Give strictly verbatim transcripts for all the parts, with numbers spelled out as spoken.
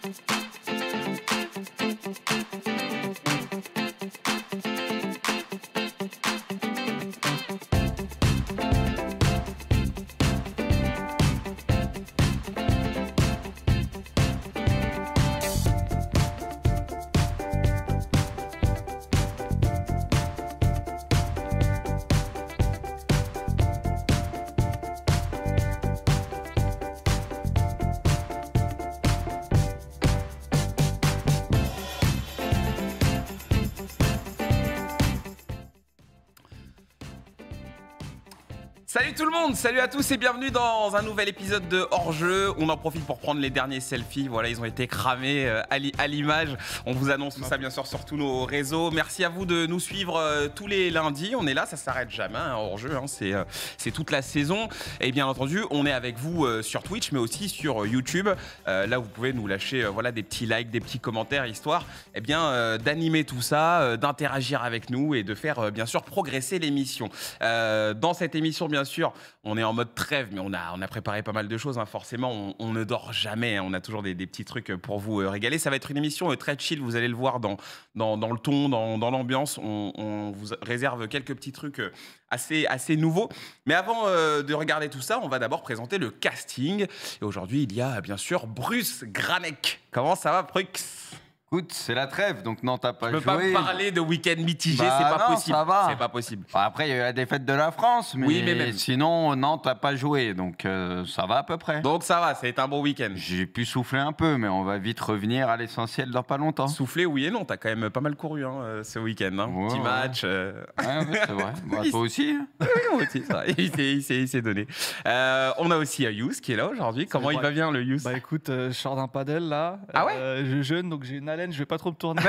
Salut tout le monde, salut à tous et bienvenue dans un nouvel épisode de Hors-jeu. On en profite pour prendre les derniers selfies. Voilà, ils ont été cramés euh, à l'image. On vous annonce tout ça bien sûr sur tous nos réseaux. Merci à vous de nous suivre euh, tous les lundis. On est là, ça s'arrête jamais, hein, Hors-jeu. Hein, c'est euh, c'est toute la saison. Et bien entendu, on est avec vous euh, sur Twitch, mais aussi sur euh, YouTube. Euh, là, vous pouvez nous lâcher euh, voilà, des petits likes, des petits commentaires, histoire eh bien, euh, d'animer tout ça, euh, d'interagir avec nous et de faire euh, bien sûr progresser l'émission. Euh, dans cette émission, bien sûr, sûr, on est en mode trêve, mais on a, on a préparé pas mal de choses. Hein. Forcément, on, on ne dort jamais. Hein. On a toujours des, des petits trucs pour vous euh, régaler. Ça va être une émission euh, très chill. Vous allez le voir dans, dans, dans le ton, dans, dans l'ambiance. On, on vous réserve quelques petits trucs euh, assez, assez nouveaux. Mais avant euh, de regarder tout ça, on va d'abord présenter le casting. Et aujourd'hui, il y a bien sûr Bruce Granek. Comment ça va, Brux ? Écoute, c'est la trêve, donc non, t'as pas joué. Je joué. peux pas me parler de week-end mitigé, bah c'est pas non, possible. Ça va. C'est pas possible. Bah après, il y a eu la défaite de la France, mais, oui, mais même. sinon, non, t'as pas joué, donc euh, ça va à peu près. Donc ça va, ça a été un bon week-end. J'ai pu souffler un peu, mais on va vite revenir à l'essentiel dans pas longtemps. Souffler, oui et non, t'as quand même pas mal couru hein, ce week-end. Hein. Ouais, Petit ouais. match. Euh... Ouais, ouais, c'est vrai. Bah, toi aussi. Oui, moi aussi, ça. Il s'est donné. Euh, on a aussi Yous qui est là aujourd'hui. Comment il va bien, le Yous? Bah écoute, euh, je sors d'un padel là. Ah ouais euh, Je jeûne, donc j'ai une haleine, je vais pas trop me tourner.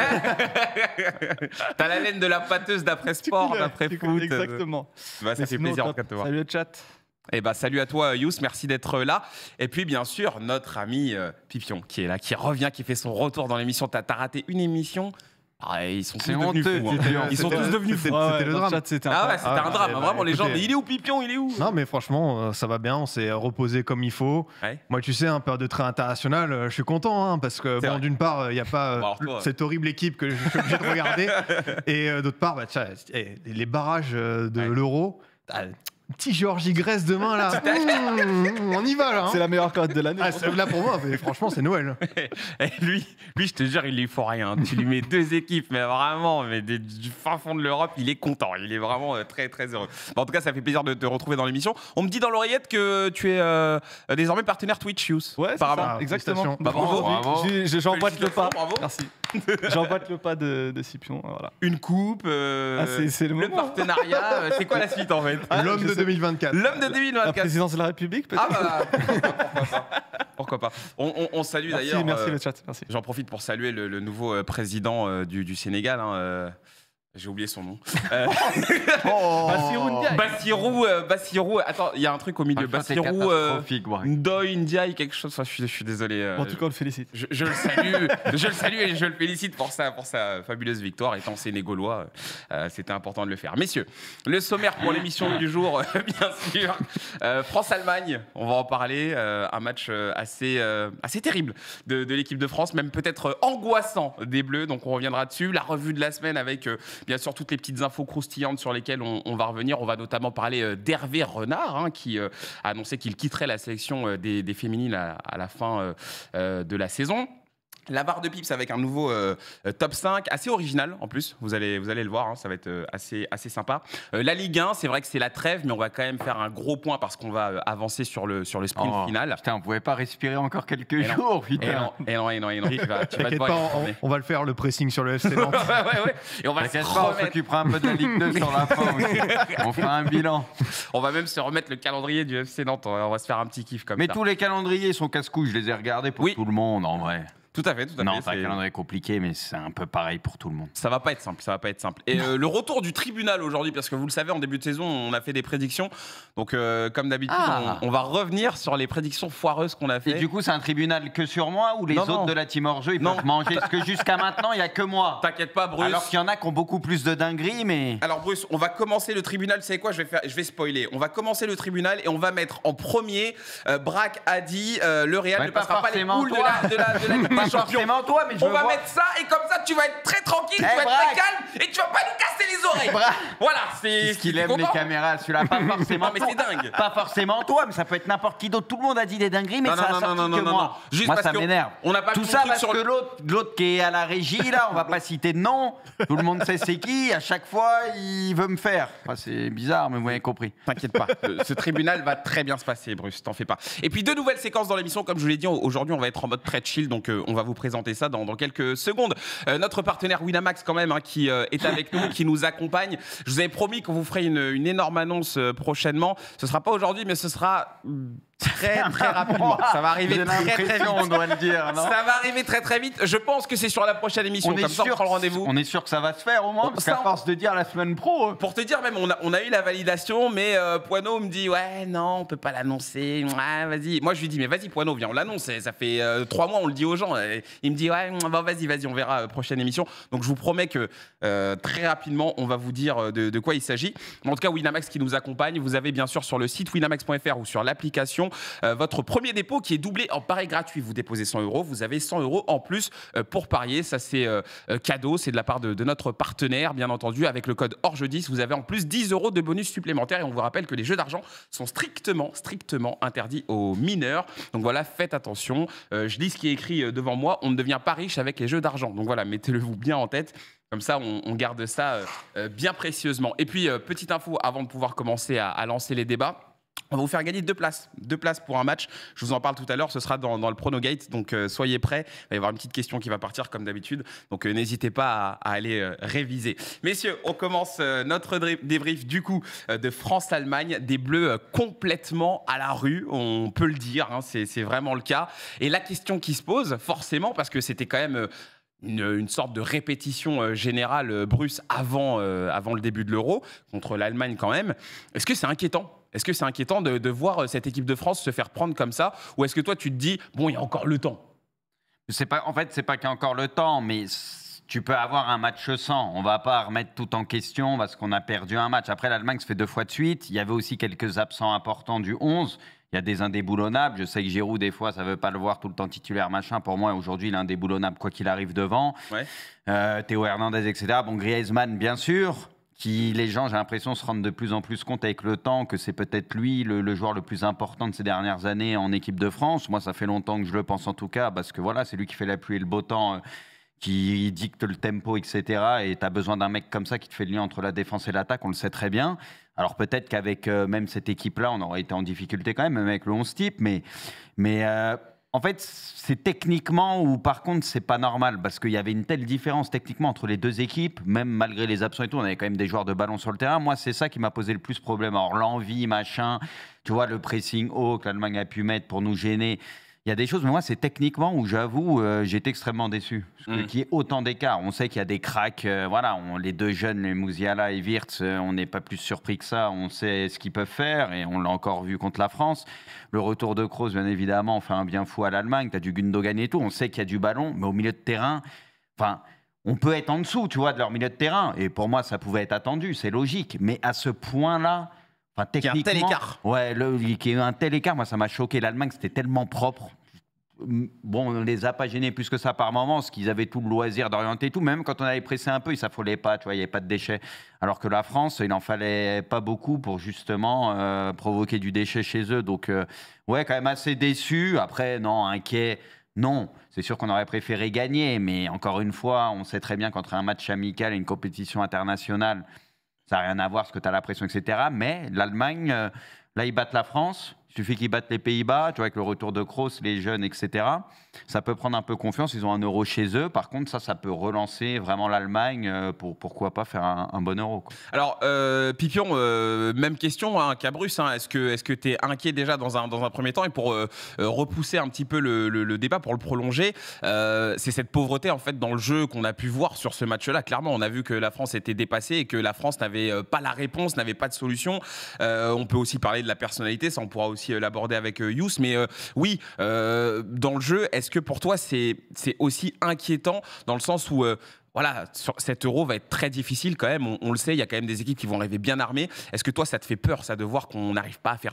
T'as la laine de la pâteuse d'après sport, d'après foot. Exactement. Bah, ça Mais fait sinon, plaisir top. de te voir. Salut le chat. Eh bah, salut à toi, Yous, merci d'être là. Et puis, bien sûr, notre ami euh, Pipion qui est là, qui revient, qui fait son retour dans l'émission. T'as raté une émission. Ah, ils sont tous devenus honteux, fous. Hein. Ils sont tous devenus fous. Ouais, C'était le drame. C'était un, ah ouais, c'était ah, un drame. ouais, hein, bah, vraiment, les gens. écoutez, Mais il est où, Pipion? Il est où? Non, mais franchement, euh, ça va bien. On s'est reposé comme il faut. Ouais. Moi, tu sais, un période de train international, euh, je suis content hein, parce que, bon, d'une part, il n'y a pas euh, Bon, alors, toi, cette horrible équipe que je suis obligé de regarder. Et euh, d'autre part, bah, tiens, eh, les barrages euh, de Ouais. l'Euro. ah, Petit Géorgie-Grèce demain, là. Mmh, on y va, là. Hein. C'est la meilleure carte de l'année. Ah, c'est- là, pour moi, mais franchement, c'est Noël. Et lui, lui, je te jure, il lui faut rien. Tu lui mets deux équipes, mais vraiment, mais des- du fin fond de l'Europe, il est content. Il est vraiment euh, très, très heureux. Bon, en tout cas, ça fait plaisir de te retrouver dans l'émission. On me dit dans l'oreillette que tu es euh, désormais partenaire Twitch, Yous. Ouais, c'est apparemment. ça, exactement. Félicitations. Bah, bravo. Bravo. J'ai- j'ai- J'emboîte le pas. Bravo. Merci. J'emboîte le pas de, de Scipion. Voilà. Une coupe, euh, Ah, c'est- c'est le le moment. partenariat. euh, C'est quoi la suite en fait? Ah, L'homme je de sais. deux mille vingt-quatre. L'homme de deux mille La vingt-quatre. présidence de la République, peut-être. Ah bah, pourquoi pas. Pourquoi pas. On, on- on salue Merci, d'ailleurs. merci euh, le chat. Merci. J'en profite pour saluer le, le nouveau euh, président euh, du, du Sénégal. Hein, euh, J'ai oublié son nom. Euh, Bassirou Ndiaye. Bassirou, euh, Bassirou. Attends, il y a un truc au milieu. Franchement, c'est Bassirou, euh, catastrophique, ouais. Ndoye Ndiaye, quelque chose. Enfin, je, suis, je suis désolé. euh, En tout cas, on le félicite. je, je le salue, je le salue et je le félicite pour sa, pour sa fabuleuse victoire. Étant sénégaulois, euh, c'était important de le faire. Messieurs, le sommaire pour l'émission du jour, euh, bien sûr. Euh, France-Allemagne, on va en parler. Euh, un match euh, assez, euh, assez terrible de, de l'équipe de France, même peut-être euh, angoissant des Bleus. Donc on reviendra dessus. La revue de la semaine avec euh, bien sûr toutes les petites infos croustillantes sur lesquelles on, on va revenir. On va notamment parler euh, d'Hervé Renard, hein, qui euh, a annoncé qu'il quitterait la sélection euh, des, des féminines à, à la fin euh, euh, de la saison. La barre de pips avec un nouveau euh, euh, top cinq, assez original en plus, vous allez, vous allez le voir, hein, ça va être euh, assez, assez sympa. Euh, la Ligue un, c'est vrai que c'est la trêve, mais on va quand même faire un gros point parce qu'on va euh, avancer sur le, sur le sprint Oh, final. Putain, on pouvait pas respirer encore quelques Et non. jours, Et putain. non, et non, et non, et non, tu vas, tu vas T'inquiète devoir pas, y on, retourner. on va le faire, le pressing sur le F C Nantes. Ouais, ouais, ouais. Et on va se T'inquiète pas, on remettre, s'occupera un peu de la Ligue deux sur la fin aussi. On fera un bilan. on va même se remettre le calendrier du F C Nantes, on va, on va se faire un petit kiff comme Mais ça. tous les calendriers sont casse-couilles, je les ai regardés pour Oui. tout le monde en vrai. Tout à fait, tout à Non, fait. c'est un c'est- calendrier compliqué, mais c'est un peu pareil pour tout le monde. Ça va pas être simple, ça va pas être simple. Et euh, le retour du tribunal aujourd'hui, parce que vous le savez, en début de saison, on a fait des prédictions. Donc, euh, comme d'habitude, Ah. on, on va revenir sur les prédictions foireuses qu'on a Et fait. du coup, c'est un tribunal que sur moi ou les Non, autres non. de la team hors-jeu, ils Non. peuvent manger? Parce que jusqu'à maintenant, il n'y a que moi. T'inquiète pas, Bruce. Alors qu'il y en a qui ont beaucoup plus de dingueries, mais... Alors Bruce, on va commencer le tribunal. C'est quoi? Je vais faire, je vais spoiler. On va commencer le tribunal et on va mettre en premier. Euh, Braque a dit euh, le Real Ouais, ne pas passera pas les forcément poules de toi. la, de la, de la Ligue des Pas pas champion. forcément toi, mais je On veux va voir- mettre ça et comme ça tu vas être très tranquille, Eh, tu vas être Braque. très calme et tu vas pas nous casser les oreilles. Braque. Voilà, c'est. Qu'est-ce qu'il t'es aime les content caméras, celui-là, pas forcément. Non, mais c'est dingue. Pas forcément toi, mais ça peut être n'importe qui d'autre. Tout le monde a dit des dingueries, mais Non, ça non, a non, sorti non, non, que non, moi. non. Juste moi, parce ça que m'énerve. on n'a pas Tout vu ça ton truc parce sur que le- l'autre, l'autre qui est à la régie, là, on va pas citer de nom. Tout le monde sait c'est qui. À chaque fois, il veut me faire. Enfin, c'est bizarre, mais vous avez compris. T'inquiète pas, euh, ce tribunal va très bien se passer, Bruce, t'en fais pas. Et puis deux nouvelles séquences dans l'émission, comme je vous l'ai dit, aujourd'hui on va être en mode très chill, donc euh, on va vous présenter ça dans, dans quelques secondes. Euh, notre partenaire Winamax quand même, hein, qui euh, est avec nous, qui nous accompagne. Je vous avais promis qu'on vous ferait une, une énorme annonce euh, prochainement. Ce sera pas aujourd'hui, mais ce sera mm, très très rapidement. Ça va arriver J'ai très très l'impression, on vite. doit le dire, non? Ça va arriver très très vite. Je pense que c'est sur la prochaine émission, On est comme ça on sûr- prend le rendez-vous. On est sûr que ça va se faire au moins, Oh, parce ça, qu'à on- force de dire la semaine pro. Pour te dire, même, on a, on a eu la validation, mais euh, Poineau me dit ouais, non, on peut pas l'annoncer. Ouais, vas-y. Moi, je lui dis mais vas-y, Poineau, viens, on l'annonce. Ça fait euh, trois mois, on le dit aux gens. Et il me dit ouais, bon, vas-y, vas-y, on verra euh, prochaine émission. Donc, je vous promets que euh, très rapidement, on va vous dire euh, de, de quoi il s'agit. En tout cas, Winamax qui nous accompagne. Vous avez bien sûr sur le site winamax point f r ou sur l'application euh, votre premier dépôt qui est doublé en pari gratuit. Vous déposez cent euros, vous avez cent euros en plus euh, pour parier. Ça, c'est euh, euh, cadeau. C'est de la part de, de notre partenaire, bien entendu. Avec le code orge dix, vous avez en plus dix euros de bonus supplémentaires. Et on vous rappelle que les jeux d'argent sont strictement, strictement interdits aux mineurs. Donc voilà, faites attention. Euh, je lis ce qui est écrit euh, devant moi. On ne devient pas riche avec les jeux d'argent. Donc voilà, mettez-le vous bien en tête. Comme ça, on, on garde ça euh, euh, bien précieusement. Et puis, euh, petite info avant de pouvoir commencer à, à lancer les débats. On va vous faire gagner deux places, deux places pour un match. Je vous en parle tout à l'heure, ce sera dans, dans le Pronogate, donc euh, soyez prêts. Il va y avoir une petite question qui va partir comme d'habitude, donc euh, n'hésitez pas à, à aller euh, réviser. Messieurs, on commence euh, notre dé- débrief du coup euh, de France-Allemagne, des Bleus euh, complètement à la rue, on peut le dire, hein, c'est, c'est vraiment le cas. Et la question qui se pose, forcément, parce que c'était quand même... Euh, Une, une sorte de répétition euh, générale, euh, Bruce, avant, euh, avant le début de l'Euro, contre l'Allemagne quand même. Est-ce que c'est inquiétant ? Est-ce que c'est inquiétant de, de voir euh, cette équipe de France se faire prendre comme ça ? Ou est-ce que toi, tu te dis, bon, il y a encore le temps ? C'est pas, en fait, c'est pas qu'il y a encore le temps, mais c- tu peux avoir un match sans. On va pas remettre tout en question parce qu'on a perdu un match. Après, l'Allemagne se fait deux fois de suite. Il y avait aussi quelques absents importants du onze. Il y a des indéboulonnables. Je sais que Giroud, des fois, ça veut pas le voir tout le temps titulaire, machin. Pour moi, aujourd'hui, il est indéboulonnable quoi qu'il arrive devant. Ouais. Euh, Théo Hernandez, et cetera. Bon, Griezmann, bien sûr. Qui, les gens, j'ai l'impression, se rendent de plus en plus compte avec le temps que c'est peut-être lui le, le joueur le plus important de ces dernières années en équipe de France. Moi, ça fait longtemps que je le pense en tout cas, parce que voilà, c'est lui qui fait la pluie et le beau temps, euh, qui dicte le tempo, et cetera. Et tu as besoin d'un mec comme ça qui te fait le lien entre la défense et l'attaque, on le sait très bien. Alors peut-être qu'avec euh, même cette équipe-là, on aurait été en difficulté quand même, même avec le onze type, mais... mais euh, en fait, c'est techniquement ou par contre, c'est pas normal parce qu'il y avait une telle différence techniquement entre les deux équipes, même malgré les absents et tout, on avait quand même des joueurs de ballon sur le terrain. Moi, c'est ça qui m'a posé le plus problème. Alors, l'envie, machin, tu vois, le pressing haut que l'Allemagne a pu mettre pour nous gêner. Il y a des choses, mais moi, c'est techniquement où j'avoue, euh, j'étais extrêmement déçu. Parce que, Mm. qu'il y ait autant d'écart. On sait qu'il y a des cracks. euh, voilà, on- les deux jeunes, les Mouziala et Wirtz, euh, on n'est pas plus surpris que ça. On sait ce qu'ils peuvent faire et on l'a encore vu contre la France. Le retour de Kroos, bien évidemment, fait un bien fou à l'Allemagne. Tu as du Gundogan et tout. On sait qu'il y a du ballon, mais au milieu de terrain, enfin, on peut être en dessous, tu vois, de leur milieu de terrain. Et pour moi, ça pouvait être attendu, c'est logique. Mais à ce point-là, enfin, Qu'il y a un techniquement, tel écart. ouais, le, qu'il y ait eu un tel écart, moi, ça m'a choqué. L'Allemagne, c'était tellement propre. Bon, on ne les a pas gênés plus que ça par moments, parce qu'ils avaient tout le loisir d'orienter tout. Même quand on avait pressé un peu, ils ne s'affolaient pas, tu vois, il n'y avait pas de déchets. Alors que la France, il n'en fallait pas beaucoup pour justement euh, provoquer du déchet chez eux. Donc, euh, ouais, quand même assez déçu. Après, non, inquiet, non. C'est sûr qu'on aurait préféré gagner, mais encore une fois, on sait très bien qu'entre un match amical et une compétition internationale, ça n'a rien à voir, parce que tu as la pression, et cetera. Mais l'Allemagne, euh, là, ils battent la France. Il suffit qu'ils battent les Pays-Bas, tu vois, avec le retour de Kroos, les jeunes, et cetera. Ça peut prendre un peu confiance. Ils ont un euro chez eux. Par contre, ça, ça peut relancer vraiment l'Allemagne euh, pour pourquoi pas faire un, un bon euro, quoi. Alors, euh, Pipion, euh, même question hein, qu'à Bruce. Hein, est-ce que est-ce que tu es inquiet déjà dans un, dans un premier temps ? Et pour euh, euh, repousser un petit peu le, le- le débat, pour le prolonger, euh, c'est cette pauvreté en fait dans le jeu qu'on a pu voir sur ce match-là. Clairement, on a vu que la France était dépassée et que la France n'avait euh, pas la réponse, n'avait pas de solution. Euh, on peut aussi parler de la personnalité, ça on pourra aussi euh, l'aborder avec euh, Youss. Mais euh, oui, euh, dans le jeu, est-ce que pour toi c'est c'est aussi inquiétant dans le sens où... euh, voilà, sur- cet euro va être très difficile quand même, on, on le sait, il y a quand même des équipes qui vont arriver bien armées. Est-ce que toi, ça te fait peur, ça, de voir qu'on n'arrive pas à faire le jeu ?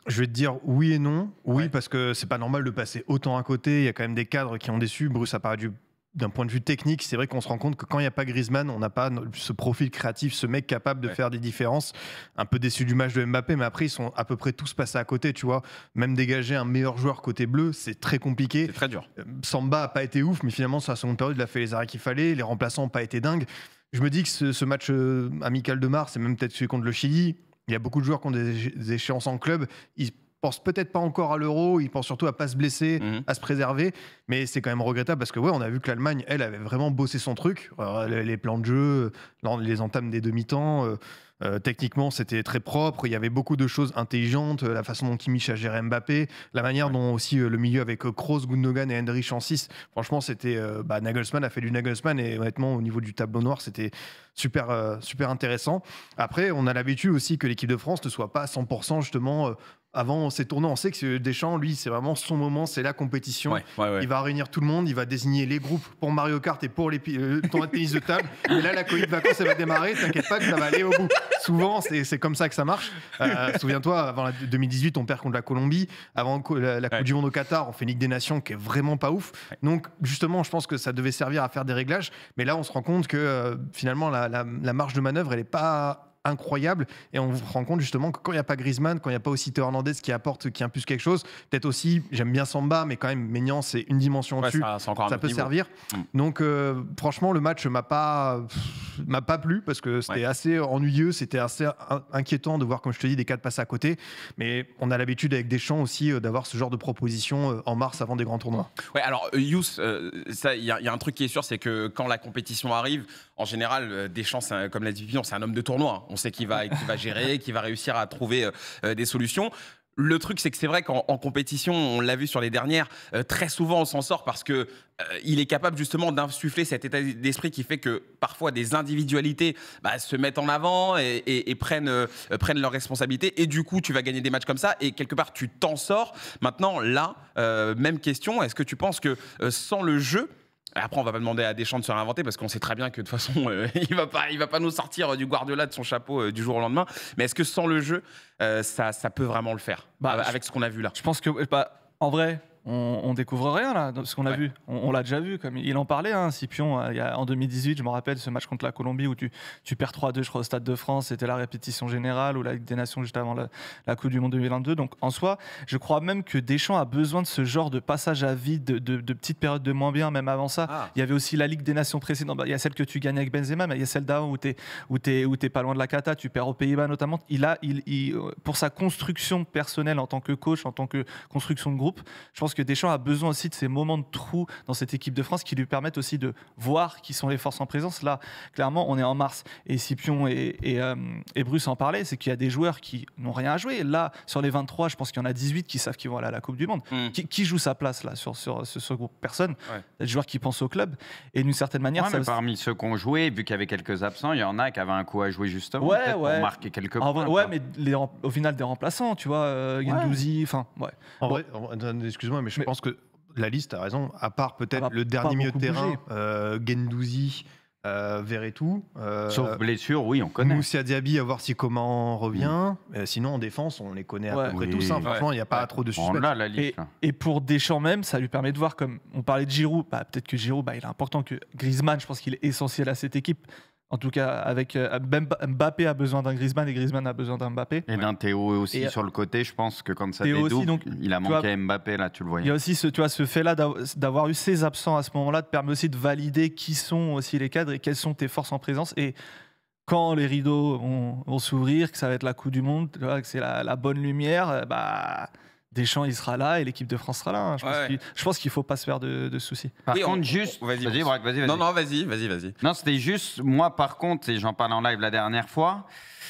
Je vais te dire oui et non. Oui, Ouais. parce que c'est pas normal de passer autant à côté. Il y a quand même des cadres qui ont déçu. Bruce a parlé du d'un point de vue technique, c'est vrai qu'on se rend compte que quand il n'y a pas Griezmann, on n'a pas ce profil créatif, ce mec capable de ouais. faire des différences. Un peu déçu du match de Mbappé, mais après, ils sont à peu près tous passés à côté, tu vois. Même dégager un meilleur joueur côté bleu, c'est très compliqué. C'est très dur. Samba n'a pas été ouf, mais finalement, sur la seconde période, il a fait les arrêts qu'il fallait. Les remplaçants n'ont pas été dingues. Je me dis que ce, ce match euh, amical de mars, et même peut-être celui contre le Chili, il y a beaucoup de joueurs qui ont des, des échéances en club. Ils pensent peut-être pas encore à l'Euro, ils pensent surtout à pas se blesser, Mhm. à se préserver. Mais c'est quand même regrettable parce que ouais, on a vu que l'Allemagne, elle, avait vraiment bossé son truc. Alors, les, les plans de jeu, les entames des demi-temps. Euh, euh, techniquement, c'était très propre. Il y avait beaucoup de choses intelligentes. La façon dont Kimmich a géré Mbappé, la manière dont aussi euh, le milieu avec euh, Kroos, Gundogan et Hendrich en six. Franchement, c'était euh, bah, Nagelsmann a fait du Nagelsmann et honnêtement, au niveau du tableau noir, c'était super, euh, super intéressant. Après, on a l'habitude aussi que l'équipe de France ne soit pas à cent pour cent justement. Euh, avant ces tournois, on sait que Deschamps, lui, c'est vraiment son moment, c'est la compétition. Ouais, ouais, ouais. Il va réunir tout le monde, il va désigner les groupes pour Mario Kart et pour les pi- euh, le tournoi de tennis de table. Mais là, la colonie de vacances, elle va démarrer. T'inquiète pas que ça va aller au bout. Souvent, c'est c'est comme ça que ça marche. Euh, Souviens-toi, avant la deux mille dix-huit, on perd contre la Colombie. Avant la, la Coupe Ouais. du Monde au Qatar, on fait Ligue des Nations qui est vraiment pas ouf. Donc, justement, je pense que ça devait servir à faire des réglages. Mais là, on se rend compte que euh, finalement, la, la- la marge de manœuvre, elle est pas incroyable et on se rend compte justement que quand il n'y a pas Griezmann, quand il n'y a pas aussi Théo Hernandez qui apporte, qui impulse quelque chose, peut-être aussi, j'aime bien Samba, mais quand même Maignan c'est une dimension Ouais, au-dessus, ça, c'est encore un ça autre peut niveau. servir. Mm. Donc euh, franchement le match m'a pas pff, m'a pas plu parce que c'était Ouais. assez assez ennuyeux, c'était assez in- inquiétant de voir, comme je te dis, des cadres passer à côté, mais on a l'habitude avec Deschamps aussi euh, d'avoir ce genre de propositions euh, en mars avant des grands tournois. Ouais, alors euh, Youss, euh, ça, il y, a- il y a un truc qui est sûr, c'est que quand la compétition arrive, en général, euh, Deschamps, c'est un- comme l'a dit Vivian, c'est un homme de tournoi. hein. On sait qu'il va, qu'il va gérer, qu'il va réussir à trouver euh, euh, des solutions. Le truc, c'est que c'est vrai qu'en en compétition, on l'a vu sur les dernières, euh, très souvent on s'en sort parce que euh, il est capable justement d'insuffler cet état d'esprit qui fait que parfois des individualités bah, se mettent en avant et, et- et prennent, euh, prennent leurs responsabilités. Et du coup, tu vas gagner des matchs comme ça et quelque part, tu t'en sors. Maintenant, là, euh, même question, est-ce que tu penses que euh, sans le jeu, après, on va pas demander à Deschamps de se réinventer parce qu'on sait très bien que de toute façon, euh, il va pas, il va pas nous sortir euh, du Guardiola de son chapeau euh, du jour au lendemain. Mais est-ce que sans le jeu, euh, ça, ça peut vraiment le faire Bah, euh, je- avec ce qu'on a vu là? Je pense que, bah, en vrai, on, on découvre rien là, dans ce qu'on a Ouais. vu. On, on l'a déjà vu, comme il en parlait, hein, Scipion, euh, il y a- en deux mille dix-huit, je me rappelle ce match contre la Colombie où tu, tu perds trois deux, je crois, au Stade de France. C'était la répétition générale ou la Ligue des Nations juste avant la, la Coupe du Monde deux mille vingt-deux. Donc en soi, je crois même que Deschamps a besoin de ce genre de passage à vide, de, de, de petites périodes de moins bien, même avant ça. Ah. Il y avait aussi la Ligue des Nations précédente. Bah, il y a celle que tu gagnes avec Benzema, mais il y a celle d'avant où tu es, où t'es, où t'es pas loin de la cata, tu perds aux Pays-Bas notamment. Il a, il, il, euh, pour sa construction personnelle en tant que coach, en tant que construction de groupe, je pense que Deschamps a besoin aussi de ces moments de trou dans cette équipe de France qui lui permettent aussi de voir qui sont les forces en présence. Là, clairement, on est en mars et Scipion et, et, euh, et Bruce en parlaient, c'est qu'il y a des joueurs qui n'ont rien à jouer. Là, sur les vingt-trois, je pense qu'il y en a dix-huit qui savent qu'ils vont aller à la Coupe du Monde. Mm. Qui, qui joue sa place là sur, sur, sur ce groupe? Personne. Ouais. Il y a des joueurs qui pensent au club et d'une certaine manière, Ouais, ça mais aussi- parmi ceux qui ont joué, vu qu'il y avait quelques absents, il y en a qui avaient un coup à jouer justement Ouais, peut-être ouais. pour marquer quelques En points. vrai, quoi. ouais, mais les rem- au final des remplaçants, tu vois, euh, Guendouzi, enfin, ouais. En Bon. vrai, en- excuse-moi, mais je Mais- pense que la liste, a raison, à part peut-être Elle va le pas dernier milieu de beaucoup terrain, bouger. euh, Guendouzi, euh, Verretou, euh, Sauf blessure, oui, on connaît. Moussa Diaby, à voir si comment revient. Euh, sinon, en défense, on les connaît à Ouais. peu près Oui. tous. hein. Franchement, il n'y a pas Ouais. trop de On suspects. l'a la Et, liste. là. et pour Deschamps même, ça lui permet de voir, comme on parlait de Giroud, bah, peut-être que Giroud, bah, il est important que Griezmann, je pense qu'il est essentiel à cette équipe. En tout cas, avec euh, même Mbappé a besoin d'un Griezmann et Griezmann a besoin d'un Mbappé. Et d'un Théo aussi Et- sur le côté, je pense que quand ça Théo dédouble, aussi, donc, il a tu manqué vois, à Mbappé, là, tu le Il y voyais. a aussi ce, tu vois, ce fait-là d'av- d'avoir eu ces absents à ce moment-là te permet aussi de valider qui sont aussi les cadres et quelles sont tes forces en présence. Et quand les rideaux vont, vont s'ouvrir, que ça va être la Coupe du Monde, tu vois, que c'est la, la bonne lumière, euh, bah, Deschamps il sera là et l'équipe de France sera là. hein. Je, pense Ouais. qu'il- je pense qu'il ne faut pas se faire de, de soucis. Par Oui, on- contre, juste. on- vas-y, Vas-y, Bruce. Braque, vas-y, vas-y. Non, non, vas-y, vas-y, vas-y. Non, c'était juste, moi par contre, et j'en parle en live la dernière fois,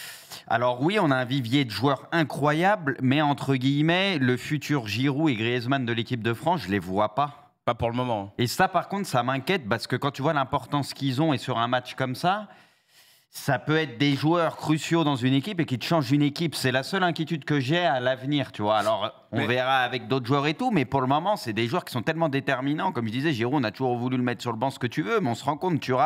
alors oui, on a un vivier de joueurs incroyables, mais entre guillemets, le futur Giroud et Griezmann de l'équipe de France, je les vois pas. Pas pour le moment. Et ça, par contre, ça m'inquiète parce que quand tu vois l'importance qu'ils ont et sur un match comme ça, ça peut être des joueurs cruciaux dans une équipe et qui te changent une équipe. C'est la seule inquiétude que j'ai à l'avenir, tu vois. Alors, on Mais- verra avec d'autres joueurs et tout, mais pour le moment, c'est des joueurs qui sont tellement déterminants. Comme je disais, Giroud, on a toujours voulu le mettre sur le banc, ce que tu veux, mais on se rend compte, Thuram,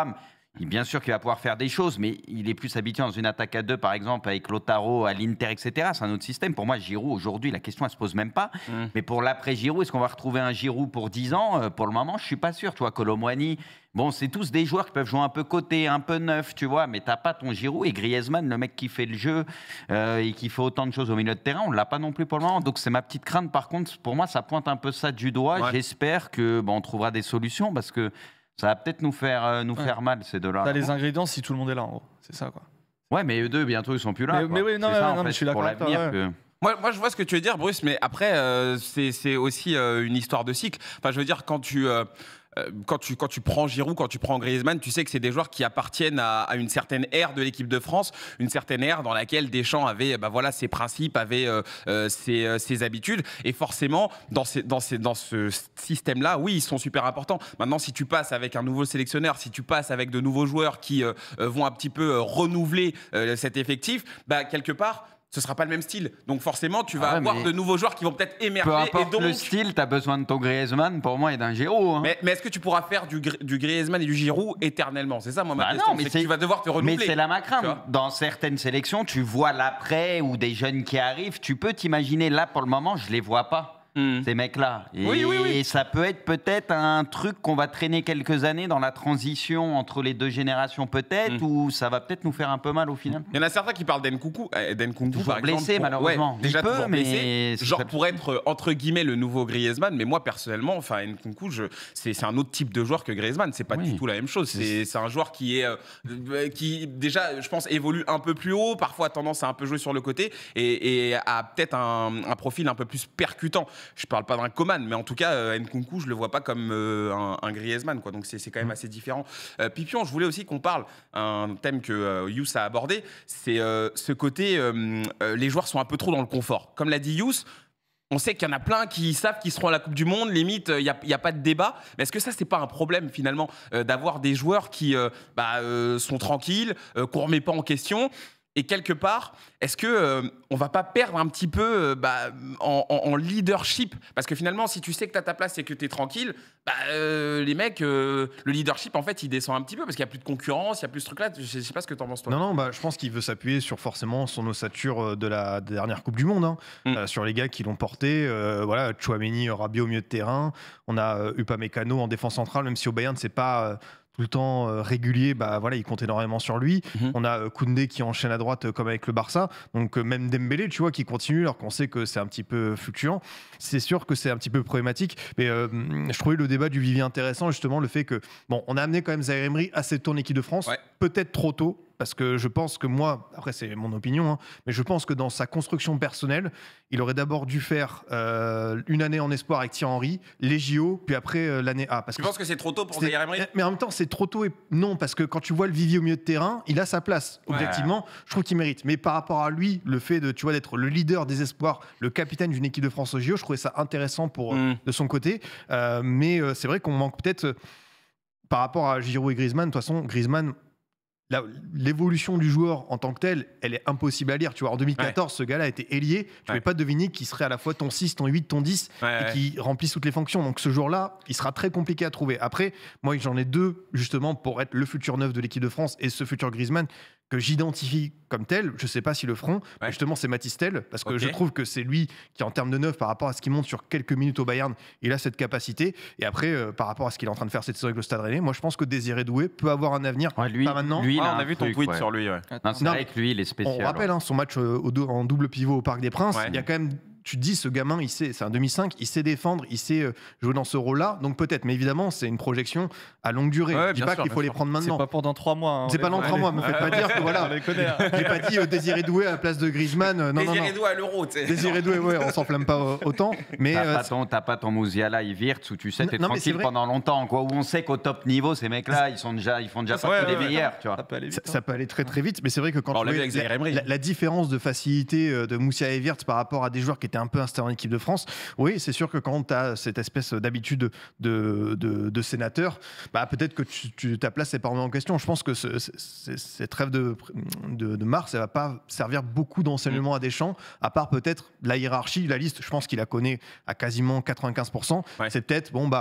Bien sûr qu'il va pouvoir faire des choses, mais il est plus habitué dans une attaque à deux, par exemple, avec Lautaro à l'Inter, et cetera. C'est un autre système. Pour moi, Giroud, aujourd'hui, la question, elle ne se pose même pas. Mm. Mais pour l'après-Giroud, est-ce qu'on va retrouver un Giroud pour dix ans ? Pour le moment, je ne suis pas sûr. Tu vois, Kolo Muani, bon, c'est tous des joueurs qui peuvent jouer un peu côté, un peu neuf, tu vois, mais tu n'as pas ton Giroud. Et Griezmann, le mec qui fait le jeu euh, et qui fait autant de choses au milieu de terrain, on ne l'a pas non plus pour le moment. Donc, c'est ma petite crainte. Par contre, pour moi, ça pointe un peu ça du doigt. Ouais. J'espère que bon, on trouvera des solutions parce que ça va peut-être nous faire, euh, nous ouais. faire mal, ces deux-là. T'as les ingrédients si tout le monde est là, en gros. C'est ça, quoi. Ouais, mais eux deux, bientôt, ils sont plus là. Mais, mais oui, non, ça, non, en non fait, mais je suis d'accord pour l'avenir. Que... Moi, moi, je vois ce que tu veux dire, Bruce, mais après, euh, c'est, c'est aussi euh, une histoire de cycle. Enfin, je veux dire, quand tu... Euh, Quand tu, quand tu prends Giroud, quand tu prends Griezmann, tu sais que c'est des joueurs qui appartiennent à, à une certaine ère de l'équipe de France, une certaine ère dans laquelle Deschamps avait bah voilà, ses principes, avait euh, euh, ses, euh, ses habitudes. Et forcément, dans, ces, dans, ces, dans ce système-là, oui, ils sont super importants. Maintenant, si tu passes avec un nouveau sélectionneur, si tu passes avec de nouveaux joueurs qui euh, vont un petit peu euh, renouveler euh, cet effectif, bah, quelque part... ce sera pas le même style. Donc forcément, tu vas ah ouais, avoir de nouveaux joueurs qui vont peut-être émerger. Peu importe et donc... le style, tu as besoin de ton Griezmann, pour moi, et d'un Giroud. Hein. Mais, mais est-ce que tu pourras faire du, du Griezmann et du Giroud éternellement ? C'est ça, moi, ma bah question. Non, mais c'est, c'est que tu vas devoir te renouveler. Mais c'est la ma crainte. Dans certaines sélections, tu vois l'après ou des jeunes qui arrivent. Tu peux t'imaginer, là, pour le moment, je les vois pas. Mmh. Ces mecs-là. Et, oui, oui, oui. et ça peut être peut-être un truc qu'on va traîner quelques années dans la transition entre les deux générations, peut-être, mmh. ou ça va peut-être nous faire un peu mal au final. Il y en a certains qui parlent d'Nkunku. D'Nkunku toujours par blessé, exemple, pour... malheureusement. Ouais, déjà peut, toujours mais blessé. Genre pour être, entre guillemets, le nouveau Griezmann. Mais moi, personnellement, enfin, Nkunku, je... c'est, c'est un autre type de joueur que Griezmann. C'est pas oui. du tout la même chose. C'est, c'est un joueur qui est, euh, qui déjà, je pense, évolue un peu plus haut, parfois a tendance à un peu jouer sur le côté et, et a peut-être un, un profil un peu plus percutant. Je parle pas d'un Coman, mais en tout cas, euh, Nkunku, je le vois pas comme euh, un, un Griezmann, quoi. Donc c'est, c'est quand même assez différent. Euh, Pipion, je voulais aussi qu'on parle, un thème que euh, Youss a abordé, c'est euh, ce côté, euh, euh, les joueurs sont un peu trop dans le confort. Comme l'a dit Youss, on sait qu'il y en a plein qui savent qu'ils seront à la Coupe du Monde, limite, il n'y a, y a pas de débat. Mais est-ce que ça, c'est pas un problème, finalement, euh, d'avoir des joueurs qui euh, bah, euh, sont tranquilles, euh, qu'on ne remet pas en question ? Et quelque part, est-ce qu'on euh, ne va pas perdre un petit peu euh, bah, en, en, en leadership ? Parce que finalement, si tu sais que tu as ta place et que tu es tranquille, bah, euh, les mecs, euh, le leadership, en fait, il descend un petit peu parce qu'il n'y a plus de concurrence, il n'y a plus ce truc-là. Je ne sais pas ce que tu en penses, toi. Non, non, bah, je pense qu'il veut s'appuyer sur forcément son ossature de la dernière Coupe du Monde, hein, mm. euh, sur les gars qui l'ont porté. Euh, voilà, Tchouaméni, Rabiot au milieu de terrain. On a euh, Upamecano en défense centrale, même si au Bayern, c'est pas... Euh, tout le temps euh, régulier, bah voilà, il compte énormément sur lui. Mm-hmm. On a euh, Koundé qui enchaîne à droite euh, comme avec le Barça. Donc euh, même Dembélé, tu vois, qui continue alors qu'on sait que c'est un petit peu fluctuant. C'est sûr que c'est un petit peu problématique. Mais euh, je trouvais le débat du Vivier intéressant, justement, le fait que bon, on a amené quand même Zaïre Emery assez tôt en équipe de France, ouais. peut-être trop tôt. Parce que je pense que moi, après c'est mon opinion, hein, mais je pense que dans sa construction personnelle, il aurait d'abord dû faire euh, une année en espoir avec Thierry Henry, les J O, puis après euh, l'année A. Parce tu que penses que c'est trop tôt pour Zaïre Emery ? Mais en même temps, c'est trop tôt et non, parce que quand tu vois le vivier au milieu de terrain, il a sa place. Ouais. Objectivement, je trouve qu'il mérite. Mais par rapport à lui, le fait de, tu vois, d'être le leader des espoirs, le capitaine d'une équipe de France au J O, je trouvais ça intéressant pour, mm. de son côté. Euh, mais euh, c'est vrai qu'on manque peut-être, euh, par rapport à Giroud et Griezmann, de toute façon, Griezmann, La, l'évolution du joueur en tant que tel, elle est impossible à lire. Tu vois, en deux mille quatorze, ouais. ce gars-là était ailier. Tu ne ouais. pouvais pas deviner qu'il serait à la fois ton six, ton huit, ton dix ouais, et ouais. qui remplisse toutes les fonctions. Donc ce jour-là, il sera très compliqué à trouver. Après, moi, j'en ai deux, justement, pour être le futur neuf de l'équipe de France et ce futur Griezmann que j'identifie comme tel. Je ne sais pas s'ils le feront. Ouais. Justement, c'est Mathys Tel, parce que okay. je trouve que c'est lui qui, en termes de neuf, par rapport à ce qu'il monte sur quelques minutes au Bayern, il a cette capacité. Et après, euh, par rapport à ce qu'il est en train de faire cette saison avec le Stade Rennais, moi, je pense que Désiré Doué peut avoir un avenir. Ouais, lui, pas maintenant. Lui, ah, on a vu ton truc, tweet ouais. sur lui. Ouais. Non, c'est non, vrai que lui, il est spécial. On rappelle hein, son match euh, au do- en double pivot au Parc des Princes. Ouais. Il y a quand même... Tu te dis, ce gamin, il sait, c'est un demi cinq, il sait défendre, il sait euh, jouer dans ce rôle-là. Donc peut-être, mais évidemment, c'est une projection à longue durée. Ouais, je dis pas sûr, qu'il faut les sûr. prendre maintenant. C'est pas pendant trois mois. Hein, c'est pas dans trois mois, mais ne faites pas dire que voilà. J'ai pas dit euh, Désiré Doué à la place de Griezmann. Euh, non, Désiré non, non. Doué à l'Euro, tu sais. Désiré Doué, ouais, on s'enflamme pas euh, autant. Mais t'as, euh, pas ton, t'as pas ton Mouziala, Ivirtz, où tu sais, t'es non, tranquille pendant longtemps, quoi. Où on sait qu'au top niveau, ces mecs-là, ils sont déjà, ils font déjà pas ouais, les ouais, meilleurs, ouais. tu vois. Ça peut aller vite. Ça, ça peut aller très très vite, mais c'est vrai que quand bon, tu vois la, la, la différence de facilité de Moussa et Wirtz par rapport à des joueurs qui étaient un peu installés en équipe de France, oui, c'est sûr que quand tu as cette espèce d'habitude de, de, de sénateur, bah peut-être que tu, tu, ta place n'est pas remise en question. Je pense que ce, ce, cette trêve de, de, de mars, elle va pas servir beaucoup d'enseignement mmh. à Deschamps, à part peut-être la hiérarchie, la liste. Je pense qu'il la connaît à quasiment quatre-vingt-quinze pour cent. Ouais. C'est peut-être bon bah.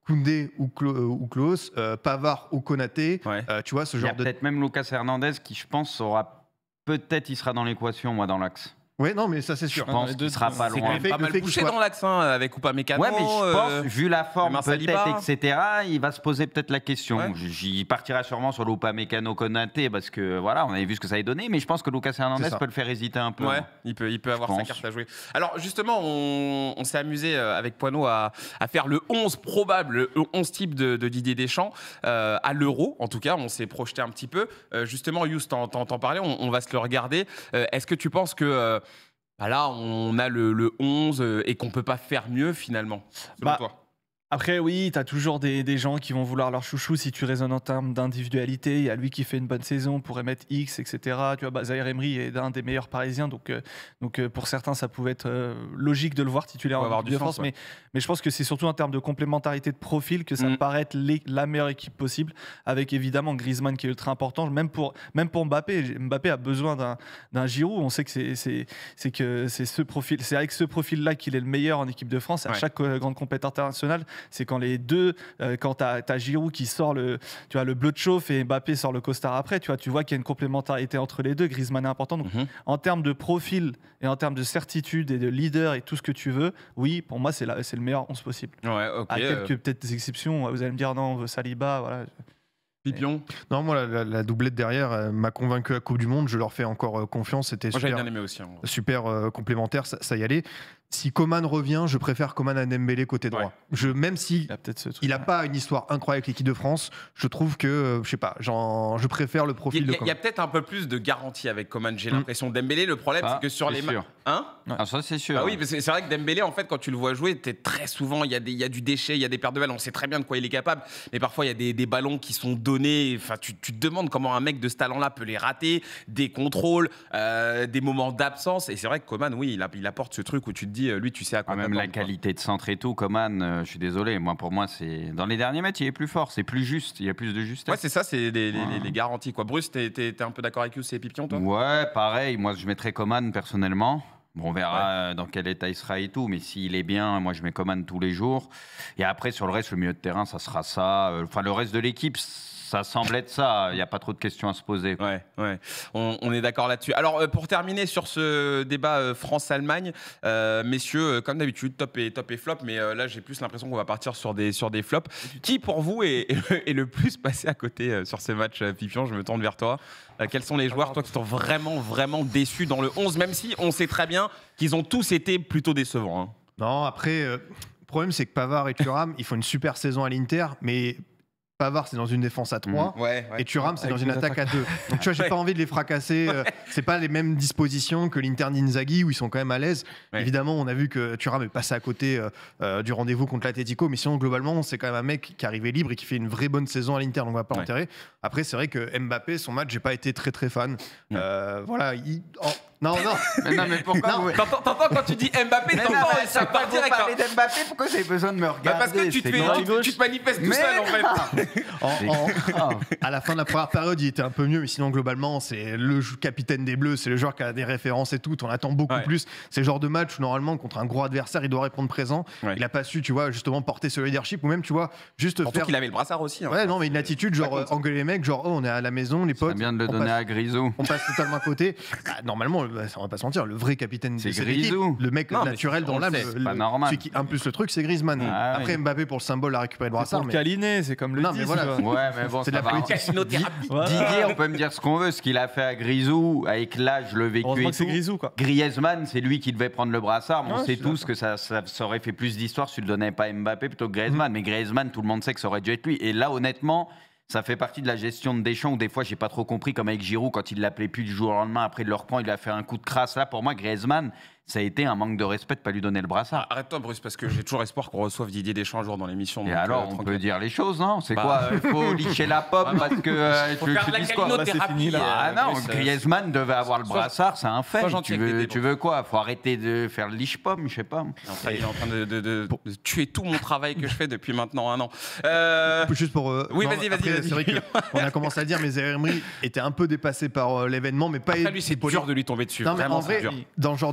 Koundé ou, Klo, euh, ou Klose, euh, Pavard ou Konaté, Ouais. euh, tu vois, ce Il y a genre de... peut-être même Lucas Hernandez qui, je pense, aura peut-être, il sera dans l'équation, moi, dans l'axe. Ouais, non, mais ça c'est Je sûr. Ah, pense les qu'il deux, sera c'est pas C'est quand loin. même fait- pas le mal fait qu'il bouché soit- dans l'axe hein, avec Upamecano. Ouais, mais je pense, euh, vu la forme même un Saliba. peut-être, et cetera, il va se poser peut-être la question. Ouais. J'y partira sûrement sur l'Upamecano Konaté parce que voilà, on avait vu ce que ça avait donné, mais je pense que Lucas Hernandez C'est ça. peut le faire hésiter un peu. Ouais, il peut, il peut avoir sa pense. carte à jouer. Alors justement, on, on s'est amusé euh, avec Poineau à, à faire le onze probable, le onze type de, de Didier Deschamps euh, à l'Euro. En tout cas, on s'est projeté un petit peu. Euh, justement, Yous, t'en, t'en, t'en parlais, on, on va se le regarder. Euh, est-ce que tu penses que euh, bah là, on a le, le onze euh, et qu'on peut pas faire mieux finalement, selon Bah, toi? Après, oui, tu as toujours des, des gens qui vont vouloir leur chouchou. Si tu raisonnes en termes d'individualité, il y a lui qui fait une bonne saison, on pourrait mettre X, et cetera. Tu vois, bah, Zaïre Emery est un des meilleurs Parisiens, donc, euh, donc euh, pour certains, ça pouvait être euh, logique de le voir titulaire Ça peut en avoir équipe du de sens, France. ouais. Mais, mais je pense que c'est surtout en termes de complémentarité de profil que ça Mm. me paraît être les- la meilleure équipe possible, avec évidemment Griezmann qui est ultra important. Même pour, même pour Mbappé, Mbappé a besoin d'un d'un Giroud. On sait que c'est c'est- c'est que c'est ce profil, c'est avec ce profil-là qu'il est le meilleur en équipe de France. À Ouais. chaque euh, grande compétition internationale, c'est quand les deux Euh, quand tu as Giroud qui sort le, tu vois, le bleu de chauffe et Mbappé sort le costard après, tu vois, tu vois qu'il y a une complémentarité entre les deux. Griezmann est important. Donc, Mhm. en termes de profil et en termes de certitude et de leader et tout ce que tu veux, oui, pour moi, c'est la- c'est le meilleur onze possible. Ouais, ok. À euh, quelques peut-être des exceptions, vous allez me dire non, on veut Saliba, voilà. Pipion. Non, moi, la, la- la doublette derrière euh, m'a convaincu à Coupe du Monde. Je leur fais encore euh, confiance. C'était Moi, j'avais super, bien aimé aussi. hein. super euh, complémentaire. Ça, ça y allait. Si Coman revient, je préfère Coman à Dembélé côté droit. Ouais. Je, même si Il a peut-être ce truc. il n'a pas une histoire incroyable avec l'équipe de France, je trouve que, euh, je sais pas, genre, je préfère le Il profil y a, de il y a Coman. peut-être un peu plus de garantie avec Coman, j'ai Mm. l'impression. Dembélé, le problème, Ça, c'est que sur c'est les ma- sûr. Hein Ah, ça, c'est sûr. Ah oui, parce que c'est vrai que Dembélé, en fait, quand tu le vois jouer, t'es très souvent, il y, a des- il y a du déchet, il y a des pertes de balles. On sait très bien de quoi il est capable, mais parfois il y a des, des ballons qui sont donnés. Enfin, tu, tu te demandes comment un mec de ce talent-là peut les rater, des contrôles, euh, des moments d'absence. Et c'est vrai que Coman, oui, il, a- il apporte ce truc où tu te dis, euh, lui, tu sais à quoi Ah, même la t'attendre, quoi. qualité de centre et tout, Coman, euh, je suis désolé. Moi, pour moi, c'est dans les derniers matchs, il est plus fort, c'est plus juste, il y a plus de justesse. Ouais, c'est ça, c'est les, les- les- Ouais. les garanties, quoi. Bruce, t'es, t'es- t'es un peu d'accord avec Youssef et Pipion, toi? Ouais, pareil. Moi, je mettrais Coman personnellement. Bon, on verra euh, dans quel état il sera et tout, mais s'il est bien, moi je mets Coman tous les jours. Et après, sur le reste, le milieu de terrain, ça sera ça. Euh, Enfin, le reste de l'équipe, ça semble être ça. Il n'y a pas trop de questions à se poser. Ouais, ouais, on, on est d'accord là-dessus. Alors, euh, pour terminer sur ce débat euh, France-Allemagne, euh, messieurs, euh, comme d'habitude, top et, top et flop, mais euh, là, j'ai plus l'impression qu'on va partir sur des, sur des flops. Qui, pour vous, est, est le plus passé à côté euh, sur ce match, euh, Pipion? Je me tourne vers toi. Euh, quels sont les joueurs, toi, qui sont vraiment, vraiment déçus dans le onze, même si on sait très bien qu'ils ont tous été plutôt décevants, hein. Non, après, euh, le problème, c'est que Pavard et Thuram, ils font une super saison à l'Inter, mais Pavard, c'est dans une défense à trois. Ouais, Et Thuram, c'est Avec dans une deux attaque à deux. Donc, tu vois, j'ai Ouais. pas envie de les fracasser. euh, c'est pas les mêmes dispositions que l'Inter d'Inzaghi où ils sont quand même à l'aise. Ouais. Évidemment, on a vu que Thuram est passé à côté euh, euh, du rendez-vous contre l'Atlético, mais sinon, globalement, c'est quand même un mec qui est arrivé libre et qui fait une vraie bonne saison à l'Inter, donc on va pas Ouais. l'enterrer. Après, c'est vrai que Mbappé, son match, j'ai pas été très très fan. Ouais. Euh, voilà, il- oh, non, non. Mais non, mais pourquoi Non, vous... T'entends, t'entends quand tu dis Mbappé, Mais t'entends, non, mais ça ça part vous direct. parler hein. d'Mbappé, pourquoi vous avez besoin de me regarder? Bah parce que tu te, fais, C'est tu, te- tu te manifestes tout Mais seul, en fait. En- C'est en- grave. À la fin de la première période, il était un peu mieux, mais sinon, globalement, c'est le jou- capitaine des Bleus, c'est le joueur qui a des références et tout. On attend beaucoup Ouais. plus. C'est le genre de match où, normalement, contre un gros adversaire, il doit répondre présent. Ouais. Il a pas su, tu vois, justement, porter ce leadership ou même, tu vois, juste Surtout faire. qu'il avait le brassard aussi. hein. Ouais, non, mais une attitude, genre, Pas euh, contre. engueuler les mecs, genre, oh, on est à la maison, les C'est potes. bien de le on donner passe- à Grisou. On passe totalement à côté. Bah, normalement, bah, on va pas se mentir, le vrai capitaine de C'est cette Grisou. équipe, le mec Non, mais naturel on dans le l'âme, sait, le- c'est pas le- normal. celui qui impulse le truc, c'est Griezmann. Ah, Après, oui. Mbappé pour le symbole a récupéré le C'est brassard, pour mais câliner, c'est comme le Non, dix. mais voilà. tu vois. Ouais, mais bon, C'est de ça la va. politique. Casinothérapie. Voilà. Didier, on peut me dire ce qu'on veut, ce qu'il a fait à Grisou, avec l'âge, le vécu Heureusement et que c'est tout. Grisou, quoi. Griezmann, c'est lui qui devait prendre le brassard. Mais Ouais, on je sait suis tous que ça, ça, ça aurait fait plus d'histoire si tu le donnais pas à Mbappé plutôt que Griezmann. Mais Griezmann, tout le monde sait que ça aurait dû être lui. Et là, honnêtement, ça fait partie de la gestion de Deschamps où des fois, j'ai pas trop compris, comme avec Giroud, quand il l'appelait plus du jour au lendemain, après il le reprend, il a fait un coup de crasse. Là, pour moi, Griezmann, ça a été un manque de respect de pas lui donner le brassard. Arrête-toi, Bruce, parce que j'ai toujours espoir qu'on reçoive Didier Deschamps un jour dans l'émission. Et donc, alors, euh, on tranquille. peut dire les choses, non? C'est Bah. quoi? Il faut licher la pomme parce que euh, Faut tu, faire tu de la dis quoi? calinothérapie, calinothérapie. fini, là. Ah euh, non, Bruce, euh, Griezmann devait avoir le sois- brassard, c'est un fait. sois gentil Tu avec veux, tes tu veux quoi? Faut arrêter de faire le liche-pomme, je sais pas. Il est en train- il est en train de, de- de- de tuer tout mon travail que je fais depuis maintenant un an. Euh, Juste pour. euh, Oui, non, vas-y, vas-y, après, vas-y. C'est vrai qu'on a commencé à le dire, mais Zaïre Emery était un peu dépassé par euh, l'événement, mais pas. Après, lui, c'est épaulé. dur de lui tomber dessus. Non, mais Vraiment, en c'est vrai, dur. dans ce genre de match,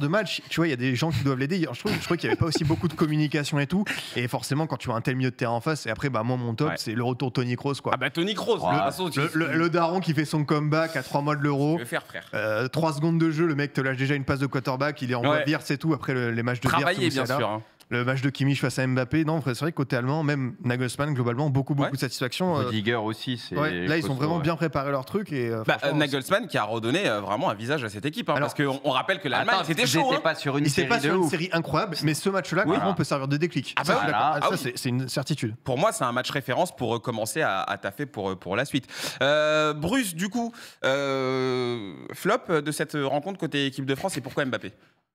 tu vois, il y a des gens qui doivent l'aider. Je trouve, je trouve qu'il n'y avait pas aussi beaucoup de communication et tout. Et forcément, quand tu vois un tel milieu de terrain en face, et après, bah, moi, mon top, Ouais. c'est le retour de Tony Kroos, quoi. Ah bah Tony Kroos, Ouais. de toute façon, tu- Le, le- le daron qui fait son comeback à trois mois de tu l'Euro. veux faire, frère. Euh, trois secondes de jeu, le mec te lâche déjà une passe de quarterback, il est en Ouais. voie Wirtz et tout après le- les matchs de Wirtz. Travailler, où bien c'est là. sûr. hein. Le match de Kimmich face à Mbappé, non, c'est vrai que côté allemand, même Nagelsmann, globalement, beaucoup, beaucoup Ouais. de satisfaction. euh, Rudiger aussi, c'est. ouais, là, ils ont costaud, vraiment ouais. bien préparé leur truc. Et, euh, Bah, franchement, euh, Nagelsmann qui a redonné euh, vraiment un visage à cette équipe. hein, Alors- parce qu'on on rappelle que l'Allemagne, Attends, c'était ils chaud. étaient hein. pas sur une il s'est série pas de sur une ouf. série incroyable, mais ce match-là, Oui. clairement, peut servir de déclic. Ah Ça, bah je suis voilà. d'accord. Ah Ça, oui. c'est- c'est une certitude. Pour moi, c'est un match référence pour euh, commencer à, à taffer pour, euh, pour la suite. Euh, Bruce, du coup, euh, flop de cette rencontre côté équipe de France, et pourquoi Mbappé?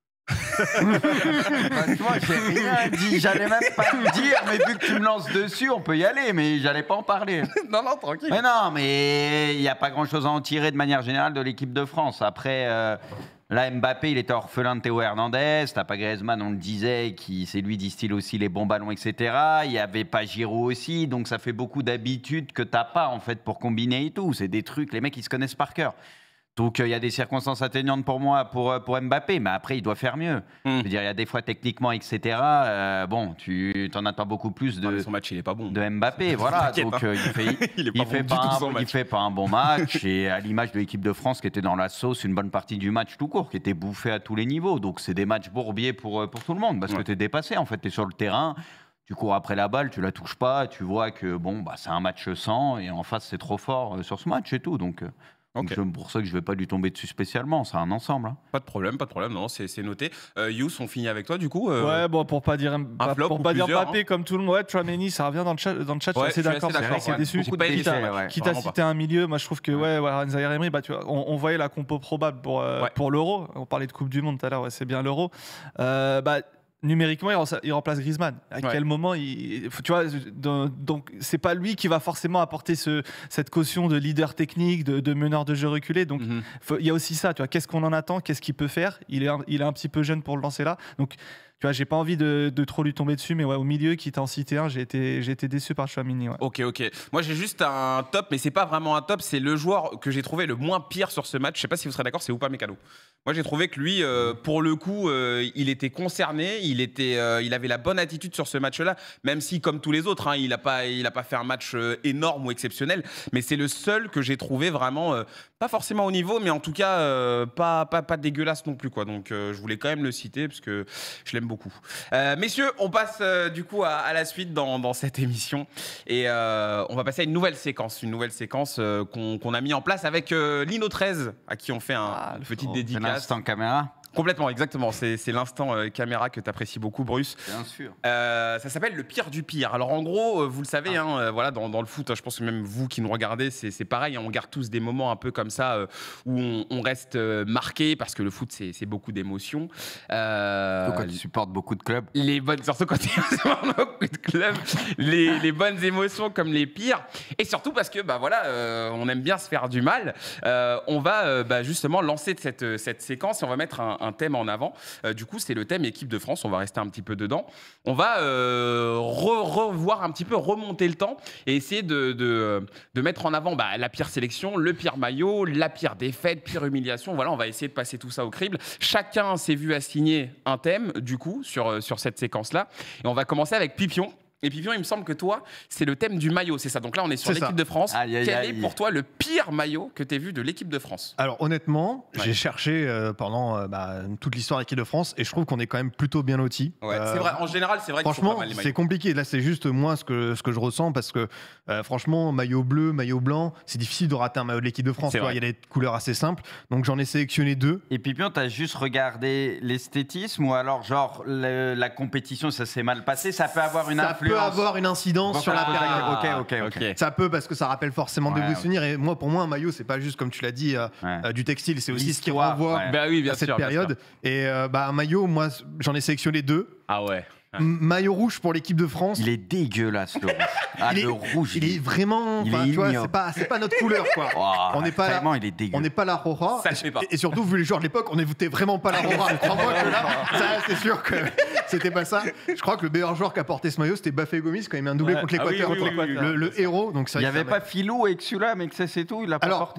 Franchement, j'ai rien dit. J'allais même pas le dire, mais vu que tu me lances dessus, on peut y aller, mais j'allais pas en parler. Non, non, tranquille. Mais non, mais il n'y a pas grand-chose à en tirer de manière générale de l'équipe de France. Après, euh, là, Mbappé, il était orphelin de Théo Hernandez. T'as pas Griezmann, on le disait, qui c'est lui distille aussi les bons ballons, et cetera. Il y avait pas Giroud aussi, donc ça fait beaucoup d'habitudes que t'as pas en fait pour combiner et tout. C'est des trucs, les mecs ils se connaissent par cœur. Donc il y a des circonstances atténuantes pour moi, pour, euh, pour Mbappé, mais après il doit faire mieux. Mm. Je veux dire, il y a des fois techniquement, et cetera. euh, bon, tu t'en attends beaucoup plus Non, mais de, son match, il est pas bon. de Mbappé, voilà. T'inquiète, Donc hein. euh, il fait, Il est il pas fait bon du pas tout, un, son il match. fait pas un bon match, et à l'image de l'équipe de France qui était dans la sauce une bonne partie du match tout court, qui était bouffé à tous les niveaux. Donc c'est des matchs bourbiers pour, euh, pour tout le monde, parce Ouais. que tu es dépassé, en fait, tu es sur le terrain. Tu cours après la balle, tu la touches pas, tu vois que bon, bah, c'est un match sans, et en face c'est trop fort euh, sur ce match et tout. Donc, euh, donc Ok. c'est pour ça que je vais pas lui tomber dessus spécialement, c'est un ensemble. hein. Pas de problème, pas de problème. Non, non, c'est c'est noté. Euh, Yous, on finit avec toi, du coup. euh, Ouais, bon, pour pas dire, pas, flop pour ou pas dire plusieurs, Mbappé comme tout le monde, ouais, Chouameni, ça revient dans le chat, dans le chat Ouais, je suis je suis assez d'accord, assez c'est vrai d'accord, que c'est ouais. déçu. Beaucoup de C'est Quitte déchets, à, ouais. quitte à Vraiment citer un milieu, moi je trouve que ouais, voilà, Zaïre Emery, bah, tu vois, on, on voyait la compo probable pour, euh, Ouais. pour l'Euro. On parlait de Coupe du Monde tout à l'heure, ouais, c'est bien l'Euro. Euh, bah, numériquement, il remplace, il remplace Griezmann. À Ouais. quel moment il, tu vois, dans- donc c'est pas lui qui va forcément apporter ce, cette caution de leader technique, de, de meneur de jeu reculé. Donc mhm. faut- il y a aussi ça, tu vois, qu'est-ce qu'on en attend, qu'est-ce qu'il peut faire. Il est, un, il est un petit peu jeune pour le lancer là. Donc tu vois, j'ai pas envie de, de trop lui tomber dessus, mais ouais, au milieu, qui t'en cité un, j'ai été, j'ai été déçu par Chouamini. Ouais. Ok, ok. Moi, j'ai juste un top, mais c'est pas vraiment un top. C'est le joueur que j'ai trouvé le moins pire sur ce match. Je sais pas si vous serez d'accord, c'est Upamecano. Moi, j'ai trouvé que lui, euh, pour le coup, euh, il était concerné. Il était, euh, il avait la bonne attitude sur ce match-là, même si, comme tous les autres, hein, il a pas, il a pas fait un match euh, énorme ou exceptionnel. Mais c'est le seul que j'ai trouvé vraiment, euh, pas forcément au niveau, mais en tout cas, euh, pas, pas, pas dégueulasse non plus, quoi. Donc, euh, je voulais quand même le citer parce que je l'aime beaucoup. Euh, messieurs, on passe euh, du coup à, à la suite dans, dans cette émission et euh, on va passer à une nouvelle séquence, une nouvelle séquence euh, qu'on qu'on a mis en place avec euh, Lino treize, à qui on fait un, Ah, une le petite frérot. C'est dédicace. l'instant caméra, Complètement, exactement. C'est c'est l'instant euh, caméra que tu apprécies beaucoup, Bruce. bien sûr. Euh, ça s'appelle le pire du pire. Alors en gros, euh, vous le savez, Ah. hein, euh, voilà, dans, dans le foot, hein, je pense que même vous qui nous regardez, c'est c'est pareil. hein, on garde tous des moments un peu comme ça euh, où on, on reste euh, marqué parce que le foot, c'est c'est beaucoup d'émotions. Euh, Surtout quand tu supportes beaucoup de clubs. les bonnes, surtout quand tu es beaucoup de clubs, les, les bonnes émotions comme les pires, et surtout parce que bah voilà, euh, on aime bien se faire du mal. Euh, on va euh, bah, justement lancer cette, cette séquence et on va mettre un, un thème en avant. Euh, du coup, c'est le thème équipe de France. On va rester un petit peu dedans. On va euh, re- revoir un petit peu, remonter le temps et essayer de, de, de mettre en avant bah, la pire sélection, le pire maillot, la pire défaite, pire humiliation. Voilà, on va essayer de passer tout ça au crible. Chacun s'est vu assigner un thème, du coup, sur, sur cette séquence-là. Et on va commencer avec Pipion. Et Pipion, il me semble que toi, c'est le thème du maillot, c'est ça. Donc là, on est sur C'est ça. l'équipe de France. Aïe, aïe, Quel aïe. est pour toi le pire maillot que tu as vu de l'équipe de France? Alors honnêtement, Ouais. j'ai cherché euh, pendant euh, bah, toute l'histoire de l'équipe de France et je trouve qu'on est quand même plutôt bien lotis. Ouais, Euh, c'est vrai. En général, c'est vrai qu'ils sont Franchement, pas mal les c'est maillots. compliqué. Là, c'est juste moi ce que, ce que je ressens parce que euh, franchement, maillot bleu, maillot blanc, c'est difficile de rater un maillot de l'équipe de France. C'est tu vois. vrai. Il y a des couleurs assez simples. Donc j'en ai sélectionné deux. Et Pipion, t'as juste regardé l'esthétisme ou alors genre le- la compétition, ça s'est mal passé, ça peut avoir une Ça influence. peut avoir une incidence sur la Ah, période. ok, ok, ok. Ça peut parce que ça rappelle forcément des Ouais, beaux ouais. souvenirs. Et moi, pour moi, un maillot, c'est pas juste comme tu l'as dit euh, Ouais. euh, du textile, c'est aussi ce qui L'histoire, renvoie ouais. Bah oui, bien à cette sûr. bien période. sûr. Et euh, bah, un maillot, moi, j'en ai sélectionné deux. Ah ouais. Ouais. M- Maillot rouge pour l'équipe de France. Il est dégueulasse le rouge. Ah, Il est- le rouge. Il est vraiment, Il enfin, est tu vois, ignoble. c'est pas, c'est pas notre couleur, quoi. Oh, On n'est pas là- vraiment, il est dégueu. On n'est pas la Rora. Ça le fait pas. Et, et surtout, vu les joueurs de l'époque, on n'était vraiment pas la Rora. Crois-moi que là, ça, c'est sûr que c'était pas ça. Je crois que le meilleur joueur qui a porté ce maillot, c'était Bafé Gomis quand il met un doublé Ouais. contre Ah oui, l'Équateur. oui, oui, oui, oui. le, le héros. Donc c'est Il n'y vrai que avait ça pas Philou avec celui-là, mais que ça c'est tout, il l'a pas Alors, porté.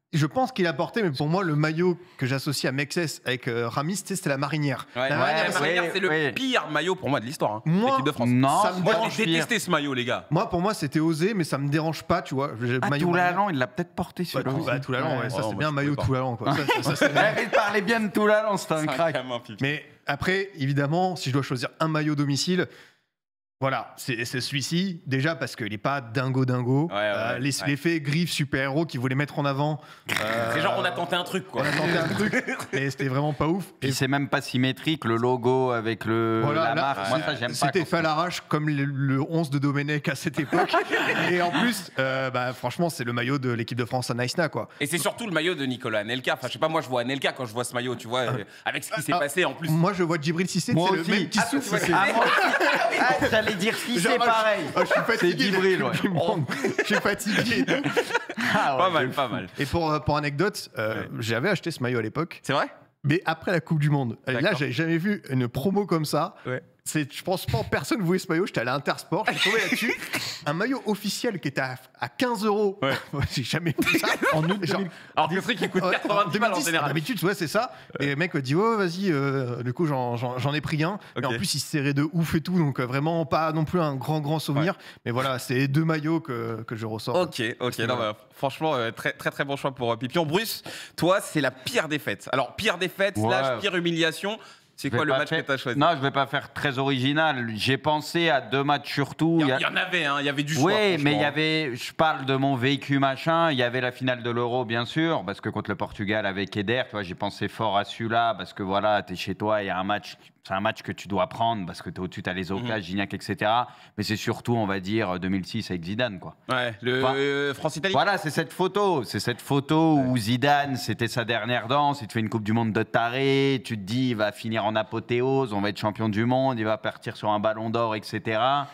Je pense qu'il a porté, mais pour moi, le maillot que j'associe à Mexès avec euh, Ramis, c'était la marinière. Ouais, la ouais, marinière, la c'est- marinière, oui, c'est le oui. pire maillot pour moi de l'histoire. Hein, Moi, l'équipe de France. Non, ça me Moi, dérange j'ai détesté ce maillot, les gars. Moi, pour moi, c'était osé, mais ça me dérange pas, tu vois. Le Ah, maillot tout marinière. l'allant, il l'a peut-être porté Bah, celui-là. tout, aussi. bah, tout l'allant, ouais, Ouais, ça ouais, c'est moi, bien je maillot pouvais tout l'allant, quoi. Ça, ça, ça, c'est- Ouais, Il parlait bien de tout l'allant, c'était un C'est crack. quand même un pic. Mais après, évidemment, si je dois choisir un maillot domicile, voilà, c'est c'est celui-ci. Déjà parce qu'il n'est pas dingo dingo. Ouais, ouais, Euh, les- ouais. L'effet griffe super-héros qu'ils voulaient mettre en avant. euh, C'est genre, on a tenté un truc, quoi. on a tenté un truc, mais c'était vraiment pas ouf. Puis Et c'est même pas symétrique, le logo avec le, voilà, la là, marque. Moi, ça, j'aime pas. c'était quand- fait à l'arrache comme le, le onze de Domenech à cette époque. Et en plus, euh, bah, franchement, c'est le maillot de l'équipe de France à Naïsna, quoi. Et c'est surtout le maillot de Nicolas Anelka. Enfin, je sais pas, moi, je vois Anelka quand je vois ce maillot, tu vois, euh, avec ce qui s'est ah, passé en plus. Moi, je vois Djibril Cissé, Moi c'est le aussi. même qui Ah, souffle. tu vois, c'est- Ah, moi aussi. Ah, j'allais dire si Genre, c'est ah, pareil. je- ah, je suis fatigué. C'est Djibril, ouais. Je me- Je suis fatigué. Ah, ouais, Pas mal, de pas fou. mal. Et pour, euh, pour anecdote, euh, Ouais. j'avais acheté ce maillot à l'époque, C'est vrai? mais après la Coupe du Monde. Et là, D'accord. j'avais jamais vu une promo comme ça. Ouais. C'est, je pense pas, personne voulait ce maillot. J'étais allé à Intersport, je suis tombé là-dessus. Un maillot officiel qui était à, à quinze euros. Ouais. J'ai jamais vu ça. En août Genre, deux mille- Alors que le truc, il coûte Ouais, quatre-vingt-dix balles en deux mille dix, général. D'habitude, ouais, c'est ça. Et le mec me dit, oh, vas-y. euh, du coup, j'en, j'en- j'en ai pris un. Mais Ok. en plus, il se serrait de ouf et tout. Donc, euh, vraiment, pas non plus un grand, grand souvenir. Mais voilà, c'est les deux maillots que, que je ressors. Ok, ok. Non, bah, franchement, euh, très, très, très bon choix pour euh, Pipion. Bruce, toi, c'est la pire défaite. Alors, pire défaite, Ouais. slash pire humiliation. C'est Je vais quoi le pas match faire- que tu as choisi? Non, je vais pas faire très original. J'ai pensé à deux matchs surtout. Il y, Il y en- a- il y en avait, hein, il y avait du choix. Oui, mais il franchement. y avait, je parle de mon vécu machin, il y avait la finale de l'Euro bien sûr, parce que contre le Portugal avec Eder, tu vois, j'ai pensé fort à celui-là, parce que voilà, tu es chez toi, il y a un match, c'est un match que tu dois prendre, parce que tu es au-dessus, tu as les occasions, Mhm. Gignac, et cetera. Mais c'est surtout, on va dire, deux mille six avec Zidane, quoi. Ouais, le Enfin, euh, France-Italie. Voilà, c'est cette photo. C'est cette photo où Zidane, c'était sa dernière danse. Il te fait une Coupe du Monde de taré. Tu te dis, il va finir en apothéose. On va être champion du monde. Il va partir sur un ballon d'or, et cetera.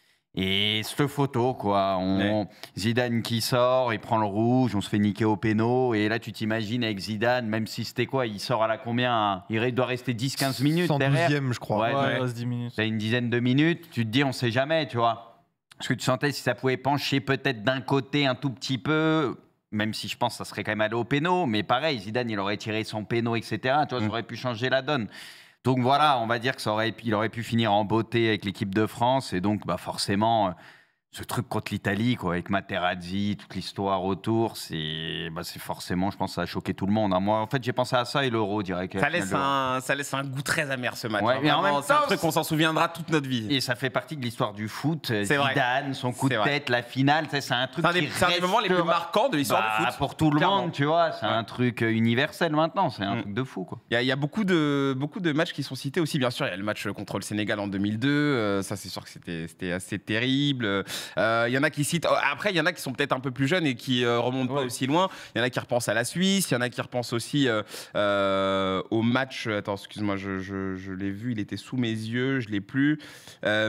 Et cette photo, quoi. On, Ouais. Zidane qui sort, il prend le rouge, on se fait niquer au péno. Et là, tu t'imagines avec Zidane, même si c'était quoi, il sort à la combien hein Il doit rester dix quinze minutes cent derrière. douzième, je crois. Ouais, Ouais, ouais. il reste dix minutes. T'as une dizaine de minutes, tu te dis on sait jamais, tu vois. Parce que tu sentais si ça pouvait pencher peut-être d'un côté un tout petit peu, même si je pense que ça serait quand même allé au péno, mais pareil, Zidane il aurait tiré son péno, et cetera. Tu vois, ça Mm. aurait pu changer la donne. Donc voilà, on va dire que ça aurait, il aurait pu finir en beauté avec l'équipe de France, et donc bah, forcément, euh, ce truc contre l'Italie, quoi, avec Materazzi, toute l'histoire autour, c'est bah, c'est forcément, je pense, que ça a choqué tout le monde. hein. Moi, en fait, j'ai pensé à ça et l'Euro direct. Ça laisse, un, ça laisse un goût très amer ce match. Ouais, hein. mais en Vraiment, même c'est un temps, truc qu'on s'en souviendra toute notre vie. Et ça fait partie de l'histoire du foot. C'est vrai. Zidane, son coup C'est de vrai. tête, la finale, ça, c'est un truc C'est un qui des, c'est un des moments les plus restera- marquants de l'histoire Bah, du foot. pour tout le Clairement. monde, tu vois, c'est Ouais. un truc euh, universel maintenant, c'est un Mm. truc de fou, quoi. Il y, a- il y a beaucoup de, beaucoup de matchs qui sont cités aussi, bien sûr. Il y a le match contre le Sénégal en deux mille deux. euh, ça, c'est sûr que c'était c'était assez terrible. Euh, Il y en a qui citent. Après, il y en a qui sont peut-être un peu plus jeunes et qui euh, remontent pas Ouais. aussi loin. Il y en a qui repensent à la Suisse. Il y en a qui repensent aussi euh, euh, au match. Attends, excuse-moi, je, je- je l'ai vu. Il était sous mes yeux. Je l'ai plus. Euh,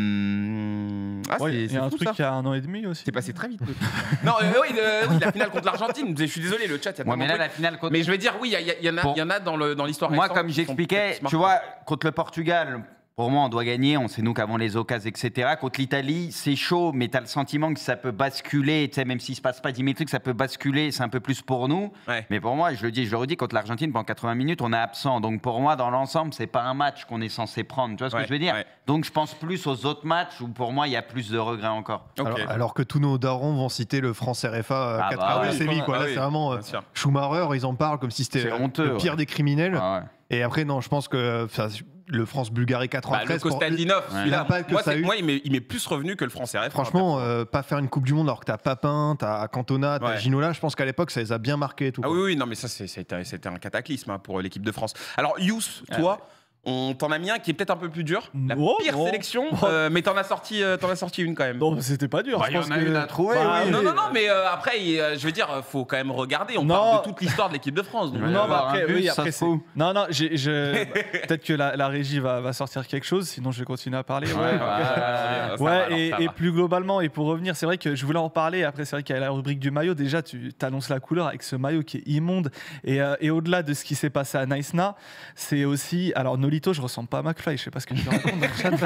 Ah, Ouais, c'est il y c'est a un fou, truc ça. il y a un an et demi aussi. C'est passé très vite. non, euh, oui, euh, oui, la finale contre l'Argentine. Je suis désolé, le chat. Il y a Ouais, tellement mais de là, trucs. la finale contre. Mais je veux dire, oui, il y, a- il y a- il y en a, Bon. il y en a dans le- dans l'histoire. Moi, récente comme qui sont j'expliquais, peut-être tu vois, contre le Portugal, pour moi, on doit gagner. On sait, nous, qu'avant les occasions, et cetera. Contre l'Italie, c'est chaud, mais tu as le sentiment que ça peut basculer. Tu sais, même s'il se passe pas dix minutes, que ça peut basculer. C'est un peu plus pour nous. Ouais. Mais pour moi, je le dis, je le redis, contre l'Argentine, pendant quatre-vingts minutes, on est absent. Donc pour moi, dans l'ensemble, c'est pas un match qu'on est censé prendre. Tu vois ce Ouais, que je veux dire ouais. Donc je pense plus aux autres matchs où pour moi, il y a plus de regrets encore. Ok. Alors, alors que tous nos darons vont citer le France R F A Ah quatre bah heures de oui, série, quoi. ah Là, oui, c'est vraiment euh, bien sûr. Schumacher, ils en parlent comme si c'était C'est euh, honteux, le pire ouais. des criminels. Ah ouais. Et après, non, je pense que enfin, le France-Bulgarie Bah, le quatre-vingt-treize. pour- Kostadinov, Ouais. celui-là, L'impact que moi, ça a c'est- eu. moi, il m'est il m'est plus revenu que le France R F. Franchement, euh, pas faire une Coupe du Monde alors que t'as Papin, t'as Cantona, t'as Ouais. Ginola, je pense qu'à l'époque, ça les a bien marqués et tout. Ah quoi. oui, oui, non, mais ça, c'est- c'était c'était un cataclysme hein, pour l'équipe de France. Alors, Yous, Ah toi, on t'en a mis un qui est peut-être un peu plus dur. La Oh, pire non. sélection, Oh. euh, mais t'en as, sorti, euh, t'en as sorti une quand même. Non, c'était pas dur. Bah, je il y pense en a que- une à trouver, Bah, oui. Non, non, non, mais euh, après, il- euh, je veux dire, faut quand même regarder. On Non. parle de toute l'histoire de l'équipe de France. donc, Il va y Non, euh, mais avoir après, un bus, oui, ça après, se c'est- fout. non, non, j'ai- je- peut-être que la, la régie va, va sortir quelque chose, sinon je vais continuer à parler. Ouais, Ouais, ouais. bah, ça Ouais, va, alors, et, ça et va. plus globalement, et pour revenir, c'est vrai que je voulais en parler. Après, c'est vrai qu'il y a la rubrique du maillot. Déjà, tu t'annonces la couleur avec ce maillot qui est immonde. Et, euh, et au-delà de ce qui s'est passé à Naïsna, c'est aussi. Alors, Nolito Lolito, je ressemble pas à McFly. Je sais pas ce que tu racontes dans le chat.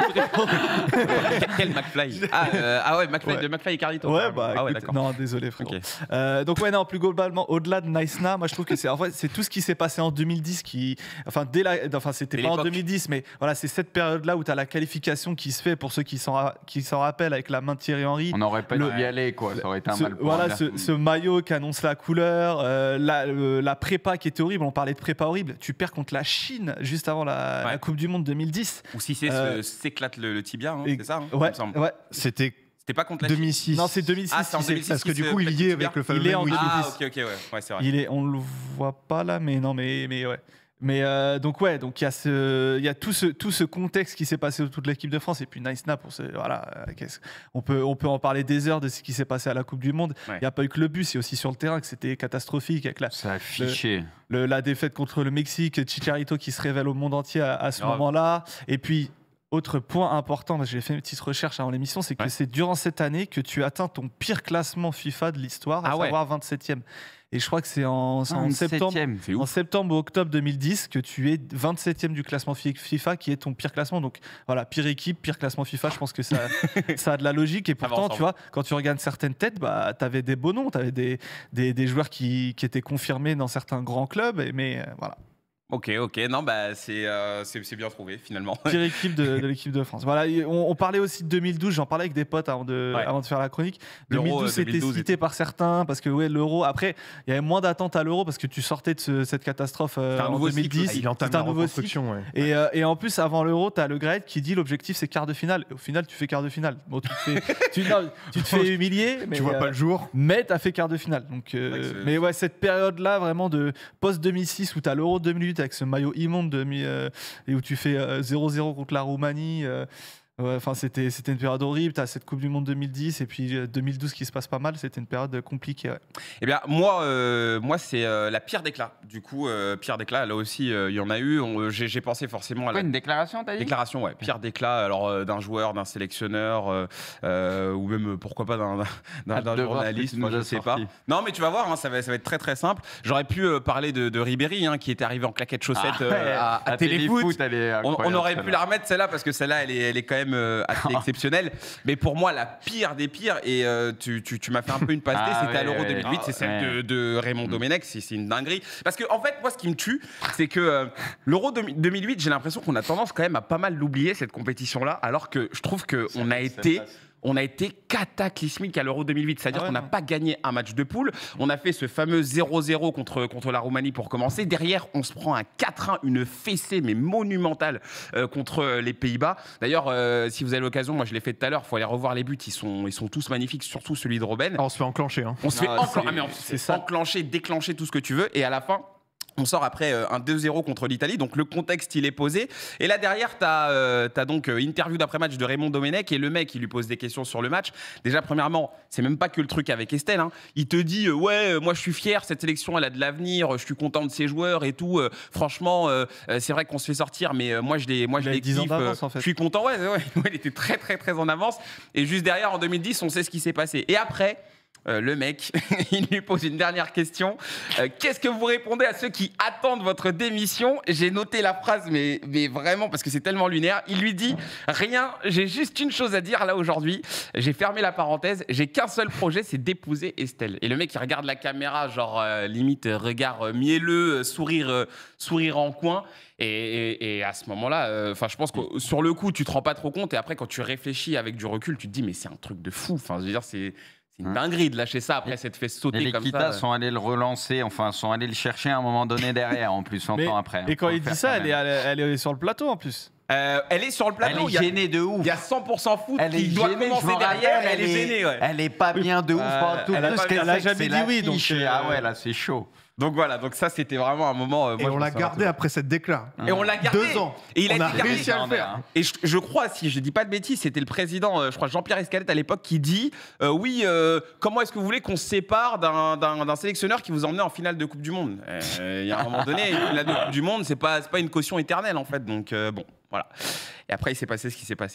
Patrick. Quel McFly ah, euh, ah ouais, McFly, Ouais. de McFly et Carlito. Ouais, bah, ah ouais, écoute, d'accord. non, désolé, frérot. Ok. Euh, donc, ouais, non, plus globalement, au-delà de Nice-Na, moi, je trouve que c'est, en fait, c'est tout ce qui s'est passé en deux mille dix qui. Enfin, dès la, enfin c'était C'est pas en l'époque. deux mille dix, mais voilà, c'est cette période-là où tu as la qualification qui se fait, pour ceux qui s'en, ra- qui s'en rappellent, avec la main de Thierry Henry. On n'aurait pas Le- dû y aller, quoi. Ça aurait été un Ce, mal pour voilà, un ce, ce maillot qui annonce la couleur, euh, la, euh, la prépa qui était horrible. On parlait de prépa horrible. Tu perds contre la Chine juste avant la, Ouais. la Coupe du Monde deux mille dix. Ou si c'est Euh, se- s'éclate le, le tibia, hein, Et- c'est ça hein, il Ouais, me semble. ouais. C'était C'était pas contre la Chine. deux mille six. Non, c'est deux mille six. Ah, c'est en il s'est- deux mille six. Parce que du qui se coup, il pète y est le avec tibia. le fameux Il est en Wii. Ah, deux mille ok, ok, ouais, ouais c'est vrai. Il est, on le voit pas là, mais non, mais, mais ouais. Mais euh, donc ouais, donc il y a ce, il y a tout ce, tout ce contexte qui s'est passé autour de l'équipe de France et puis Nice-Na pour ce, voilà, euh, qu'est-ce- on peut, on peut en parler des heures de ce qui s'est passé à la Coupe du Monde. Il Ouais. n'y a pas eu que le but, c'est aussi sur le terrain que c'était catastrophique avec la, Ça a fiché. le- la défaite contre le Mexique, Chicharito qui se révèle au monde entier à, à ce Grave. moment-là. Et puis, autre point important, parce que j'ai fait une petite recherche avant l'émission, c'est que Ouais. c'est durant cette année que tu atteins ton pire classement FIFA de l'histoire, à Ah ouais. savoir vingt-septième. Et je crois que c'est en, c'est en Un septembre. septième. C'est En ouf. septembre ou octobre deux mille dix, que tu es vingt-septième du classement fi- FIFA, qui est ton pire classement. Donc voilà, pire équipe, pire classement FIFA, je pense que ça, ça a de la logique. Et Ça va pourtant, ensemble. tu vois, quand tu regardes certaines têtes, bah, tu avais des beaux noms, tu avais des, des, des joueurs qui, qui étaient confirmés dans certains grands clubs. Et, mais euh, voilà, Ok, ok, non, bah c'est euh, c'est c'est bien trouvé finalement. pire équipe de, de l'équipe de France. Voilà, et on, on parlait aussi de deux mille douze, j'en parlais avec des potes avant de, Ouais. avant de faire la chronique. L'Euro, deux mille douze, euh, c'était deux mille douze cité par certains, parce que ouais, l'euro, après, il y avait moins d'attentes à l'euro, parce que tu sortais de ce- cette catastrophe euh, C'était un en nouveau deux mille cycle dix. aussi. Il entame C'était la un nouveau cycle. reconstruction. ouais. Et, euh, et en plus, avant l'Euro, tu as le Great qui dit l'objectif c'est quart de finale. Et au final, tu fais quart de finale. Bon, tu te fais, tu, non, tu te fais humilier, mais Tu vois euh, pas le jour. mais tu as fait quart de finale. Donc, euh, C'est vrai que c'est- mais ouais, cette période-là, vraiment de post-deux mille six où tu as l'Euro deux mille huit avec ce maillot immonde de, mi- euh, et où tu fais euh, zéro zéro contre la Roumanie. euh, ouais, enfin, c'était, c'était une période horrible. Tu as cette Coupe du Monde deux mille dix et puis euh, deux mille douze qui se passe pas mal. C'était une période compliquée. Ouais. Eh bien, moi, euh, moi c'est euh, la pire déclat. Du coup, euh, pire déclat, là aussi, euh, il y en a eu. On- J'ai j'ai pensé forcément à Quoi, la une déclaration, t'as dit déclaration, ouais. Pire déclat, alors euh, d'un joueur, d'un sélectionneur, euh, euh, ou même, euh, pourquoi pas, d'un- d'un Hâte d'un de voir ce que journaliste, tu moi nous je as sais sorti. pas. Non, mais tu vas voir, hein, ça, va, ça va être très très simple. J'aurais pu euh, parler de, de Ribéry, hein, qui était arrivé en claquette chaussette Ah, euh, ouais, à, à Téléfoot. elle est On, on incroyable, aurait pu celle-là. la remettre celle-là parce que celle-là elle est, elle est quand même euh, assez exceptionnelle. Mais pour moi la pire des pires et euh, tu, tu, tu m'as fait un peu une passe Ah c'était à ouais, l'Euro ouais. deux mille huit, Ah c'est celle ouais. de, de Raymond Mm. Domenech, c'est c'est une dinguerie. Parce que en fait moi ce qui me tue c'est que euh, l'Euro deux mille deux mille huit j'ai l'impression qu'on a tendance quand même à pas mal l'oublier cette compétition-là alors que je trouve qu'on a été... On a été cataclysmique à l'Euro deux mille huit, c'est-à-dire Ah ouais, qu'on n'a non. pas gagné un match de poule. On a fait ce fameux zéro zéro contre, contre la Roumanie pour commencer. Derrière, on se prend un quatre un, une fessée mais monumentale euh, contre euh, les Pays-Bas. D'ailleurs, euh, si vous avez l'occasion, moi je l'ai fait tout à l'heure, il faut aller revoir les buts, ils sont, ils sont tous magnifiques, surtout celui de Robben. Ah, on se fait enclencher. Hein. On se fait Ah, enclen- c'est- ah, mais on- c'est c'est ça. enclencher, déclencher tout ce que tu veux. Et à la fin, on sort après euh, un deux zéro contre l'Italie, donc le contexte il est posé. Et là derrière, tu as, euh, t'as donc euh, interview d'après-match de Raymond Domenech et le mec il lui pose des questions sur le match. Déjà, premièrement, c'est même pas que le truc avec Estelle. Hein. Il te dit euh, ouais, euh, moi je suis fier, cette sélection elle a de l'avenir, je suis content de ses joueurs et tout. euh, franchement, euh, euh, c'est vrai qu'on se fait sortir, mais euh, moi je les, moi Il je avait les dix ans kiffe. euh, d'avance, en fait. Je suis content, ouais, ouais, ouais, il était très très très en avance. Et juste derrière, en deux mille dix, on sait ce qui s'est passé. Et après. Euh, le mec, il lui pose une dernière question. Euh, Qu'est-ce que vous répondez à ceux qui attendent votre démission? J'ai noté la phrase, mais, mais vraiment, parce que c'est tellement lunaire. Il lui dit rien, j'ai juste une chose à dire là aujourd'hui. J'ai fermé la parenthèse, j'ai qu'un seul projet, c'est d'épouser Estelle. Et le mec, il regarde la caméra, genre euh, limite euh, regard euh, mielleux, euh, sourire, euh, sourire en coin. Et, et- et à ce moment-là, enfin, je pense que sur le coup, tu te rends pas trop compte. Et après, quand tu réfléchis avec du recul, tu te dis, mais c'est un truc de fou. Enfin, je veux dire, c'est. C'est une dinguerie de lâcher ça après s'être fait sauter Et les comme Kita ça. sont allés le relancer, enfin sont allés le chercher à un moment donné derrière, en plus, Mais- longtemps après. Et quand Faut il le dit faire ça, quand elle est, même. elle est- elle est sur le plateau en plus. Euh, elle est sur le plateau. Elle il est y a- gênée de ouf. Il y a cent pour cent foot Elle est qui doit gênée, je commencer m'en derrière. rappelle, Elle est gênée, ouais. Elle est pas bien de ouf. Euh, pendant tout elle a tout pas- ce qu'elle elle a fait, jamais c'est dit la oui, donc, quiche. euh, Ah ouais, là, c'est chaud. Donc voilà, donc ça c'était vraiment un moment. euh, moi, Et je on m'en l'a souviens gardé toujours. après cette déclat. Et on l'a gardé. Deux ans. Et il a On a été gardé. réussi à le faire. Et je, je crois, si je dis pas de bêtises, c'était le président, euh, je crois Jean-Pierre Escalette à l'époque, qui dit euh, oui, euh, comment est-ce que vous voulez qu'on se sépare d'un- d'un d'un sélectionneur qui vous emmenait en finale de Coupe du Monde? Euh, Il y a un moment donné, une finale de Coupe du Monde, c'est pas, c'est pas une caution éternelle en fait. Donc euh, bon, voilà. Et après, il s'est passé ce qui s'est passé.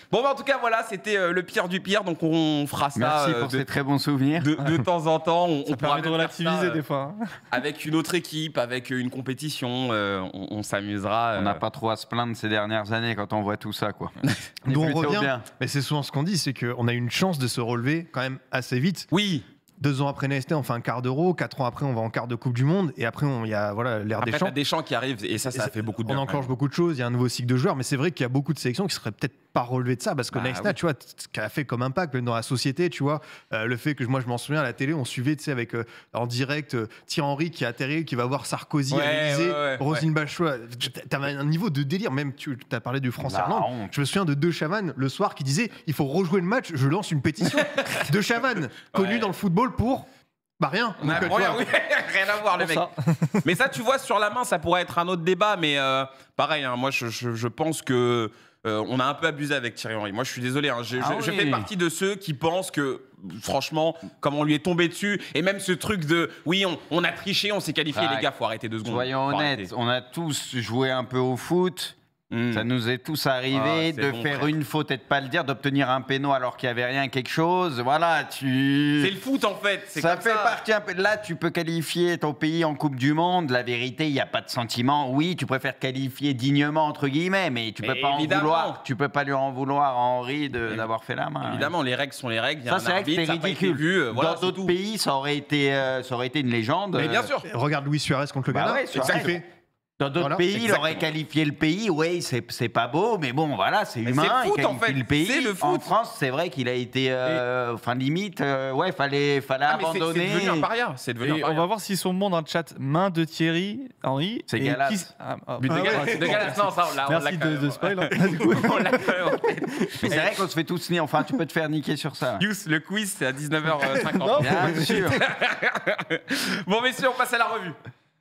Bon, bah, en tout cas, voilà, c'était euh, le pire du pire. Donc, on fera ça Merci euh, pour de, ces très bons souvenirs. de, de temps en temps. On, Ça on pourra permet de même faire ça, relativiser euh, des fois. hein. avec une autre équipe, avec une compétition. euh, on on s'amusera. On euh. n'a pas trop à se plaindre ces dernières années quand on voit tout ça, quoi. On est D'où on plutôt revient. bien. Mais c'est souvent ce qu'on dit, c'est qu'on a eu une chance de se relever quand même assez vite. Oui. Deux ans après N S T, on fait un quart d'euro. Quatre ans après, on va en quart de Coupe du Monde. Et après, on- il y a voilà, l'ère Après, des t'as champs. Deschamps qui arrive et ça, ça Et a fait beaucoup de On bien. enclenche beaucoup de choses, il y a un nouveau cycle de joueurs, mais c'est vrai qu'il y a beaucoup de sélections qui seraient peut-être pas relevées de ça, parce que Bah Naïsna, oui. tu vois, t- ce qu'elle a fait comme impact même dans la société, tu vois, euh, le fait que moi je m'en souviens à la télé, on suivait, tu sais, avec euh, en direct euh, Thierry Henry qui atterrit, qui va voir Sarkozy Ouais, à l'Élysée, ouais, ouais, Roselyne Bachelot, t'avais un niveau de délire, même tu as parlé du La France-Irlande. honte. Je me souviens de De Chavannes le soir qui disait il faut rejouer le match, je lance une pétition. De Chavannes, connu Ouais. dans le football pour bah rien. Ouais, Donc, euh, tu rien, vois, oui, rien à voir, le Pour mec. ça. Mais ça, tu vois, sur la main, ça pourrait être un autre débat. Mais euh, pareil, hein, moi, je, je- je pense que euh, on a un peu abusé avec Thierry Henry. Moi, je suis désolé. hein, je, Ah je- je oui. fais partie de ceux qui pensent que, franchement, comme on lui est tombé dessus, et même ce truc de, oui, on, on a triché, on s'est qualifié, Ah, les gars, faut arrêter deux secondes. Soyons Faut honnêtes, arrêter. on a tous joué un peu au foot. Mm. Ça nous est tous Ah, arrivé c'est de bon, faire frère. une faute et de pas le dire, d'obtenir un péno alors qu'il y avait rien, quelque chose. Voilà, tu. C'est le foot, en fait. C'est Ça comme fait ça. partie un peu. Là, tu peux qualifier ton pays en Coupe du Monde. La vérité, il n'y a pas de sentiment. Oui, tu préfères qualifier dignement entre guillemets, mais tu peux Mais pas en évidemment. vouloir. Tu peux pas lui en vouloir à Henri de- Évi- d'avoir fait la main. Évidemment, les règles sont les règles. Il y a Ça, un c'est vrai que arbitre, c'était ça a pas été ridicule. vu, euh, voilà, Dans c'est d'autres tout. pays, ça aurait été, euh, ça aurait été une légende. Mais bien Euh, sûr. Regarde Luis Suarez contre le Bah Ghana, ouais, c'est ça qu'il Suarez. fait. Dans d'autres Voilà, pays, il exactement. aurait qualifié le pays. Oui, c'est c'est pas beau, mais bon, voilà, c'est Mais humain. c'est le foot, il en qualifie fait. le pays. C'est le En foot. France, c'est vrai qu'il a été, euh, enfin limite, euh, ouais, fallait, fallait Ah, mais c'est- abandonner. c'est devenu un paria. C'est devenu un Et on paria. va voir s'ils sont bons dans le chat. Main de Thierry Henry. C'est et Gallas. qui- Ah, ah, But de ah ouais. Gallas, de Gallas, non, ça, on l'a- on l'a Merci quand de, même. de spoil. hein. Du coup, On l'a quand même en tête. Mais c'est vrai qu'on se fait tous nier. Enfin, tu peux te faire niquer sur ça. Youss, le quiz, c'est à dix-neuf heures cinquante. Non. Bien sûr. Bon, messieurs, on passe à la revue.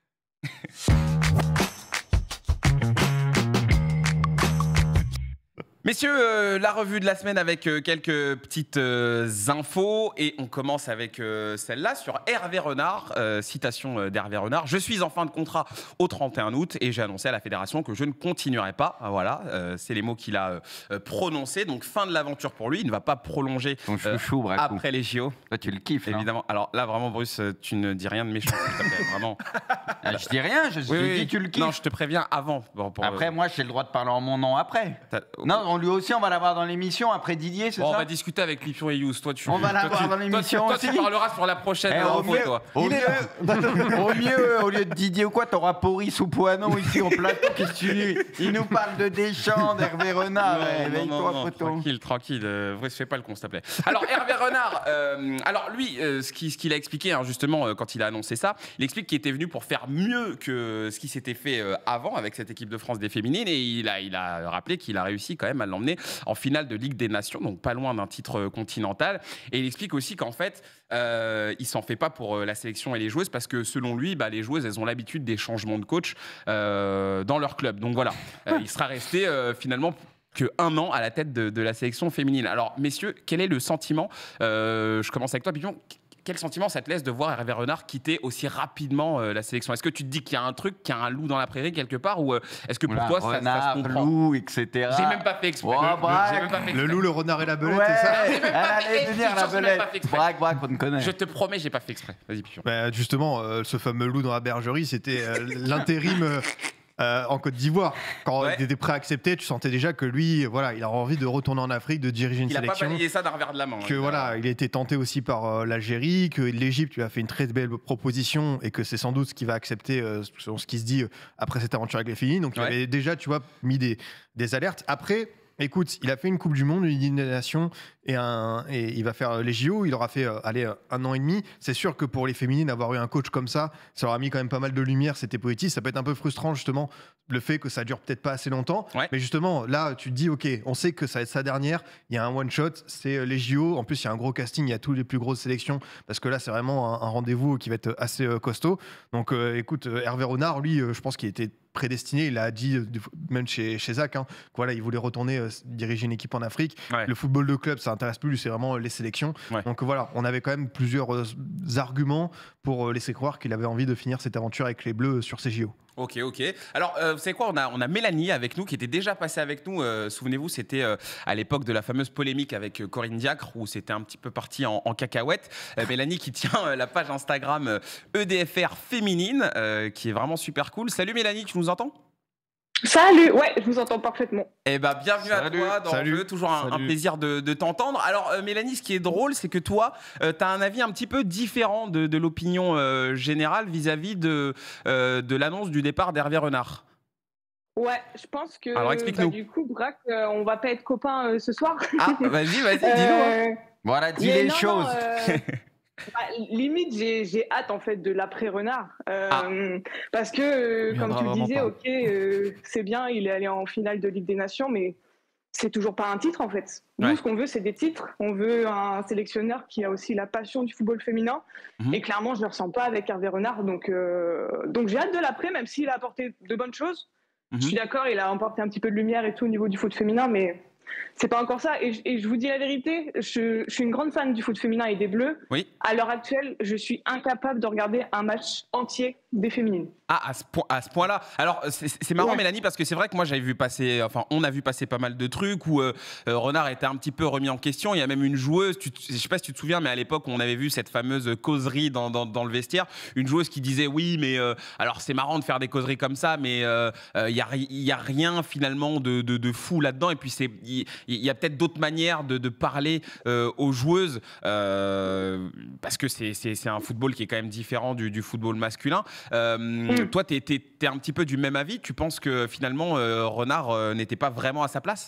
Messieurs, euh, la revue de la semaine avec euh, quelques petites euh, infos et on commence avec euh, celle-là sur Hervé Renard, euh, citation euh, d'Hervé Renard. Je suis en fin de contrat au trente et un août et j'ai annoncé à la fédération que je ne continuerai pas. Ah, voilà, euh, c'est les mots qu'il a euh, prononcés. Donc fin de l'aventure pour lui, il ne va pas prolonger Ton euh, chouchou, Bracou. après les J O. Toi, tu le kiffes, non Évidemment. Alors là, vraiment, Bruce, euh, tu ne dis rien de méchant, s'il te plaît, vraiment. Ah, Je dis rien, je Oui, te oui. dis tu le kiffes. Non, je te préviens avant. Bon, pour, Après, euh, moi, j'ai le droit de parler en mon nom après. t'as- Non, on lui aussi, on va l'avoir dans l'émission après Didier, c'est Bon, on ça va discuter avec Lipion et Youss. Toi, tu, On va toi, l'avoir tu- dans toi, l'émission toi, tu aussi. parleras sur la prochaine Eh, euh, au, info, mieux, toi. au, mieux, au mieux, au lieu de Didier ou quoi, t'auras Poris ou Poinon ici au plateau. Qu'est-ce que tu dis? Il nous parle de Deschamps, d'Hervé Renard. Non, Eh, non, Réveille-toi, non, non, poteau. tranquille, tranquille. Euh, Bruce, fais pas le con, s'il te plaît. Alors, Hervé Renard, euh, alors lui, euh, ce qu'il ce qu'il a expliqué, hein, justement, euh, quand il a annoncé ça, il explique qu'il était venu pour faire mieux que ce qui s'était fait euh, avant avec cette équipe de France des féminines et il a, il a rappelé qu'il a réussi quand même à l'emmener en finale de Ligue des Nations, donc pas loin d'un titre euh, continental. Et il explique aussi qu'en fait, euh, il s'en fait pas pour euh, la sélection et les joueuses parce que selon lui, bah, les joueuses, elles ont l'habitude des changements de coach euh, dans leur club. Donc voilà, Euh, il sera resté euh, finalement que un an à la tête de, de la sélection féminine. Alors, messieurs, quel est le sentiment euh, Je commence avec toi, Pipion. Quel sentiment ça te laisse de voir Hervé Renard quitter aussi rapidement euh, la sélection? Est-ce que tu te dis qu'il y a un truc, qu'il y a un loup dans la prairie quelque part, ou euh, est-ce que pour Voilà, toi ça, ça renard, se comprend? loup, et cetera. J'ai même pas fait exprès. Oh, Le- le- braque. j'ai même pas fait Le exprès. loup, le renard et la belette, Ouais, c'est ça J'ai même elle pas allait fait venir exprès, la j'ai même belette. pas fait exprès. Braque, braque, on te connaît. Je te promets, j'ai pas fait exprès. Vas-y, Pipion. Bah, justement, euh, ce fameux loup dans la bergerie, c'était euh, l'intérim euh, euh, en Côte d'Ivoire. Quand Ouais. il était prêt à accepter, tu sentais déjà que lui, voilà, il a envie de retourner en Afrique, de diriger une Il a pas sélection. balayé ça d'un revers de la main. Que hein. voilà, il a été tenté aussi par euh, l'Algérie, que l'Égypte lui a fait une très belle proposition et que c'est sans doute ce qu'il va accepter euh, selon ce qui se dit euh, après cette aventure avec les féminines. Donc il Ouais. avait déjà, tu vois, mis des, des alertes. Après, écoute, il a fait une Coupe du Monde, une Ligue des Nations et, un, et il va faire les J O. Il aura fait euh, allez, euh, un an et demi. C'est sûr que pour les féminines, avoir eu un coach comme ça, ça leur a mis quand même pas mal de lumière. C'était positif. Ça peut être un peu frustrant justement le fait que ça dure peut-être pas assez longtemps. Ouais. Mais justement, là, tu te dis, ok, on sait que ça va être sa dernière. Il y a un one shot, c'est euh, les J O. En plus, il y a un gros casting. Il y a toutes les plus grosses sélections parce que là, c'est vraiment un, un rendez-vous qui va être assez euh, costaud. Donc, euh, écoute, euh, Hervé Renard, lui, euh, je pense qu'il était prédestiné. Il a dit, euh, même chez, chez Zach, hein, que voilà, il voulait retourner euh, diriger une équipe en Afrique. Ouais. Le football de club, ça intéresse plus. Lui, c'est vraiment euh, les sélections. Ouais. Donc voilà, on avait quand même plusieurs euh, arguments pour euh, laisser croire qu'il avait envie de finir cette aventure avec les Bleus euh, sur ces J O. Ok, ok. Alors, euh, vous savez quoi, on a, on a Mélanie avec nous, qui était déjà passée avec nous. Euh, souvenez-vous, c'était euh, à l'époque de la fameuse polémique avec euh, Corinne Diacre, où c'était un petit peu parti en, en cacahuète. Euh, Mélanie qui tient euh, la page Instagram euh, E D F R Féminine, euh, qui est vraiment super cool. Salut Mélanie, tu nous entends ? Salut, ouais, je vous entends parfaitement. Eh ben, bienvenue Salut, à toi dans salut. le jeu. Toujours un, un Salut. plaisir de, de t'entendre. Alors, euh, Mélanie, ce qui est drôle, c'est que toi, euh, tu as un avis un petit peu différent de, de l'opinion euh, générale vis-à-vis de, euh, de l'annonce du départ d'Hervé Renard. Ouais, je pense que Alors, explique-nous. bah, du coup, Braque, euh, on va pas être copains euh, ce soir. Ah, vas-y, vas-y, dis-nous. hein. Euh, Voilà, dis mais les non, choses. non, euh, bah, limite, j'ai, j'ai hâte en fait de l'après-Renard. Euh, Ah. Parce que, euh, Il comme viendra tu le vraiment disais, pas. ok, euh, c'est bien, il est allé en finale de Ligue des Nations, mais c'est toujours pas un titre en fait. Nous, Ouais. ce qu'on veut, c'est des titres. On veut un sélectionneur qui a aussi la passion du football féminin. Mhm. Et clairement, je ne le ressens pas avec Hervé Renard. Donc, euh, donc j'ai hâte de l'après, même s'il a apporté de bonnes choses. Mhm. Je suis d'accord, il a apporté un petit peu de lumière et tout au niveau du foot féminin, mais c'est pas encore ça. Et, je- et je vous dis la vérité, je, je suis une grande fan du foot féminin et des Bleus. Oui. À l'heure actuelle, je suis incapable de regarder un match entier des féminines. Ah, à ce, point, à ce point-là. Alors, c'est c'est marrant, Ouais. Mélanie, parce que c'est vrai que moi, j'avais vu passer, enfin, on a vu passer pas mal de trucs où euh, euh, Renard était un petit peu remis en question. Il y a même une joueuse, tu, te- je sais pas si tu te souviens, mais à l'époque, on avait vu cette fameuse causerie dans, dans, dans le vestiaire. Une joueuse qui disait oui, mais euh, alors c'est marrant de faire des causeries comme ça, mais il euh, euh, y, a, ri- y a rien finalement de, de, de fou là-dedans. Et puis, c'est- il y, y a peut-être d'autres manières de, de parler euh, aux joueuses, euh, parce que c'est c'est- c'est un football qui est quand même différent du, du football masculin. Euh, Mm. Toi, tu es, un petit peu du même avis. Tu penses que finalement, euh, Renard euh, n'était pas vraiment à sa place ?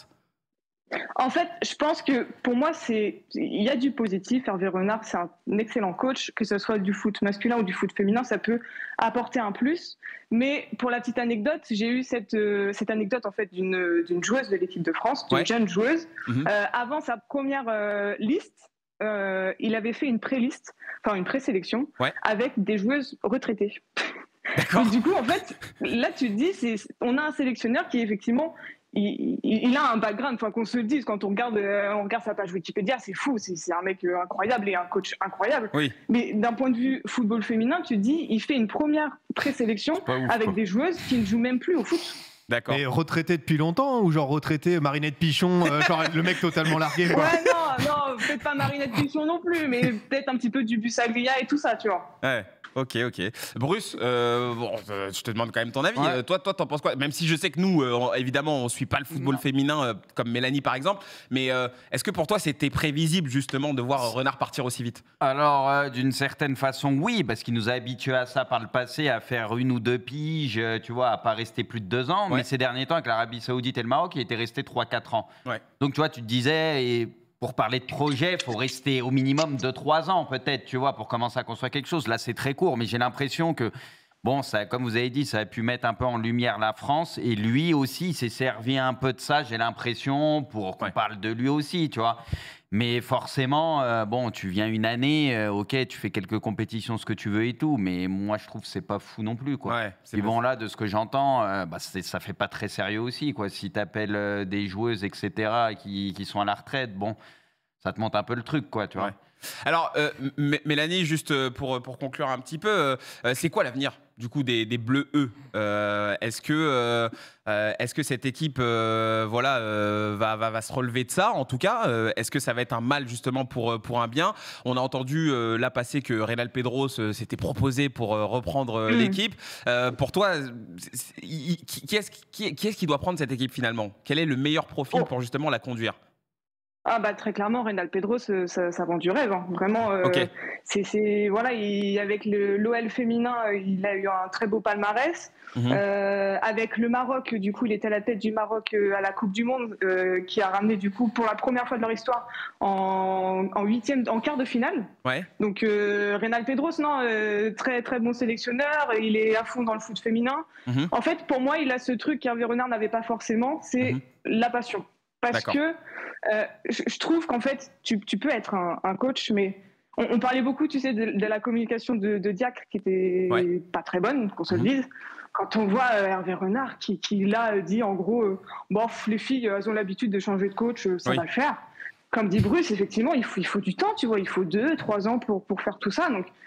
En fait, je pense que pour moi, c'est il y a du positif. Hervé Renard, c'est un excellent coach, que ce soit du foot masculin ou du foot féminin, ça peut apporter un plus. Mais pour la petite anecdote, j'ai eu cette, euh, cette anecdote en fait d'une d'une joueuse de l'équipe de France, d'une Ouais. jeune joueuse. Mhm. Euh, avant sa première euh, liste, euh, il avait fait une pré-liste, enfin une pré-sélection, Ouais. avec des joueuses retraitées. D'accord. Donc, du coup, en fait, là, tu te dis, c'est, on a un sélectionneur qui, effectivement, il, il, il a un background. Enfin, qu'on se le dise, quand on regarde, euh, on regarde sa page Wikipédia, c'est fou. C'est, c'est un mec euh, incroyable et un coach incroyable. Oui. Mais d'un point de vue football féminin, tu te dis, il fait une première présélection Pas ouf, avec quoi. des joueuses qui ne jouent même plus au foot. D'accord. Et retraité depuis longtemps ou genre retraité Marinette Pichon, euh, genre le mec totalement largué quoi. Ouais, non, non, peut-être pas Marinette Pichon non plus, mais peut-être un petit peu du Busaglia et tout ça, tu vois. Ouais. Ok, ok. Bruce, euh, bon, euh, je te demande quand même ton avis. Ouais. Euh, toi, toi, t'en penses quoi ? Même si je sais que nous, euh, on- évidemment, on suit pas le football Non. féminin euh, comme Mélanie, par exemple. Mais euh, est-ce que pour toi, c'était prévisible justement de voir Renard partir aussi vite ? Alors, euh, d'une certaine façon, oui, parce qu'il nous a habitués à ça par le passé, à faire une ou deux piges, euh, tu vois, à pas rester plus de deux ans. Ouais. Mais ces derniers temps, avec l'Arabie Saoudite et le Maroc, il était resté trois quatre ans. Ouais. Donc, tu vois, tu te disais, et pour parler de projet, il faut rester au minimum deux trois ans, peut-être, tu vois, pour commencer à construire quelque chose. Là, c'est très court, mais j'ai l'impression que, bon, ça, comme vous avez dit, ça a pu mettre un peu en lumière la France. Et lui aussi, il s'est servi un peu de ça, j'ai l'impression, pour qu'on Ouais. parle de lui aussi, tu vois. Mais forcément, euh, bon, tu viens une année, euh, ok, tu fais quelques compétitions, ce que tu veux et tout, mais moi, je trouve que c'est pas fou non plus, quoi. Ouais, c'est Et pas- bon, là, de ce que j'entends, euh, bah, c'est- ça fait pas très sérieux aussi, quoi. Si tu appelles des joueuses, et cetera, qui, qui sont à la retraite, bon, ça te monte un peu le truc, quoi, tu vois. Ouais. Alors, euh, M- Mélanie, juste euh, pour, pour conclure un petit peu, euh, euh, c'est quoi l'avenir du coup des, des Bleus, eux Euh, Est-ce que, euh, euh, est-ce que cette équipe euh, voilà, euh, va, va, va se relever de ça, en tout cas Euh, Est-ce que ça va être un mal justement pour, pour un bien ? On a entendu euh, là passer que Reynal Pedros euh, s'était proposé pour euh, reprendre euh, Mm. l'équipe. Euh, pour toi, c'est- c'est- il- qui, qui est-ce qui, qui est-ce qui doit prendre cette équipe finalement ? Quel est le meilleur profil Oh. pour justement la conduire ? Ah bah très clairement, Reynal Pedros, ça, ça, ça vend du rêve, hein. Vraiment. euh, Ok. c'est, c'est voilà, il, avec le l'O L féminin, euh, il a eu un très beau palmarès. Mhm. Euh, avec le Maroc, du coup, il était à la tête du Maroc euh, à la Coupe du Monde, euh, qui a ramené du coup pour la première fois de leur histoire en, en huitième, en quart de finale. Ouais. Donc euh, Reynal Pedros, non, euh, très très bon sélectionneur, il est à fond dans le foot féminin. Mhm. En fait, pour moi, il a ce truc qu'Hervé Renard n'avait pas forcément, c'est Mhm. la passion. Parce D'accord. que euh, je, je trouve qu'en fait, tu, tu peux être un, un coach, mais on, on parlait beaucoup, tu sais, de, de la communication de, de Diacre qui était Ouais. pas très bonne, qu'on se le Mhm. dise. Quand on voit euh, Hervé Renard qui, qui là dit en gros, euh, bon, les filles, elles ont l'habitude de changer de coach, euh, ça Oui. va le faire. Comme dit Bruce, effectivement, il faut, il faut du temps, tu vois, il faut deux, trois ans pour, pour faire tout ça. Donc,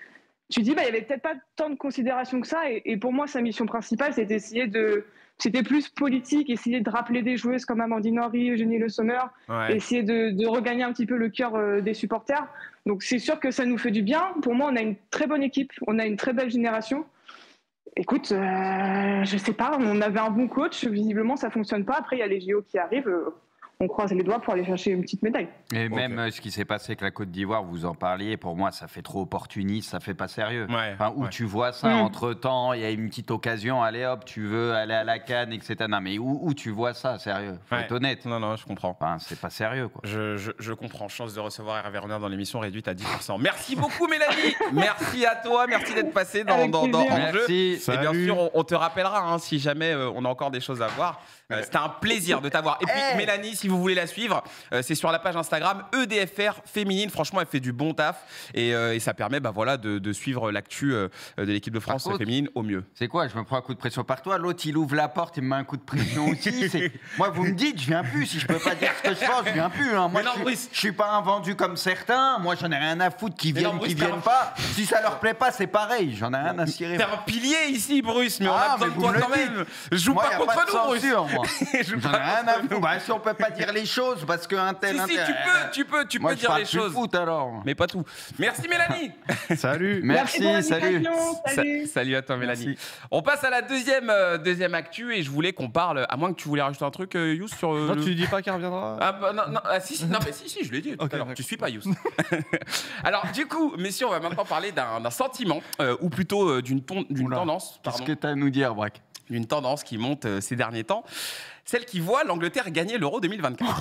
tu dis, bah, il y avait peut-être pas tant de considération que ça. Et, et pour moi, sa mission principale, c'était essayer de, c'était plus politique, essayer de rappeler des joueuses comme Amandine Henry, Eugénie Le Sommer, Ouais. essayer de, de regagner un petit peu le cœur euh, des supporters. Donc c'est sûr que ça nous fait du bien. Pour moi, on a une très bonne équipe, on a une très belle génération. Écoute, euh, je sais pas, on avait un bon coach, visiblement ça fonctionne pas. Après, il y a les J O qui arrivent. Euh, on croise les doigts pour aller chercher une petite médaille. Et Ok. même euh, ce qui s'est passé avec la Côte d'Ivoire, vous en parliez, pour moi, ça fait trop opportuniste, ça fait pas sérieux. Ouais, Enfin, où ouais. tu vois ça, Mm. entre-temps, il y a une petite occasion, allez hop, tu veux aller à la CAN, et cetera. Non, mais où, où tu vois ça, sérieux? Faut Ouais. être honnête. Non, non, je comprends. Enfin, c'est pas sérieux, quoi. Je, je, je comprends. Chance de recevoir Hervé Renard dans l'émission réduite à dix pour cent. Merci beaucoup, Mélanie. Merci à toi. Merci d'être passée dans, Avec dans, dans plaisir. Enjeu. Merci. Et bien Salut. sûr, on, on te rappellera hein, si jamais euh, on a encore des choses à voir. Euh, C'était un plaisir de t'avoir. Et puis, Hey. Mélanie, si vous voulez la suivre, euh, c'est sur la page Instagram E D F R Féminine. Franchement, elle fait du bon taf. Et, euh, et ça permet bah, voilà, de, de suivre l'actu euh, de l'équipe de France Par contre- féminine au mieux. C'est quoi? Je me prends un coup de pression par toi. L'autre, il ouvre la porte, il me met un coup de pression aussi. C'est- Moi, vous me dites, je viens plus. Si je peux pas dire ce que je pense, je viens plus. hein. Moi, Mais non, je, suis, Brice. je suis pas un vendu comme certains. Moi, j'en ai rien à foutre qui Mais non, viennent, qui Brice, t'as viennent un- pas. Si ça leur plaît pas, c'est pareil. J'en ai rien à cirer. T'es un pilier ici, Bruce, mais on Ah, a besoin mais de vous toi me le quand dites. même. Joue Moi, pas y a contre pas de nous, Bruce. censure, moi. Joue J'en ai pas rien contre à nous. foutre. Bah, si on peut pas dire les choses parce qu'un tel. Si, un si, tel- tu peux, tu peux, tu Moi, peux je dire parle les plus choses. foot alors. Mais pas tout. Merci Mélanie. Salut. Merci, pour salut. l'invitation. Sa- Salut. salut à toi Mélanie. Merci. On passe à la deuxième, euh, deuxième actu et je voulais qu'on parle, à moins que tu voulais rajouter un truc euh, Youss sur euh, Non, le- tu dis pas qu'elle reviendra. Ah, bah, non, non, ah, si, si, non, mais si, si, je l'ai dit tout Ok, à l'heure. d'accord. Tu suis pas, Youss. Alors, du coup, messieurs, on va maintenant parler d'un d'un sentiment, euh, ou plutôt euh, d'une ton- d'une Oula. tendance, Qu'est-ce pardon, que t'as à nous dire, Braque? d'une tendance qui monte euh, ces derniers temps, celle qui voit l'Angleterre gagner l'Euro deux mille vingt-quatre.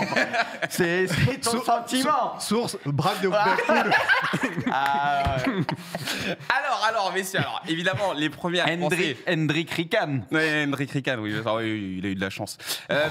C'est c'est ton Sour- sentiment. Source, Brad de Liverpool. Ah, ouais. alors, alors, messieurs, alors, évidemment, les premiers à penser... Hendrik, Hendrik Rican. Ouais, Hendrik Rican, oui, ah oui, il a eu de la chance. Euh,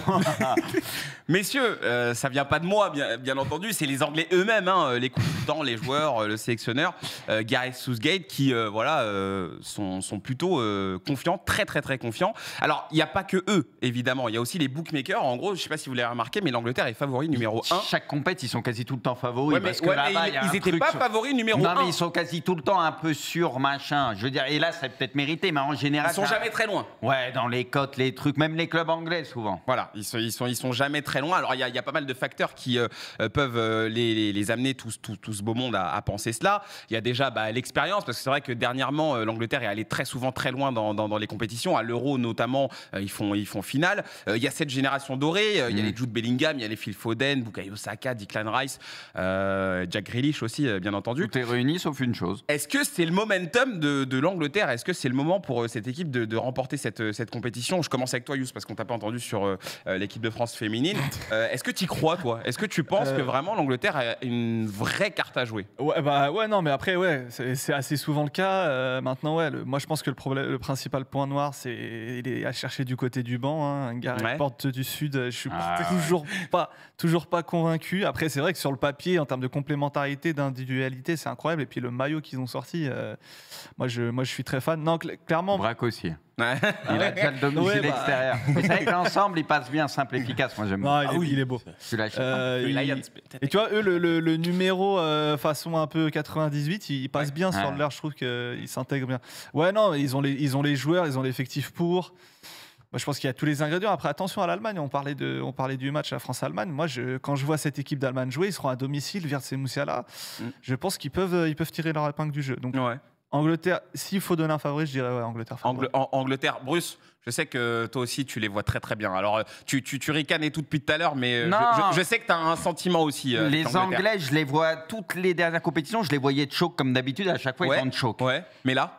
messieurs, euh, ça vient pas de moi, bien, bien entendu, c'est les Anglais eux-mêmes, hein, les consultants, les joueurs, euh, le sélectionneur, euh, Gareth Southgate, qui euh, voilà, euh, sont, sont plutôt euh, confiants, très très très confiants. Alors, il n'y a pas que eux, évidemment, il y a aussi les bookmakers. En gros, je sais pas si vous l'avez remarqué, mais l'Angleterre est favori numéro un. Chaque compète, ils sont quasi tout le temps favoris. Ouais, mais, parce que ouais, mais là-bas, ils- il y a ils un étaient truc pas sur- favoris numéro Non, un. mais ils sont quasi tout le temps un peu sur machin. Je veux dire, et là, ça peut-être mérité, mais en général. Ils sont ça- jamais très loin. Ouais, dans les cotes, les trucs, même les clubs anglais, souvent. Voilà, ils sont, ils sont, ils sont jamais très loin. Alors, il y a, il y a pas mal de facteurs qui euh, euh, peuvent euh, les, les, les amener, tout, tout, tout ce beau monde, à, à penser cela. Il y a déjà bah, l'expérience, parce que c'est vrai que dernièrement, euh, l'Angleterre est allée très souvent très loin dans, dans, dans les compétitions. À l'Euro, notamment, euh, ils, font, ils font finale. Euh, il y a cette génération dorée. Euh, il y a Mm. les Jude Bellingham, il y a les Phil Foden, Bukayo Saka, Declan Rice, euh, Jack Grealish aussi, euh, bien entendu. Tout est réuni sauf une chose. Est-ce que c'est le momentum de, de l'Angleterre? Est-ce que c'est le moment pour euh, cette équipe de, de remporter cette, euh, cette compétition? Je commence avec toi, Youss, parce qu'on t'a pas entendu sur euh, euh, l'équipe de France féminine. Euh, Est-ce que tu y crois, toi? Est-ce que tu penses Euh, que vraiment l'Angleterre a une vraie carte à jouer? Ouais, bah ouais, non, mais après, ouais, c'est c'est assez souvent le cas. Euh, maintenant, ouais, le- moi je pense que le, problème, le principal point noir, c'est il est à chercher du côté du banc. Hein. Gareth Ouais. Porte du Sud, je suis Ah, toujours pas, toujours pas convaincu. Après, c'est vrai que sur le papier, en termes de complémentarité, d'individualité, c'est incroyable. Et puis le maillot qu'ils ont sorti, euh, moi, je, moi, je suis très fan. Non, cl- clairement. Braque aussi. Ouais. Il a déjà le domicile Ouais, bah. extérieur. Mais c'est vrai que l'ensemble, il passe bien, simple, efficace. Moi, j'aime Non, bien. il, est, il est beau. Tu l'achètes. Euh, Le il- Lions, peut-être. Et tu vois, eux, le, le- le numéro euh, façon un peu quatre-vingt-dix-huit, il passe bien sur Ouais. l'air. Je trouve qu'il s'intègre bien. Ouais, non, ils ont les, ils ont les joueurs, ils ont l'effectif pour. Moi, je pense qu'il y a tous les ingrédients. Après, attention à l'Allemagne. On parlait, de, on parlait du match à France-Allemagne. Moi, je, quand je vois cette équipe d'Allemagne jouer, ils seront à domicile, Virtz et Moussiala. Mm. Je pense qu'ils peuvent, ils peuvent tirer leur épingle du jeu. Donc, Ouais. Angleterre, s'il faut donner un favori, je dirais ouais, Angleterre. favori. Angle- en- Angleterre, Bruce, je sais que toi aussi tu les vois très très bien. Alors euh, tu, tu, tu ricanes et tout depuis tout à l'heure, mais euh, Non. je, je- je sais que tu as un sentiment aussi. euh, avec Les l'Angleterre. Anglais, je les vois toutes les dernières compétitions, je les voyais de choc comme d'habitude. À chaque fois, Ouais. ils vont de choc. Ouais, mais là,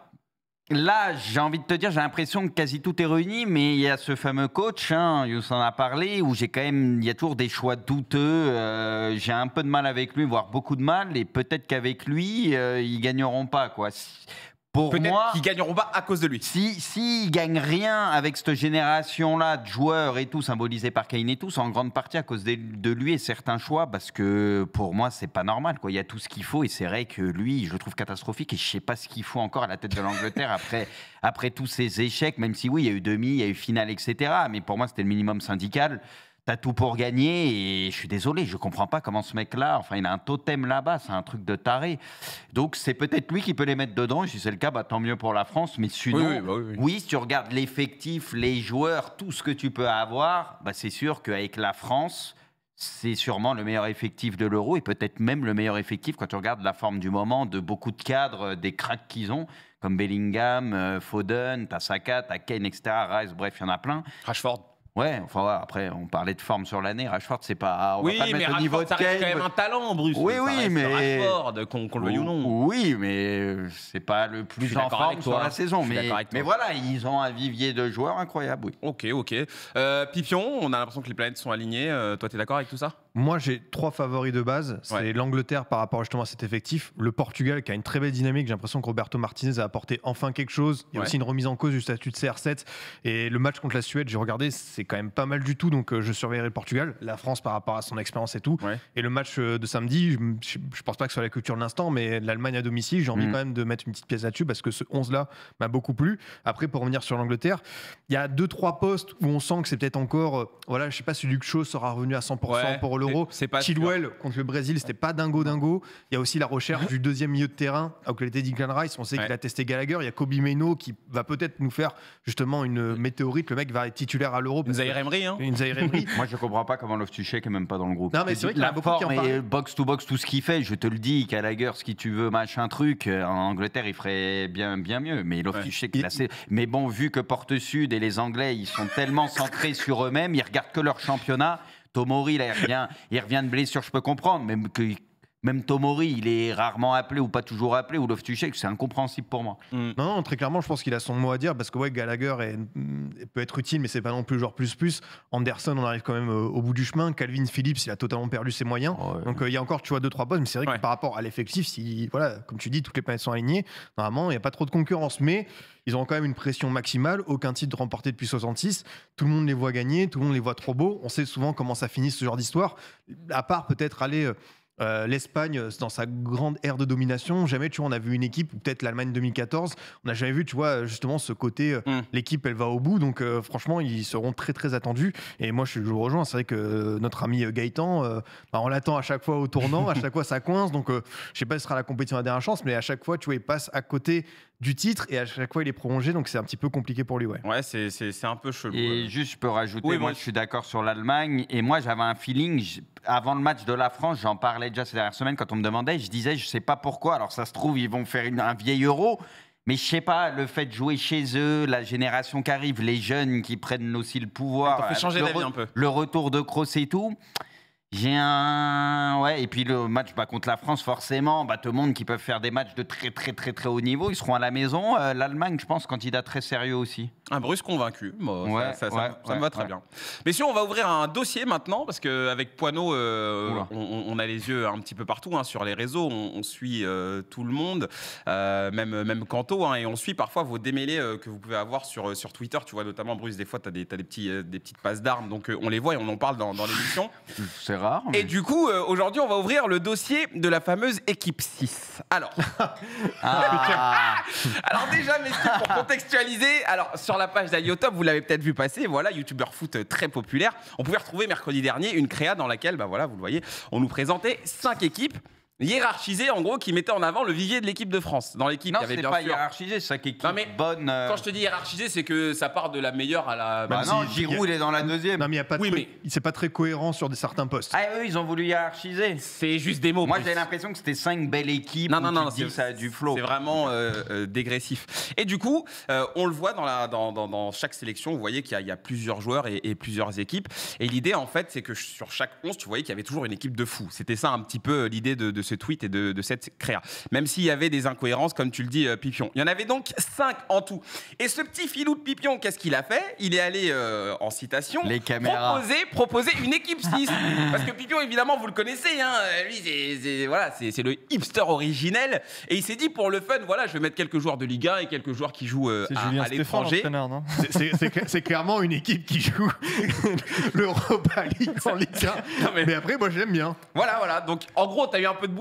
Là, j'ai envie de te dire, j'ai l'impression que quasi tout est réuni, mais il y a ce fameux coach, hein, Youss en a parlé, où j'ai quand même, il y a toujours des choix douteux. euh, j'ai un peu de mal avec lui, voire beaucoup de mal, et peut-être qu'avec lui, euh, ils gagneront pas, quoi. Si- Pour peut-être moi, qu'ils gagneront pas à cause de lui. si s'ils gagnent rien avec cette génération-là de joueurs et tout, symbolisés par Kane et tout, c'est en grande partie à cause de, de lui et certains choix, parce que pour moi, c'est pas normal, quoi. Il y a tout ce qu'il faut, et c'est vrai que lui, je le trouve catastrophique, et je sais pas ce qu'il faut encore à la tête de l'Angleterre après, après tous ces échecs, même si oui, il y a eu demi, il y a eu finale, et cetera. Mais pour moi, c'était le minimum syndical. T'as tout pour gagner et je suis désolé, je comprends pas comment ce mec-là, enfin il a un totem là-bas, c'est un truc de taré. Donc c'est peut-être lui qui peut les mettre dedans. Si c'est le cas, bah, tant mieux pour la France. Mais sinon, Oui, oui, bah oui, oui. oui, si tu regardes l'effectif, les joueurs, tout ce que tu peux avoir, bah, c'est sûr qu'avec la France, c'est sûrement le meilleur effectif de l'Euro et peut-être même le meilleur effectif quand tu regardes la forme du moment de beaucoup de cadres, des cracks qu'ils ont, comme Bellingham, euh, Foden, t'as Saka, t'as Kane, et cetera, Rice, bref, il y en a plein. Rashford. Ouais, enfin ouais, après on parlait de forme sur l'année, Rashford c'est pas, on Oui, va pas le mais mettre au Rashford, niveau de ça reste Kane. quand même un talent, Bruce. Oui, Ça oui, reste mais- Rashford, qu'on qu'on le veuille ou non. Oui, mais c'est pas le Je plus suis en d'accord forme avec sur toi. la saison. Je suis Mais, d'accord avec toi. mais voilà, ils ont un vivier de joueurs incroyable, oui. Ok, ok. Euh, Pipion, on a l'impression que les planètes sont alignées. Euh, toi, t'es d'accord avec tout ça? Moi, j'ai trois favoris de base. C'est Ouais. l'Angleterre par rapport justement à cet effectif. Le Portugal qui a une très belle dynamique. J'ai l'impression que Roberto Martinez a apporté enfin quelque chose. Il y a Ouais. aussi une remise en cause du statut de C R sept. Et le match contre la Suède, j'ai regardé, c'est quand même pas mal du tout. Donc euh, je surveillerai le Portugal. La France par rapport à son expérience et tout. Ouais. Et le match euh, de samedi, je, je, je pense pas que ce soit la culture de l'instant, mais l'Allemagne à domicile, j'ai envie Mm. quand même de mettre une petite pièce là-dessus parce que ce onze-là m'a beaucoup plu. Après, pour revenir sur l'Angleterre, il y a deux, trois postes où on sent que c'est peut-être encore. euh, voilà, je sais pas si Luke Shaw sera revenu à cent pour cent Ouais, pour l'Euro. c'est- c'est pas sûr. Chilwell contre le Brésil, c'était pas dingo dingo. Il y a aussi la recherche du deuxième milieu de terrain à côté Declan Rice. On sait Ouais. qu'il a testé Gallagher. Il y a Kobe Mainoo qui va peut-être nous faire justement une météorite. Le mec va être titulaire à l'Euro. parce que- Zaire Emery, hein. Une Zaire Emery. Moi, je comprends pas comment Loftus-Cheek est même pas dans le groupe. Non, mais c'est vrai qu'il y en a La beaucoup qui en forme parlent. et box to box, tout ce qu'il fait, je te le dis, Gallagher, ce qui tu veux, machin truc. euh, En Angleterre, il ferait bien, bien mieux. Mais Loftus-Cheek, Ouais. là, c'est- mais bon, vu que Porte Sud et les Anglais, ils sont tellement centrés sur eux-mêmes, ils regardent que leur championnat. Tomori, là, il revient, il revient de blessure, je peux comprendre, même que. Même Tomori, il est rarement appelé ou pas toujours appelé, ou Loftus-Cheek, c'est incompréhensible pour moi. Non, non, très clairement, je pense qu'il a son mot à dire parce que ouais, Gallagher est- mm, peut être utile, mais c'est pas non plus genre plus plus. Anderson, on arrive quand même euh, au bout du chemin. Calvin Phillips, il a totalement perdu ses moyens. Ouais. Donc euh, il y a encore, tu vois, deux trois postes, mais c'est vrai Ouais. que par rapport à l'effectif, si voilà, comme tu dis, toutes les planètes sont alignées, normalement, il n'y a pas trop de concurrence, mais ils ont quand même une pression maximale. Aucun titre remporté depuis soixante-six. Tout le monde les voit gagner, tout le monde les voit trop beaux. On sait souvent comment ça finit ce genre d'histoire. À part peut-être aller. euh, Euh, L'Espagne, euh, dans sa grande ère de domination, jamais tu vois, on a vu une équipe, ou peut-être l'Allemagne deux mille quatorze, on n'a jamais vu, tu vois, justement ce côté, euh, Mm. l'équipe elle va au bout, donc euh, franchement ils seront très très attendus. Et moi je, je vous rejoins, c'est vrai que euh, notre ami euh, Gaëtan, euh, bah, on l'attend à chaque fois au tournant, à chaque fois ça coince, donc euh, je sais pas si ce sera la compétition à la dernière chance, mais à chaque fois tu vois il passe à côté du titre et à chaque fois il est prolongé, donc c'est un petit peu compliqué pour lui, ouais. Ouais, c'est- c'est c'est un peu chelou. Et juste, je peux rajouter, Oui, moi, moi, je suis d'accord sur l'Allemagne. Et moi, j'avais un feeling, j- avant le match de la France, j'en parlais déjà ces dernières semaines quand on me demandait, je disais, je sais pas pourquoi. Alors, ça se trouve, ils vont faire une- un vieil euro. Mais je sais pas, le fait de jouer chez eux, la génération qui arrive, les jeunes qui prennent aussi le pouvoir. Ça fait changer le, d'avis re- un peu. le retour de Kroos et tout. J'ai un. Ouais, et puis le match bah, contre la France, forcément, bah, tout le monde qui peuvent faire des matchs de très, très, très, très haut niveau, ils seront à la maison. Euh, L'Allemagne, je pense, candidat très sérieux aussi. Un Bruce convaincu. Bon, Ouais, ça, ça- ça ouais, me- ça me ouais, va très ouais. bien. Messieurs, on va ouvrir un dossier maintenant parce qu'avec Poineau, euh, Oula. on, on- on a les yeux un petit peu partout hein, sur les réseaux. On, on suit euh, tout le monde, euh, même, même Kanto, hein, et on suit parfois vos démêlés euh, que vous pouvez avoir sur, sur Twitter. Tu vois, notamment, Bruce, des fois, tu as des, t'as des, petits, euh, des petites passes d'armes. Donc, euh, on les voit et on en parle dans, dans l'émission. C'est rare. mais- Et du coup, euh, aujourd'hui, on va ouvrir le dossier de la fameuse équipe six. Alors, Ah, Alors déjà, messieurs, pour contextualiser, alors sur la page d'Aliotop, vous l'avez peut-être vu passer, voilà, youtubeur foot euh, très populaire. On pouvait retrouver mercredi dernier une créa dans laquelle, bah voilà, vous le voyez, on nous présentait cinq équipes hiérarchisées, en gros, qui mettaient en avant le vivier de l'équipe de France. Dans l'équipe, non, il y avait c'est bien pas sûr. hiérarchisé, c'est ça qui est Non, mais bonne. euh, Quand je te dis hiérarchisé, c'est que ça part de la meilleure à la. Bah Même non, si- Giroud, il est dans la deuxième. Non mais il y a pas de Oui, truc- c'est pas très cohérent sur des certains postes. Ah, eux, ils ont voulu hiérarchiser. C'est juste des mots. Moi, Bruce. j'ai l'impression que c'était cinq belles équipes. Non, où non, tu non, te dis c'est que ça a du flow. C'est vraiment euh, euh, dégressif. Et du coup, euh, on le voit dans, la, dans, dans, dans chaque sélection, vous voyez qu'il y, a- il y a plusieurs joueurs et, et plusieurs équipes. Et l'idée, en fait, c'est que sur chaque onze, tu voyais qu'il y avait toujours une équipe de fous. C'était ça un petit peu l'idée de, de ce tweet et de, de cette créa. Même s'il y avait des incohérences, comme tu le dis, euh, Pipion. Il y en avait donc cinq en tout. Et ce petit filou de Pipion, qu'est-ce qu'il a fait? Il est allé, euh, en citation, Les caméras. proposer, proposer une équipe six. Parce que Pipion, évidemment, vous le connaissez, hein, lui, c'est, c'est- voilà, c'est, c'est le hipster originel. Et il s'est dit, pour le fun, voilà, je vais mettre quelques joueurs de Ligue un et quelques joueurs qui jouent euh, C'est à, Julien à Stéphane, l'étranger. l'entraîneur, non C'est- C'est c'est cla- c'est clairement une équipe qui joue l'Europa League en Ligue un. Non, mais- mais... après, moi j'aime bien. Voilà, voilà. Donc, en gros, tu as eu un peu de boulot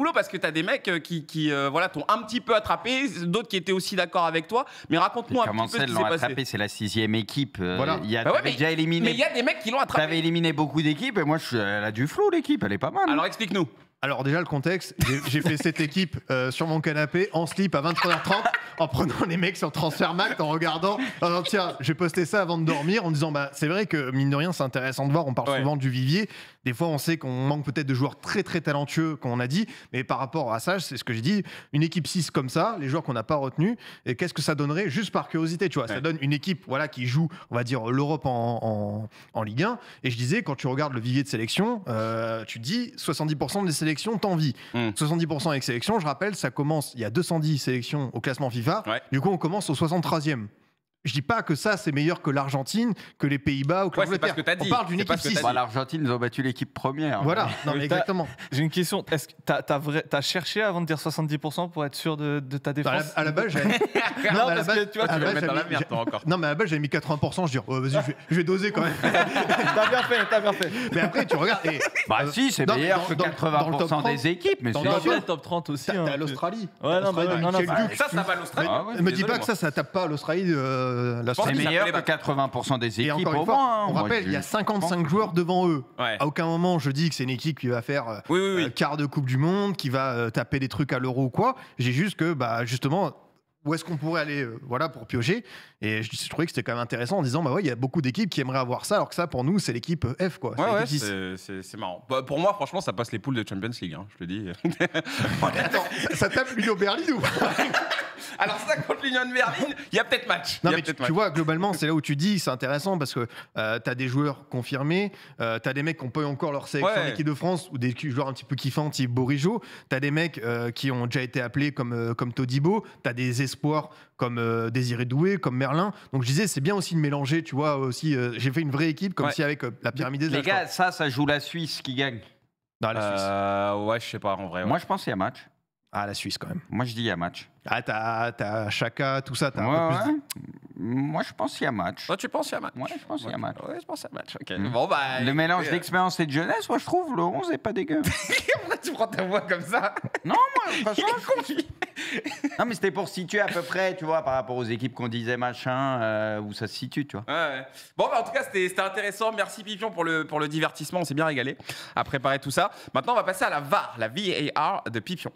boulot parce que tu as des mecs qui, qui euh, voilà, t'ont un petit peu attrapé, d'autres qui étaient aussi d'accord avec toi. Mais raconte-nous un Comment petit peu ça, ce qui l'ont s'est passé. attrapé, c'est la sixième équipe. euh, Voilà. Il y a Bah ouais, t'avais mais- déjà éliminé. Mais il y a des mecs qui l'ont attrapé. T'avais éliminé beaucoup d'équipes et moi, je, elle a du flou l'équipe, elle est pas mal. hein. Alors explique-nous. Alors déjà le contexte, j'ai- j'ai fait cette équipe euh, sur mon canapé en slip à vingt-trois heures trente en prenant les mecs sur Transfermarkt en regardant. Alors, tiens, j'ai posté ça avant de dormir en disant bah c'est vrai que mine de rien c'est intéressant de voir. On parle Ouais. souvent du vivier. Des fois on sait qu'on manque peut-être de joueurs très très talentueux comme on a dit, mais par rapport à ça c'est ce que j'ai dit. Une équipe six comme ça, les joueurs qu'on n'a pas retenus, et qu'est-ce que ça donnerait juste par curiosité, tu vois. Ça Ouais. donne une équipe voilà qui joue on va dire l'Europe en, en, en Ligue un. Et je disais quand tu regardes le vivier de sélection, euh, tu te dis soixante-dix pour cent des sélections t'envient. Mm. soixante-dix pour cent avec sélection, je rappelle, ça commence, il y a deux cent dix sélections au classement FIFA. Ouais. Du coup, on commence au soixante-troisième. Je dis pas que ça, c'est meilleur que l'Argentine, que les Pays-Bas ou que Ouais, c'est pas l'Angleterre. ce que t'as dit. On parle d'une C'est pas équipe ce que six. t'as Bah, dit. L'Argentine, ils ont battu l'équipe première. Voilà, non, mais Mais t'as- exactement. J'ai une question. Est-ce que t'as as vrai... t'as cherché avant de dire soixante-dix pour cent pour être sûr de, de ta À défense la, à la base, j'avais. Non, mais à la parce base- que tu vois, à Tu la vas base, mettre dans la j'avais- merde toi encore. Non, mais à la base, j'avais mis quatre-vingts pour cent. Je dis, oh, vas-y, je, vais, je vais doser quand même. T'as bien fait, t'as bien fait. Mais après, tu regardes. Et, Bah euh, si, c'est non, mais meilleur dans- que dans- quatre-vingts pour cent dans le top trente, des équipes, mais dans c'est le Non, top sûr. bien top trente aussi. T'as hein. t'as l'Australie. Ouais, non, bah, L'Australie, non, non, Michel bah, Duc. Ça, ça va l'Australie. Ah ouais, Me dis désolé, pas moi. que ça, ça tape pas l'Australie. Euh, la pense C'est que ça meilleur peut que les battre. quatre-vingts pour cent des Et équipes encore au une fois, moins. hein. on Moi, rappelle, je- il y a cinquante-cinq je pense. joueurs devant eux. Ouais. À aucun moment je dis que c'est une équipe qui va faire euh, Oui, oui, oui. euh, quart de Coupe du Monde, qui va euh, taper des trucs à l'euro ou quoi. J'ai juste que, bah, justement, où est-ce qu'on pourrait aller euh, voilà, pour piocher. Et je, je trouvais que c'était quand même intéressant en disant, bah ouais, il y a beaucoup d'équipes qui aimeraient avoir ça, alors que ça, pour nous, c'est l'équipe F, quoi. C'est Ouais, ouais, l'équipe six. c'est- c'est c'est marrant. Bah, pour moi, franchement, ça passe les poules de Champions League, hein, je te dis. Attends, ça, ça tape l'Union Berlin ou pas Alors ça, contre l'Union de Berlin, il y a peut-être match. Il Non, y a mais tu, peut-être tu match. vois, globalement, c'est là où tu dis, c'est intéressant parce que euh, t'as des joueurs confirmés, euh, t'as des mecs qui n'ont pas eu encore leur sélection Ouais. en équipe de France ou des joueurs un petit peu kiffants, type Bourigeau. T'as des mecs euh, qui ont déjà été appelés comme, euh, comme Todibo. T'as des espoirs comme euh, Désiré Doué, comme Merlin. Donc je disais, c'est bien aussi de mélanger, tu vois, aussi. euh, j'ai fait une vraie équipe comme Ouais. si avec euh, la pyramide des Les âges, gars, ça, ça joue la Suisse qui gagne. quoi. Non, la Suisse. Euh, ouais, je sais pas en vrai. ouais. Moi, je pense qu'il y a match. Ah, la Suisse quand même. Moi, je dis il y a match. Ah, t'as, t'as Chaka, tout ça. T'as Ouais, un peu plus ouais. Moi, je pense qu'il y a match. Toi, tu penses qu'il y a match Ouais, je pense qu'il y a match. Ouais, je pense qu'il y a match. Ok. Mm. Bon, bah. Le mélange écoutez, d'expérience et de jeunesse, moi, je trouve le onze est pas dégueu. Pourquoi tu prends ta voix comme ça? Non, moi, Il franchement, est confus. non, mais c'était pour situer à peu près, tu vois, par rapport aux équipes qu'on disait machin, euh, où ça se situe, tu vois. Ouais, ouais. Bon, bah, en tout cas, c'était c'était intéressant. Merci Pipion pour le, pour le divertissement. On s'est bien régalé à préparer tout ça. Maintenant, on va passer à la V A R, la V A R de Pipion.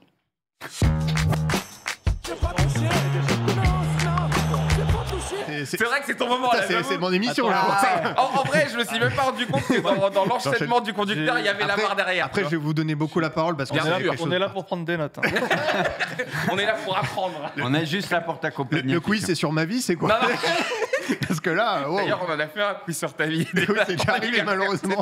C'est- c'est- C'est vrai que c'est ton moment Putain, là. c'est, j'avoue. c'est mon émission là. Ah, en, en vrai, je me suis même pas rendu compte que dans, dans l'enchaînement du conducteur, il y avait la Après- barre derrière. Après, tu je vais vous donner beaucoup la parole parce qu'on Bien sait sûr, quelque On chose- est là pour prendre des notes. hein. vois. On est là pour apprendre. On est juste là pour Le, t'accompagner. le quiz, c'est sur ma vie, c'est quoi Non, non. Parce que là, wow. D'ailleurs, on en a fait un quiz sur ta vie. Oui, c'est déjà arrivé malheureusement.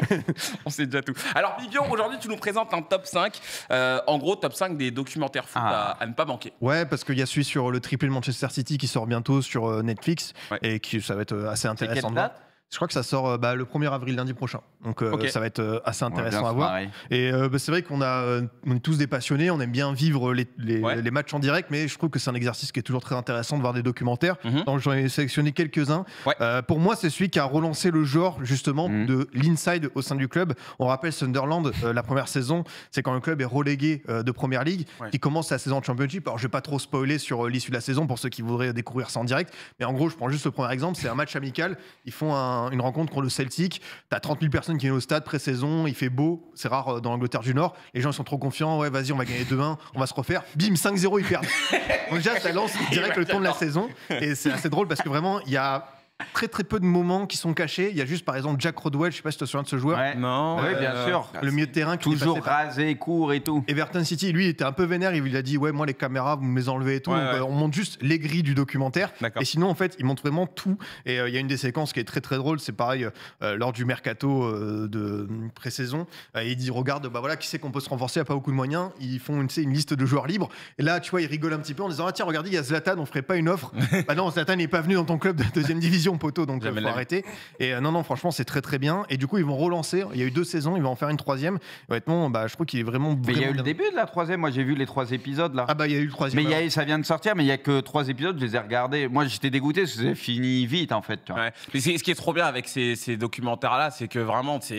On sait déjà tout. Alors, Pipion, aujourd'hui, tu nous présentes un top cinq. Euh, en gros, top cinq des documentaires foot Ah. à, à ne pas manquer. Ouais, parce qu'il y a celui sur le triplé de Manchester City qui sort bientôt sur euh, Netflix Ouais. et qui ça va être euh, assez C'est intéressant. quelle de voir. date? Je crois que ça sort euh, bah, le premier avril lundi prochain. Donc euh, Ok. ça va être euh, assez On va bien intéressant à se voir. marrer. Et euh, bah, c'est vrai qu'on a, euh, on est tous des passionnés, on aime bien vivre les, les, Ouais. les matchs en direct, mais je trouve que c'est un exercice qui est toujours très intéressant de voir des documentaires. Mhm. Donc j'en ai sélectionné quelques-uns. Ouais. Euh, pour moi, c'est celui qui a relancé le genre justement Mhm. de l'inside au sein du club. On rappelle Sunderland, euh, la première saison, c'est quand le club est relégué euh, de Première Ligue, Ouais. qui commence la saison de Championship. Alors je vais pas trop spoiler sur euh, l'issue de la saison pour ceux qui voudraient découvrir ça en direct, mais en gros, je prends juste le premier exemple, c'est un match amical. Ils font un- une rencontre contre le Celtic. T'as trente mille personnes qui viennent au stade pré-saison, il fait beau, c'est rare euh, dans l'Angleterre du Nord. Les gens sont trop confiants, ouais, vas-y, on va gagner deux un, on va se refaire. Bim, cinq zéro, ils perdent. Donc déjà, ça lance direct le ton de la saison. Et c'est assez drôle parce que vraiment, il y a très très peu de moments qui sont cachés. Il y a juste par exemple Jack Rodwell, je sais pas si tu te souviens de ce joueur, Ouais. Non. Oui, bien euh, sûr. le milieu de terrain qui est Toujours passé par rasé, court et tout. Everton City. Lui, il était un peu vénère. Il lui a dit ouais, moi les caméras, vous me les enlevez et tout. Ouais, Donc, ouais. euh, on montre juste les grilles du documentaire. D'accord. Et sinon, en fait, il montre vraiment tout. Et euh, il y a une des séquences qui est très très drôle. C'est pareil euh, lors du mercato euh, de pré-saison. Euh, il dit regarde, bah voilà, qui c'est qu'on peut se renforcer. Il n'y a pas beaucoup de moyens. Ils font une, tu sais, une liste de joueurs libres. Et là, tu vois, il rigole un petit peu en disant ah tiens, regardez, il y a Zlatan. On ferait pas une offre. Bah non, Zlatan n'est pas venu dans ton club de deuxième division, poteau. Donc euh, Jamais faut de la vie. arrêter. Et euh, non, non, franchement, c'est très très bien. Et du coup, ils vont relancer. Il y a eu deux saisons. Ils vont en faire une troisième. Et honnêtement, bah, je trouve qu'il est vraiment. Mais il y a vraiment eu le bien. début de la troisième. Moi, j'ai vu les trois épisodes là. Ah bah il y a eu le troisième. mais il y alors. a, ça vient de sortir, mais il y a que trois épisodes. Je les ai regardés. Moi, j'étais dégoûté parce que c'est fini vite en fait. Tu vois. Ouais. Mais c'est- ce qui est trop bien avec ces, ces documentaires-là, c'est que vraiment, c'est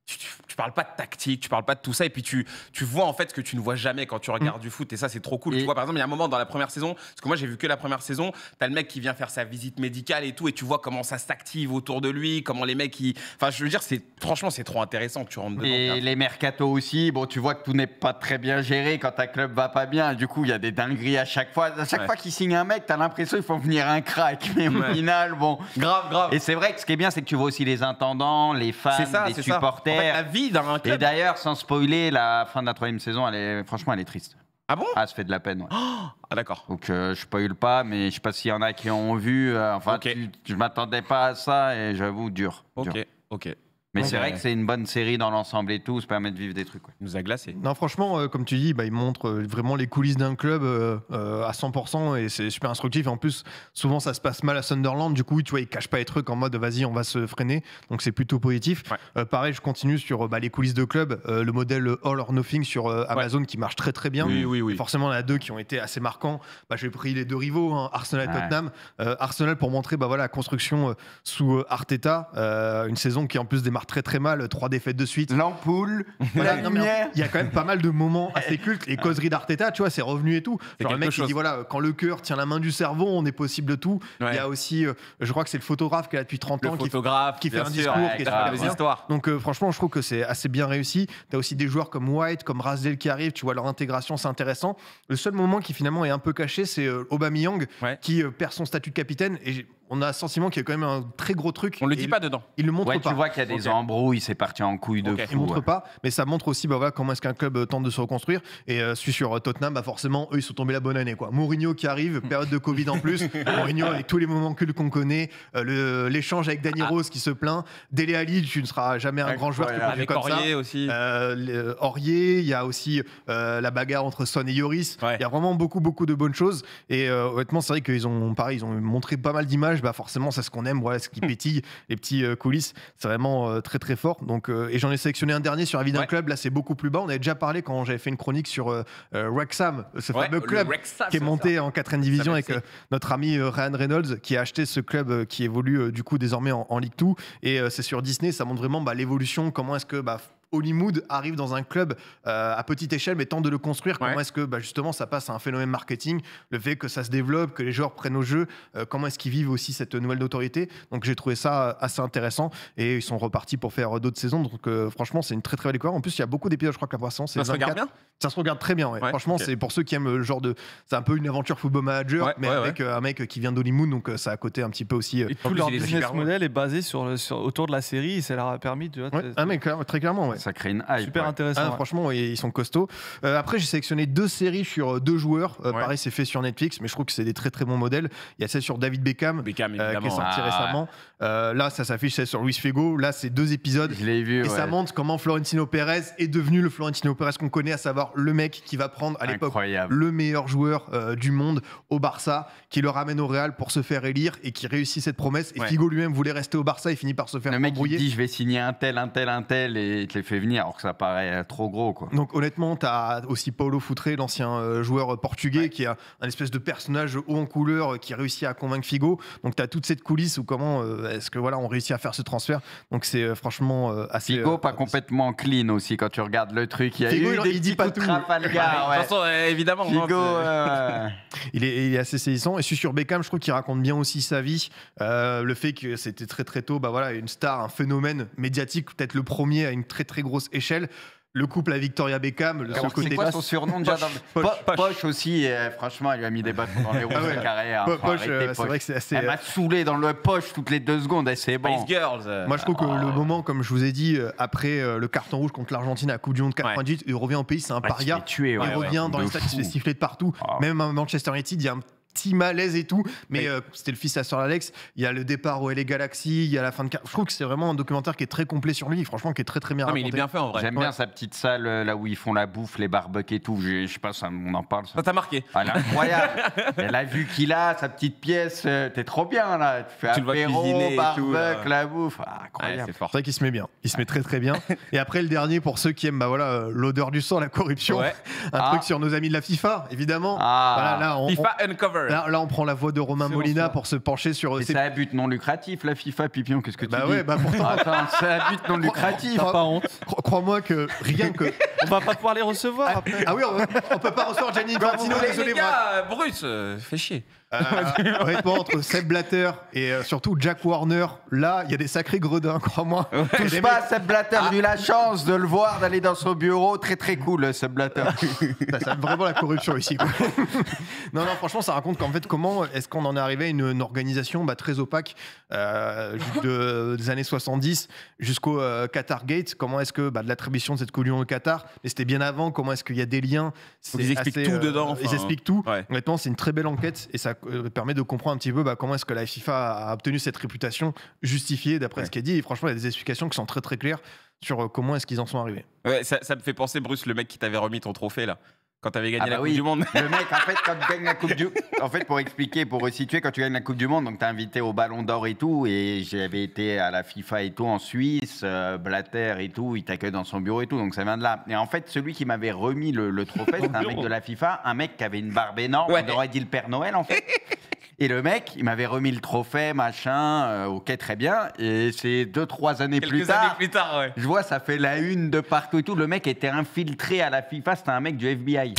tu, tu, tu parles pas de tactique, tu parles pas de tout ça, et puis tu, tu vois en fait ce que tu ne vois jamais quand tu regardes mmh. du foot, et ça c'est trop cool. Et tu vois, par exemple, il y a un moment dans la première saison, parce que moi j'ai vu que la première saison, t'as le mec qui vient faire sa visite médicale et tout, et tu vois comment ça s'active autour de lui, comment les mecs, ils... enfin je veux dire, c'est franchement c'est trop intéressant que tu rentres dedans. Et les mercatos aussi, bon tu vois que tout n'est pas très bien géré quand ta club va pas bien, du coup il y a des dingueries à chaque fois. À chaque ouais. fois qu'ils signent un mec, t'as l'impression qu'il faut venir un crack, mais au ouais. final, bon. Grave, grave. Et c'est vrai que ce qui est bien, c'est que tu vois aussi les intendants, les fans, ça, les supporters. En fait, la vie d'un club. Et d'ailleurs, sans spoiler, la fin de la troisième saison, elle est, franchement, elle est triste. Ah bon? Ah, ça fait de la peine. Ouais. Oh, ah d'accord. Donc euh, je spoil pas, mais je sais pas s'il y en a qui ont vu. Euh, enfin, okay. tu, je m'attendais pas à ça et j'avoue, dur. Ok, dur. ok. Mais okay. c'est vrai que c'est une bonne série dans l'ensemble et tout, ça permet de vivre des trucs. Ouais. Il nous a glacé. Non, franchement, euh, comme tu dis, bah, il montre euh, vraiment les coulisses d'un club euh, euh, à cent pour cent et c'est super instructif. Et en plus, souvent, ça se passe mal à Sunderland. Du coup, tu vois, ils cachent pas les trucs en mode vas-y, on va se freiner. Donc, c'est plutôt positif. Ouais. Euh, pareil, je continue sur bah, les coulisses de club. Euh, le modèle All or Nothing sur euh, Amazon ouais. qui marche très très bien. Oui, oui, oui. Et forcément, il y en a deux qui ont été assez marquants. Bah, j'ai pris les deux rivaux, hein, Arsenal et ouais. Tottenham. Euh, Arsenal pour montrer bah, voilà, la construction euh, sous euh, Arteta. Euh, une saison qui en plus démarre très très mal. Trois défaites de suite. L'ampoule, voilà, la non, lumière. Il y a quand même pas mal de moments assez cultes. Les causeries d'Arteta, tu vois, c'est revenu et tout. Genre le mec chose. il dit voilà, quand le cœur tient la main du cerveau, on est possible de tout. Ouais. Il y a aussi, euh, je crois que c'est le photographe qui est là depuis trente le ans, photographe, qui, qui fait un sûr, discours, ouais, qui est grave, super bien. Histoire. Donc euh, franchement, je trouve que c'est assez bien réussi. T'as aussi des joueurs comme White, comme Rasdale qui arrivent. Tu vois leur intégration, c'est intéressant. Le seul moment qui finalement est un peu caché, c'est euh, Aubameyang ouais. qui euh, perd son statut de capitaine et on a le sentiment qu'il y a quand même un très gros truc. On le dit pas dedans. Il le montre ouais, pas. Tu vois qu'il y a des okay. embrouilles, c'est parti en couille de okay. fou. Il montre ouais. pas, mais ça montre aussi bah, voilà, comment est-ce qu'un club tente de se reconstruire. Et euh, celui sur Tottenham, bah, forcément, eux, ils sont tombés la bonne année. Quoi. Mourinho qui arrive, période de Covid en plus. Mourinho avec tous les moments cultes qu'on connaît. Euh, le, l'échange avec Danny ah. Rose qui se plaint. Dele Alli, tu ne seras jamais un avec, grand joueur. Ouais, avec comme Aurier ça. Aussi. Euh, Aurier, il y a aussi euh, la bagarre entre Son et Lloris. Il ouais. y a vraiment beaucoup, beaucoup de bonnes choses. Et euh, honnêtement, c'est vrai qu'ils ont, pareil, ils ont montré pas mal d'images. Bah, forcément, c'est ce qu'on aime, voilà, ce qui pétille, les petits euh, coulisses, c'est vraiment euh, très très fort. Donc, euh, et j'en ai sélectionné un dernier sur la vie d'un ouais. club, là c'est beaucoup plus bas. On avait déjà parlé quand j'avais fait une chronique sur euh, euh, Wrexham, ce ouais, fameux club Wrexham, qui est monté ça. En quatrième division avec euh, notre ami euh, Ryan Reynolds qui a acheté ce club euh, qui évolue euh, du coup désormais en, en Ligue deux. Et euh, c'est sur Disney, ça montre vraiment bah, l'évolution, comment est-ce que bah, Hollywood arrive dans un club euh, à petite échelle mais tente de le construire. Comment ouais. est-ce que bah, justement ça passe à un phénomène marketing, le fait que ça se développe, que les joueurs prennent au jeu, euh, comment est-ce qu'ils vivent aussi cette nouvelle notoriété. Donc j'ai trouvé ça assez intéressant et ils sont repartis pour faire d'autres saisons. Donc euh, franchement c'est une très très belle découverte. En plus il y a beaucoup d'épisodes, je crois que la poisson c'est ça se regarde bien. Ça se regarde très bien. Ouais. Ouais, franchement okay. c'est pour ceux qui aiment le genre de, c'est un peu une aventure Football Manager ouais, mais ouais, avec ouais. Euh, un mec qui vient d'Hollywood donc euh, ça a côté un petit peu aussi. Euh, et tout leur business model est basé sur, le, sur autour de la série et ça leur a permis de. Ouais. Ah mais très clairement. Ouais. Ça crée une hype. Super intéressant. Ah, ouais. Franchement, ils sont costauds. Euh, après, j'ai sélectionné deux séries sur deux joueurs. Euh, ouais. Pareil, c'est fait sur Netflix, mais je trouve que c'est des très très bons modèles. Il y a celle sur David Beckham, Beckham euh, qui est sorti ah, récemment. Ouais. Euh, là, ça s'affiche celle sur Luis Figo. Là, c'est deux épisodes. Je l'ai vu. Et ouais. ça montre comment Florentino Pérez est devenu le Florentino Pérez qu'on connaît, à savoir le mec qui va prendre à l'époque Incroyable. le meilleur joueur euh, du monde au Barça, qui le ramène au Real pour se faire élire et qui réussit cette promesse. Et ouais. Figo lui-même voulait rester au Barça et finit par se faire le mec embrouiller. Il dit je vais signer un tel, un tel, un tel et il te les fait venir alors que ça paraît trop gros. Quoi. Donc honnêtement, tu as aussi Paulo Futre, l'ancien euh, joueur portugais, ouais. qui est un, un espèce de personnage haut en couleur euh, qui réussit à convaincre Figo. Donc tu as toute cette coulisse où comment euh, est-ce que voilà on réussit à faire ce transfert. Donc c'est euh, franchement euh, assez. Figo euh, pas complètement clean aussi quand tu regardes le truc. Il y a Figo, eu il, des il dit pas tout. Trafalgar, ouais. De toute façon, euh, évidemment. Figo, non, euh... il, est, il est assez saisissant. Et celui sur Beckham, je trouve qu'il raconte bien aussi sa vie. Euh, le fait que c'était très très tôt, bah voilà, une star, un phénomène médiatique, peut-être le premier à une très très grosse échelle. Le couple à Victoria Beckham, le Alors, côté. C'est quoi son surnom déjà dans... Poche, Poche. Poche aussi, euh, franchement, elle lui a mis des bâtons dans les roues de carrière. Poche, enfin, euh, c'est vrai que c'est assez. Elle m'a saoulé dans le Poche toutes les deux secondes, et c'est bon. Spice Girls. Euh... Moi, je trouve que oh. le moment, comme je vous ai dit, après euh, le carton rouge contre l'Argentine à la Coupe du Monde quatre-vingt-dix, ouais. il revient au pays, c'est un ouais, paria. Tué, il ouais, revient ouais, dans les stades, il se fait siffler de partout. Oh. Même à Manchester United, il y a un petit malaise et tout, mais oui. euh, c'était le fils à Sir Alex. Il y a le départ au L A Galaxy, il y a la fin de. Je trouve que c'est vraiment un documentaire qui est très complet sur lui, franchement, qui est très très bien. Non, mais il est bien fait en vrai. J'aime ouais. bien sa petite salle là où ils font la bouffe, les barbecues et tout. Je, je sais pas, ça, on en parle. Ça, ça t'a marqué. Ah, elle est incroyable. Elle a vu qu'il a sa petite pièce. T'es trop bien là. Tu fais tu apéro, barbecue, tout, la bouffe. Ah, incroyable. Ouais, c'est fort. C'est vrai qu'il se met bien. Il se met très très bien. Et après le dernier pour ceux qui aiment bah voilà l'odeur du sang, la corruption. Ouais. Un ah. truc sur nos amis de la FIFA, évidemment. Ah. Voilà, là, on, FIFA Uncovered. Là, là, on prend la voix de Romain C'est Molina bonsoir. pour se pencher sur. Mais ces- c'est à but non lucratif, la FIFA, Pipion, qu'est-ce que tu Bah dis ouais, bah pourtant. Attends, c'est à but non lucratif. T'as pas honte. Cro- Crois-moi que rien que. On va pas pouvoir les recevoir Ah, après. ah oui, on, on peut pas recevoir Gianni Infantino, Les, désolé, les Brad. gars, euh, Bruce, euh, fais chier. Euh, honnêtement, entre Seb Blatter et euh, surtout Jack Warner, là, il y a des sacrés gredins, crois-moi. Il y a Touche des pas à mecs- Seb Blatter, j'ai eu la chance de le voir, d'aller dans son bureau, très très cool, Seb Blatter. Bah, ça aime vraiment la corruption ici. quoi. non, non, franchement, ça raconte qu'en fait, comment est-ce qu'on en est arrivé à une, une organisation bah, très opaque euh, de- des années soixante-dix jusqu'au euh, Qatar Gate. Comment est-ce que bah, de l'attribution de cette Coupe du Monde au Qatar, mais c'était bien avant. Comment est-ce qu'il y a des liens. Donc, ils expliquent tout dedans, enfin, Ils expliquent tout. ouais. Honnêtement, c'est une très belle enquête et ça euh, permet de comprendre un petit peu bah, comment est-ce que la FIFA a obtenu cette réputation justifiée d'après Ouais. ce qui est dit. Et franchement, il y a des explications qui sont très très claires sur euh, comment est-ce qu'ils en sont arrivés. Ouais, ça, ça me fait penser, Bruce, le mec qui t'avait remis ton trophée là, quand t'avais gagné Ah la bah Coupe oui. du Monde. Le mec, en fait, quand tu gagnes la Coupe du En fait, pour expliquer, pour resituer, quand tu gagnes la Coupe du Monde, donc t'es invité au Ballon d'Or et tout, et j'avais été à la FIFA et tout en Suisse, euh, Blatter et tout, il t'accueille dans son bureau et tout, donc ça vient de là. Et en fait, celui qui m'avait remis le, le trophée, c'était un mec de la FIFA, un mec qui avait une barbe énorme, Ouais. on aurait dit le Père Noël en fait. Et le mec, il m'avait remis le trophée, machin, euh, ok, très bien. Et c'est deux, trois années Quelques plus années tard, plus tard, ouais. je vois, ça fait la une de partout et tout. Le mec était infiltré à la FIFA, c'était un mec du F B I.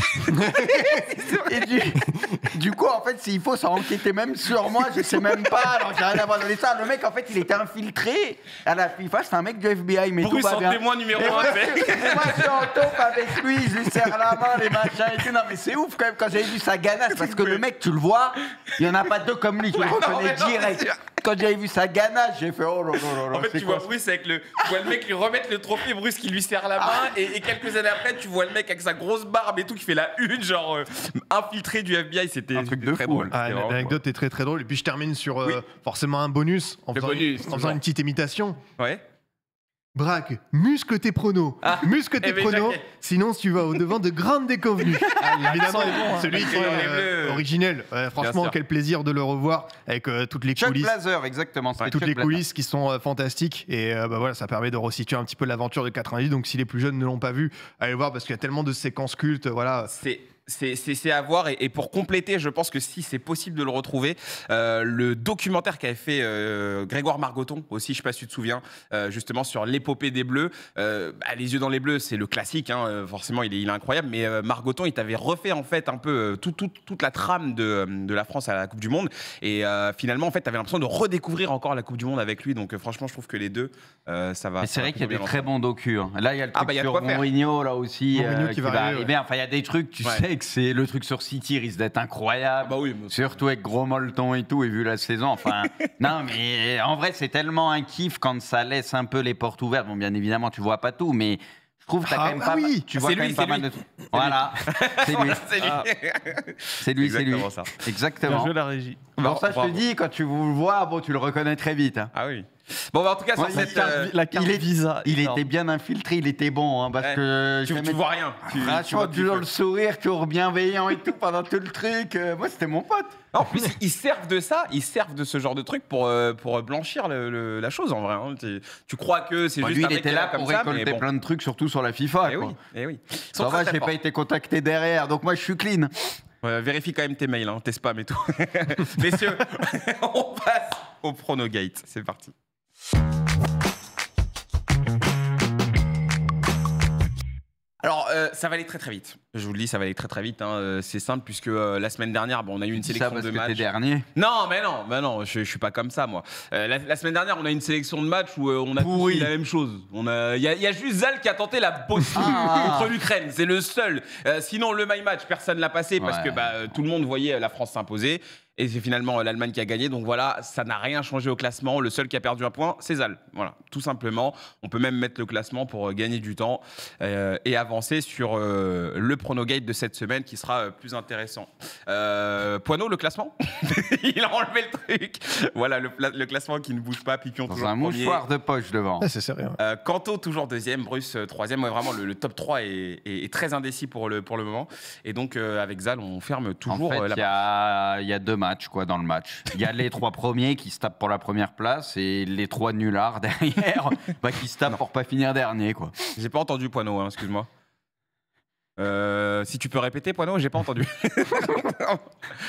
Et du, du coup, en fait, s'il faut s'en enquêter même sur moi, je sais même pas, alors j'ai rien à voir dans l'histoire. Le mec, en fait, il était infiltré à la FIFA, c'était un mec du F B I, mais Bruce tout va en bien. témoin numéro Et un. moi, fait. et moi, je suis en taupe avec lui, je lui serre la main, les machins et tout. Non, mais c'est ouf quand même quand j'avais vu sa ganache, parce que le mec, tu le vois, il y en a pas deux comme lui, tu le Ouais, non, reconnais mais non, direct. c'est sûr. Quand j'avais vu sa ganache, j'ai fait oh là là là là. En fait, c'est tu quoi vois Bruce avec le, tu vois le mec lui remettre le trophée, Bruce qui lui serre la main, et, et quelques années après, tu vois le mec avec sa grosse barbe et tout qui fait la une, genre euh, infiltré du F B I. C'était Un truc c'était de très fou, drôle. ouais. Ah, C'était vraiment l'anecdote est très très drôle. Et puis je termine sur euh, Oui. forcément un bonus en Le faisant, bonus, en faisant toujours. une petite imitation. cool. Ouais. Braque, muscle tes pronos. Ah, muscle tes eh ben, pronos, Jacques. sinon tu vas au-devant de grandes déconvenues. Évidemment, est bon, hein. celui qui L'accent est est euh, bleu. originel. Ouais, franchement, sûr. quel plaisir de le revoir avec euh, toutes les Chuck coulisses. Blazer, exactement. c'était Toutes Chuck les Blazer. coulisses qui sont euh, fantastiques et euh, bah voilà, ça permet de resituer un petit peu l'aventure de quatre-vingt-dix. Donc si les plus jeunes ne l'ont pas vu, allez voir parce qu'il y a tellement de séquences cultes. Voilà. C'est c'est c'est- c'est à voir et, et pour compléter, je pense que si c'est possible de le retrouver, euh, le documentaire qu'avait fait euh, Grégoire Margoton aussi, je sais pas si tu te souviens, euh, justement sur l'épopée des Bleus. Euh, bah, les yeux dans les Bleus, c'est le classique, hein, euh, forcément il est, il est incroyable. Mais euh, Margoton, il t'avait refait en fait un peu euh, tout, tout- toute la trame de, de la France à la Coupe du Monde et euh, finalement en fait t'avais l'impression de redécouvrir encore la Coupe du Monde avec lui. Donc euh, franchement, je trouve que les deux, euh, ça va. Mais ça c'est va vrai qu'il y a plutôt des bien très ensemble. bons docus. hein. Là, il y a le Ah truc bah, il y a de sur quoi faire. Mourinho, là aussi, Mourinho euh, qui qui va va arriver, arriver. Enfin, il y a des trucs, tu Ouais. sais que c'est le truc sur City risque d'être incroyable. Ah bah oui, mais- Surtout avec Gros Molleton et tout, et vu la saison. Enfin, non, mais en vrai, c'est tellement un kiff quand ça laisse un peu les portes ouvertes. Bon, bien évidemment, tu vois pas tout, mais je trouve que t'as Ah quand même bah pas, oui. tu vois C'est quand lui, même pas c'est mal lui. de trucs. Voilà, c'est lui. Voilà, c'est lui. Ah. C'est lui, c'est lui. Exactement ça. Bien Exactement. joué la régie. Bon, ça, je Bravo. te dis, quand tu vous le vois, bon, tu le reconnais très vite. hein. Ah oui. Bon, bah, en tout cas, sur Ouais, cette. La carte, euh, la carte il est- Visa. Il énorme. était bien infiltré, il était bon, hein, parce Ouais. que tu, je tu vais vois rien. Tu, tu Franchement, vois toujours que- le sourire, toujours bienveillant et tout pendant tout le truc. Euh, moi, c'était mon pote. En plus, ils servent de ça, ils servent de ce genre de truc pour, euh, pour blanchir le- le- la chose en vrai. hein. Tu, tu crois que c'est Bon, juste lui, un il mec était qui est là pour comme ça, mais récolter bon. plein de trucs, surtout sur la FIFA. Eh quoi. oui, eh oui. Ils Ça sont va, très, j'ai très pas forts. été contacté derrière, donc moi, je suis clean. Ouais, vérifie quand même tes mails, hein, tes spams et tout. Messieurs, on passe au Pronogate. C'est parti. Alors, euh, ça va aller très très vite. Je vous le dis, ça va aller très très vite. hein. Euh, C'est simple puisque euh, la semaine dernière, bon, on a eu une Tu dis sélection ça parce de que t'es matchs. dernier. Non, mais non, mais non, je, je suis pas comme ça, moi. Euh, la, la semaine dernière, on a eu une sélection de matchs où euh, on a tous Pourri. dit la même chose. On a, il y, a- il y a juste Zal qui a tenté la Bosnie Ah. contre l'Ukraine. C'est le seul. Euh, sinon, le my match, personne l'a passé parce Ouais. que bah, euh, tout le monde voyait la France s'imposer. Et c'est finalement euh, l'Allemagne qui a gagné. Donc voilà, ça n'a rien changé au classement. Le seul qui a perdu un point, c'est Zal. Voilà, tout simplement. On peut même mettre le classement pour euh, gagner du temps euh, et avancer sur euh, le Pronogate de cette semaine qui sera euh, plus intéressant. Euh, Poineau, le classement Il a enlevé le truc. Voilà, le, pla- le classement qui ne bouge pas. Pipion, Dans toujours un premier. mouchoir de poche devant. Ouais, c'est sérieux. Euh, Kanto, toujours deuxième. Bruce, euh, troisième. Ouais, vraiment, le, le top trois est, est- est très indécis pour le, pour le moment. Et donc, euh, avec Zal, on ferme toujours en fait, euh, il la y, a, il y a deux matchs quoi, dans le match. Il y a les trois premiers qui se tapent pour la première place et les trois nullards derrière bah, qui se tapent pour pas finir dernier. Quoi. J'ai pas entendu Poineau, hein, excuse-moi. Euh, si tu peux répéter, Poineau, j'ai pas entendu.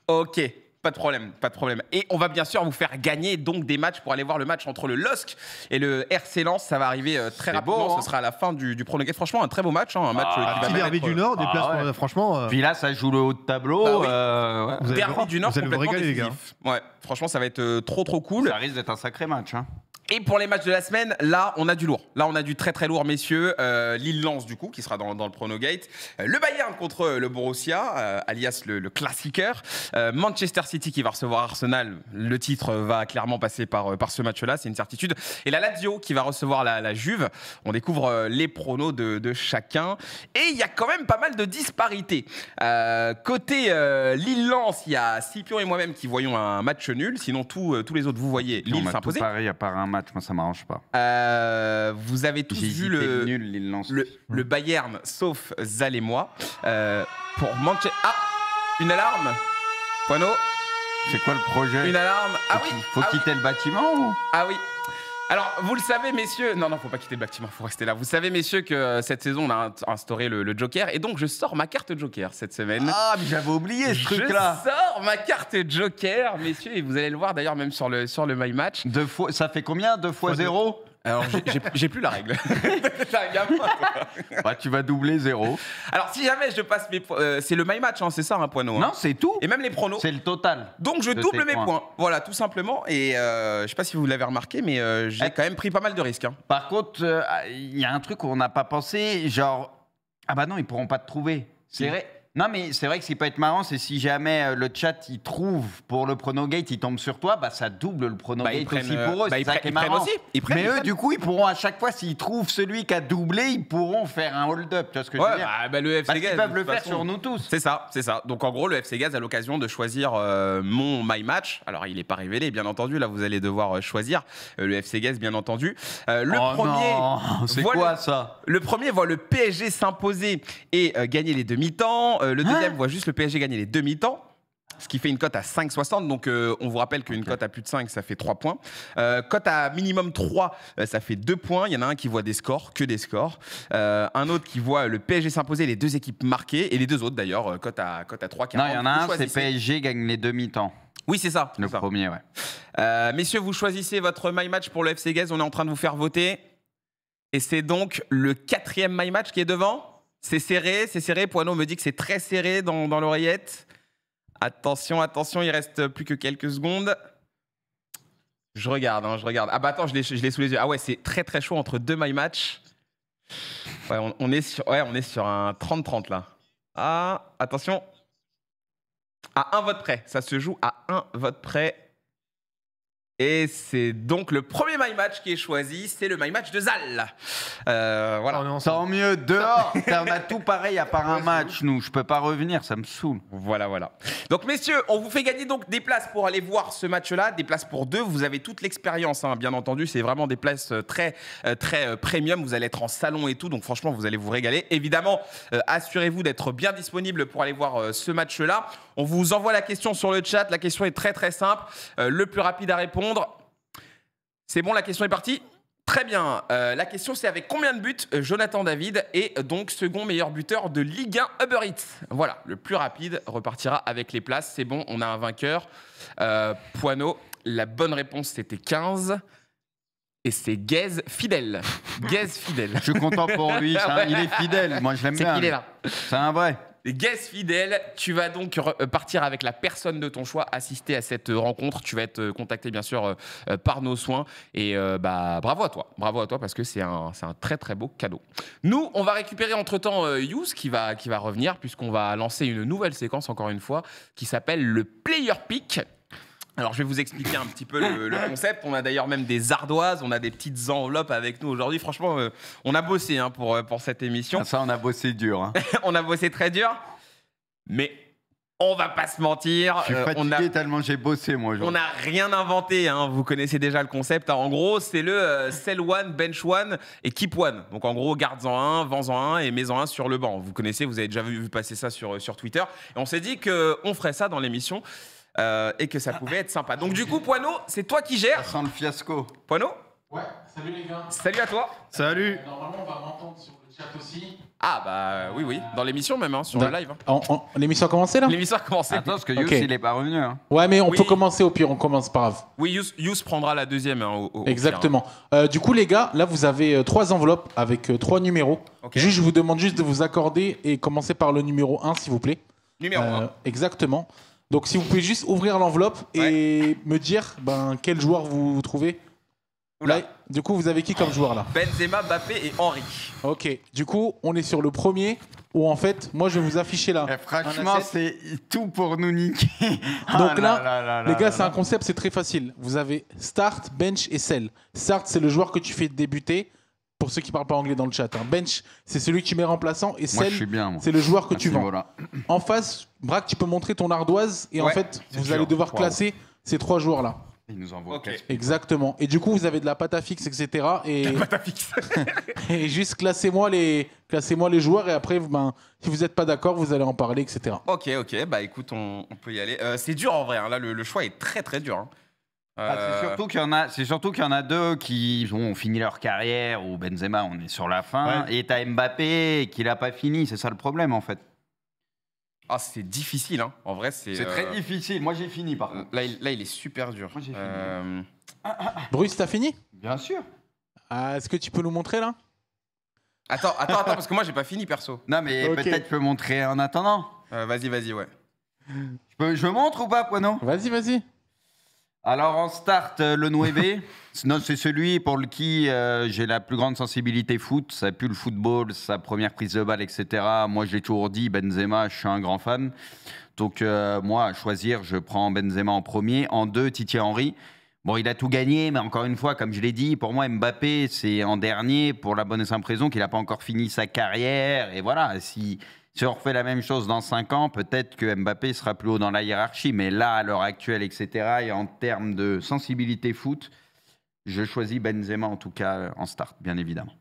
Ok. Pas de problème, pas de problème. Et on va bien sûr vous faire gagner donc des matchs pour aller voir le match entre le L O S C et le R C Lens. Ça va arriver euh, très C'est rapidement. beau, hein. Ce sera à la fin du, du prolongé. Franchement, un très beau match. Hein, un match Ah, euh, qui va Petit même derby être, du Nord, des Ah places, ouais. euh, franchement. euh, Puis là, ça joue le haut de tableau. Bah oui. euh, ouais. Vous allez Derby voir, du Nord vous allez vous complètement régaler, les gars. décisif. Ouais, franchement, ça va être euh, trop trop cool. Ça risque d'être un sacré match. Hein. Et pour les matchs de la semaine, là, on a du lourd. Là, on a du très très lourd, messieurs. Euh, Lille-Lens, du coup, qui sera dans, dans le Pronogate. Euh, le Bayern contre le Borussia, euh, alias le, le classiqueur. Euh, Manchester City qui va recevoir Arsenal. Le titre va clairement passer par, par ce match-là, c'est une certitude. Et la Lazio qui va recevoir la, la Juve. On découvre euh, les pronos de, de chacun. Et il y a quand même pas mal de disparités. Euh, côté euh, Lille-Lens, il y a Scipion et moi-même qui voyons un match nul. Sinon, tous euh, tous les autres, vous voyez On Lille a tout s'imposer. pareil à part un match. Moi, ça m'arrange pas. Euh, vous avez tous J'ai vu hésité le, nul, Lille Lens. le, le Bayern, sauf Zal et moi. Euh, pour Manchester. Ah, une alarme. Poineau, C'est quoi le projet une alarme. Ah Faut oui. qu'il- Faut ah, oui. quitter le bâtiment ou Ah oui. Alors, vous le savez, messieurs. Non, non, faut pas quitter le bâtiment, faut rester là. Vous savez, messieurs, que euh, cette saison, on a int- instauré le, le Joker. Et donc, je sors ma carte Joker cette semaine. Ah, mais j'avais oublié ce je truc-là. sors ma carte Joker, messieurs, et vous allez le voir d'ailleurs même sur le, sur le My Match. Deux fois, ça fait combien Deux fois zéro Alors, j'ai- j'ai j'ai plus la règle. T'es un gamin, toi. Bah, tu vas doubler zéro. Alors, si jamais je passe mes points, euh, c'est le My Match, hein, c'est ça, un Poineau. hein. Non, c'est tout. Et même les pronos. C'est le total. Donc je de double tes mes points. points. Voilà, tout simplement. Et euh, je sais pas si vous l'avez remarqué, mais euh, j'ai Eh. quand même pris pas mal de risques. hein. Par contre, euh, il y a un truc qu'on n'a pas pensé, genre ah bah non, ils pourront pas te trouver. C'est Si. vrai. Non mais c'est vrai que ce qui peut être marrant, c'est si jamais euh, le chat il trouve pour le Pronogate, il tombe sur toi, bah ça double le Pronogate Bah, ils prennent, aussi euh, pour eux. bah, c'est ils ça prennent- qui est ils prennent marrant. aussi. Ils prennent, mais ils eux, prennent. du coup, ils pourront à chaque fois, s'ils trouvent celui qui a doublé, ils pourront faire un hold-up. Tu vois ce que je veux Ouais, dire bah, bah, le F C Parce Gaz. qu'ils peuvent de le toute faire façon. sur nous tous. C'est ça, c'est ça. Donc en gros, le F C Gaz a l'occasion de choisir euh, mon My Match. Alors il n'est pas révélé, bien entendu. Là, vous allez devoir euh, choisir euh, le F C Gaz, bien entendu. Euh, le Oh premier. non, c'est voit quoi le- ça Le premier voit le P S G s'imposer et euh, gagner les demi-temps. Euh, le deuxième Hein voit juste le P S G gagner les demi-temps. Ce qui fait une cote à cinq virgule soixante. Donc, euh, on vous rappelle qu'une Ok. cote à plus de cinq, ça fait trois points. Euh, cote à minimum trois, euh, ça fait deux points. Il y en a un qui voit des scores, que des scores. Euh, un autre qui voit le P S G s'imposer, les deux équipes marquées. Et les deux autres, d'ailleurs, euh, cote à, cote à trois, Non, quarante. il y en a Vous un, c'est choisissez. P S G gagne les demi-temps. Oui, c'est ça. Le c'est ça. premier, ouais. Euh, messieurs, vous choisissez votre My Match pour le F C Gaz. On est en train de vous faire voter. Et c'est donc le quatrième My Match qui est devant. C'est serré, c'est serré. Poineau me dit que c'est très serré dans, dans l'oreillette. Attention, attention, il reste plus que quelques secondes. Je regarde, hein, je regarde. Ah bah attends, je l'ai, je l'ai sous les yeux. Ah ouais, c'est très très chaud entre deux My Match. Ouais, on, on est sur, ouais, on est sur un trente trente là. Ah, attention. À un vote près. Ça se joue à un vote près. Et c'est donc le premier My Match qui est choisi. C'est le My Match de Zal. Euh, voilà. On est ensemble. Tant mieux, dehors. On a tout pareil à part un match, nous. Je peux pas revenir, ça me saoule. Voilà, voilà. Donc, messieurs, on vous fait gagner donc des places pour aller voir ce match-là, des places pour deux. Vous avez toute l'expérience, hein, bien entendu. C'est vraiment des places euh, très, euh, très euh, premium. Vous allez être en salon et tout. Donc, franchement, vous allez vous régaler. Évidemment, euh, assurez-vous d'être bien disponible pour aller voir euh, ce match-là. On vous envoie la question sur le chat. La question est très, très simple. Euh, le plus rapide à répondre. C'est bon, la question est partie ? Très bien. Euh, la question, c'est avec combien de buts euh, Jonathan David est euh, donc second meilleur buteur de Ligue un Uber Eats. Voilà, le plus rapide repartira avec les places. C'est bon, on a un vainqueur. Euh, Poineau, la bonne réponse, c'était quinze. Et c'est Gaze fidèle. Gaze fidèle. Je suis content pour lui, c'est un- Ouais. il est fidèle. Moi, je l'aime C'est bien. qu'il est lui. là. C'est un vrai. Gaze fidèle, tu vas donc re- euh, partir avec la personne de ton choix, assister à cette euh, rencontre. Tu vas être euh, contacté bien sûr euh, euh, par nos soins. Et euh, bah, bravo à toi, bravo à toi parce que c'est un, c'est un très très beau cadeau. Nous, on va récupérer entre-temps euh, Yous qui va, qui va revenir puisqu'on va lancer une nouvelle séquence encore une fois qui s'appelle le Player Pick. Alors, je vais vous expliquer un petit peu le, le concept. On a d'ailleurs même des ardoises, on a des petites enveloppes avec nous aujourd'hui. Franchement, euh, on a bossé hein, pour, euh, pour cette émission. Ah, ça, on a bossé dur. hein. On a bossé très dur, mais on va pas se mentir. Je suis euh, on fatigué a, tellement j'ai bossé, moi, on aujourd'hui. n'a rien inventé. hein. Vous connaissez déjà le concept. hein. En gros, c'est le euh, sell one, bench one et keep one. Donc en gros, garde-en un, vends-en un et mets-en un sur le banc. Vous connaissez, vous avez déjà vu, vu passer ça sur, sur Twitter. Et on s'est dit qu'on ferait ça dans l'émission. Euh, et que ça pouvait être sympa. Donc du coup, Poineau, c'est toi qui gères. Ça sent le fiasco. Poineau, Ouais, salut les gars. salut à toi. Salut. Normalement, on va m'entendre sur le chat aussi. Ah bah oui, oui, dans l'émission même, hein, sur Dans- le live. hein. En- en- L'émission a commencé là? L'émission a commencé. Attends, parce que Ok. Yous, il est pas revenu. Hein. Ouais, mais on Oui. peut commencer au pire, on commence, pas grave. Oui, Yous, Yous prendra la deuxième. hein, au- au- au pire, Exactement. Euh, du coup, les gars, là, vous avez euh, trois enveloppes avec euh, trois numéros. Ok. Juste, je vous demande juste de vous accorder et commencer par le numéro un, s'il vous plaît. hein. Numéro Euh, un. Exactement. Donc, si vous pouvez juste ouvrir l'enveloppe et me dire ben, quel joueur vous trouvez. Oula. Là, du coup, vous avez qui comme joueur là? Benzema, Mbappé et Henry. Ok. Du coup, on est sur le premier où en fait, moi, je vais vous afficher là. Eh, franchement, un asset. c'est tout pour nous niquer. Donc Ah là, là là les là gars, là c'est un là. concept, c'est très facile. Vous avez start, bench et sell. Start, c'est le joueur que tu fais débuter. Pour ceux qui parlent pas anglais dans le chat. hein. Bench, c'est celui que tu mets remplaçant. Et Moi, sell, je suis bien. moi, c'est le joueur que à tu ce vends. niveau-là. En face, Braque, tu peux montrer ton ardoise. Et en Ouais, fait, c'est vous dur. allez devoir Wow. classer ces trois joueurs-là. Il nous envoie Ok. quatre. Exactement. Et du coup, vous avez de la pâte à fixe, et cetera. Et, Pas fixe. et juste classez-moi les, classez-moi les joueurs. Et après, ben, si vous n'êtes pas d'accord, vous allez en parler, et cetera. Ok, ok, bah écoute, on, on peut y aller. Euh, c'est dur en vrai, hein, là le, le choix est très très dur. hein. Ah, Euh, c'est surtout qu'il y en a, c'est surtout qu'il y en a deux qui ont fini leur carrière ou Benzema, on est sur la fin, Ouais. et t'as Mbappé qui l'a pas fini, c'est ça le problème en fait. Ah, c'est difficile, hein. En vrai, c'est. C'est très euh, difficile. Moi j'ai fini par contre. Là il, là, il est super dur. Moi, j'ai fini. Euh, Bruce, t'as fini? Bien sûr. Ah, est-ce que tu peux nous montrer là? Attends, attends, attends, parce que moi j'ai pas fini perso. Non mais Ok. peut-être je peux montrer en attendant. Euh, vas-y, vas-y, ouais. Je, peux- je montre ou pas, Poineau? Vas-y, vas-y. Alors en start, euh, le Nueve, non, c'est celui pour le qui euh, j'ai la plus grande sensibilité foot. Ça pue le football, sa première prise de balle, et cetera. Moi, j'ai toujours dit, Benzema, je suis un grand fan. Donc euh, moi, à choisir, je prends Benzema en premier. En deux, Titi Henry. Bon, il a tout gagné, mais encore une fois, comme je l'ai dit, pour moi, Mbappé, c'est en dernier pour la bonne et simple raison qu'il n'a pas encore fini sa carrière. Et voilà, si... Si on refait la même chose dans cinq ans, peut-être que Mbappé sera plus haut dans la hiérarchie. Mais là, à l'heure actuelle, et cetera, et en termes de sensibilité foot, je choisis Benzema en tout cas en start, bien évidemment.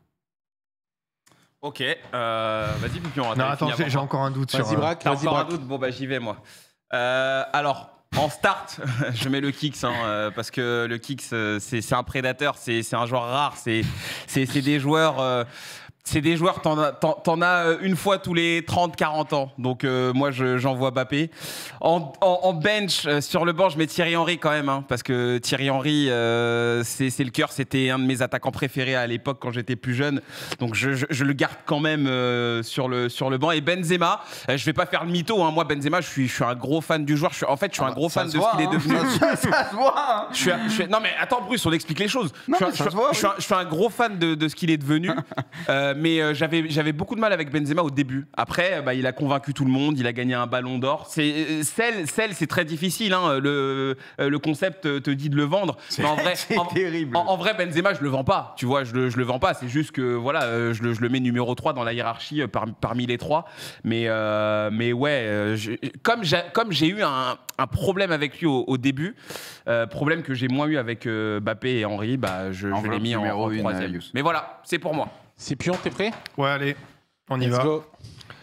Ok, euh, vas-y, Pipion. Non, t'avais attends, fini j'ai avant j'ai moi. encore un doute sur. Vas-y, euh, Braque. T'as Vas-y, encore un Braque. doute? Bon, bah j'y vais, moi. Euh, alors, en start, je mets le Kicks, hein, euh, parce que le Kicks, euh, c'est c'est un prédateur, c'est c'est un joueur rare, c'est c'est- c'est des joueurs... euh, c'est des joueurs, t'en as, t'en- t'en as euh, une fois tous les trente quarante ans. Donc euh, moi, je- j'envoie Mbappé. En, en- en bench, euh, sur le banc, je mets Thierry Henry quand même. hein, parce que Thierry Henry, euh, c'est c'est le cœur. C'était un de mes attaquants préférés à l'époque quand j'étais plus jeune. Donc je, je- je le garde quand même euh, sur, le, sur le banc. Et Benzema, euh, je vais pas faire le mytho. hein. Moi, Benzema, je suis, je suis un gros fan du joueur. Je suis, en fait, je suis un gros fan de ce qu'il est devenu. Ça, ça se voit. hein. Je suis un- je suis- non mais attends Bruce, on explique les choses. Non, je, mais suis, ça un- je se voit, suis- je suis un- je suis un gros fan de, de ce qu'il est devenu, Euh, mais euh, j'avais j'avais beaucoup de mal avec Benzema au début. Après, euh, bah, il a convaincu tout le monde, il a gagné un Ballon d'Or. C'est euh, celle, celle, c'est très difficile. hein. Le euh, le concept euh, te dit de le vendre. Mais en vrai, C'est en, terrible. en- en vrai, Benzema, je le vends pas. Tu vois, je le, je le vends pas. C'est juste que voilà, euh, je, le, je le mets numéro trois dans la hiérarchie euh, par- parmi les trois. Mais euh, mais ouais, euh, je- comme j'ai comme j'ai eu un, un problème avec lui au, au début, euh, problème que j'ai moins eu avec euh, Mbappé et Henry, bah je, je l'ai Enveloppe mis en, numéro en une, troisième. euh, Youss. Mais voilà, c'est pour moi. Scipion, t'es prêt? Ouais, allez, on y Let's va. go.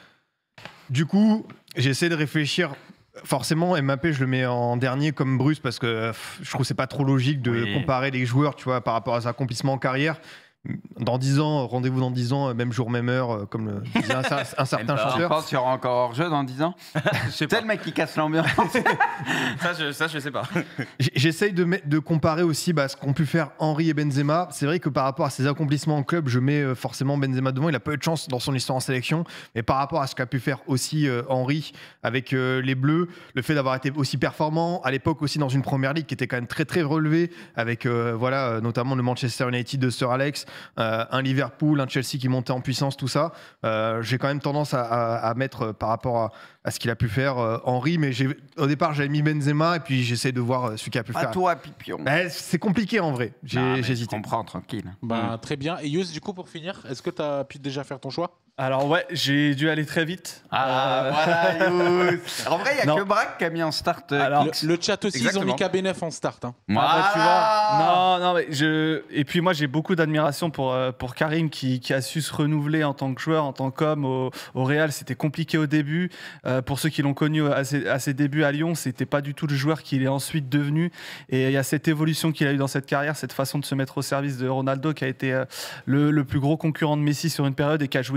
Du coup, j'essaie de réfléchir. Forcément, Mbappé, je le mets en dernier comme Bruce parce que pff, je trouve que c'est pas trop logique de Oui. comparer les joueurs, tu vois, par rapport à ses accomplissements en carrière. Dans dix ans, rendez-vous dans dix ans, même jour, même heure, euh, comme le disait un, un certain Même pas. Je chanteur. pense qu'il y aura encore hors-jeu dans dix ans. Je sais C'est le mec qui casse l'ambiance. Ça, je, ça, je sais pas. J- J'essaye de, mettre- de comparer aussi bah, ce qu'ont pu faire Henry et Benzema. C'est vrai que par rapport à ses accomplissements en club, je mets euh, forcément Benzema devant. Il a pas eu de chance dans son histoire en sélection. Mais par rapport à ce qu'a pu faire aussi euh, Henry avec euh, les Bleus, le fait d'avoir été aussi performant, à l'époque aussi dans une première ligue qui était quand même très très relevée, avec euh, voilà, euh, notamment le Manchester United de Sir Alex, euh, un Liverpool, un Chelsea qui montait en puissance, tout ça. Euh, J'ai quand même tendance à, à- à mettre euh, par rapport à, à ce qu'il a pu faire euh, Henry. Mais j'ai- au départ, j'avais mis Benzema et puis j'essaie de voir euh, ce qu'il a pu À faire. toi, Pipion. Bah, c'est compliqué en vrai. J'ai Non, mais j'ai Je hésité. comprends, tranquille. Bah, très bien. Et Yous, du coup, pour finir, est-ce que tu as pu déjà faire ton choix? Alors ouais, j'ai dû aller très vite. Ah, Euh, voilà, Youss. En vrai, il n'y a Non. que Braque qui a mis en start. euh, Alors, Le, le chat aussi, Exactement. ils ont mis K B neuf en start. hein. Ah bah, tu vois, Voilà. non, non, mais je. Et puis moi, j'ai beaucoup d'admiration pour, euh, pour Karim qui, qui a su se renouveler en tant que joueur, en tant qu'homme au, au Real. C'était compliqué au début. Euh, pour ceux qui l'ont connu à ses, à ses débuts à Lyon, c'était pas du tout le joueur qu'il est ensuite devenu. Et il y a cette évolution qu'il a eu dans cette carrière, cette façon de se mettre au service de Ronaldo, qui a été euh, le, le plus gros concurrent de Messi sur une période et qui a joué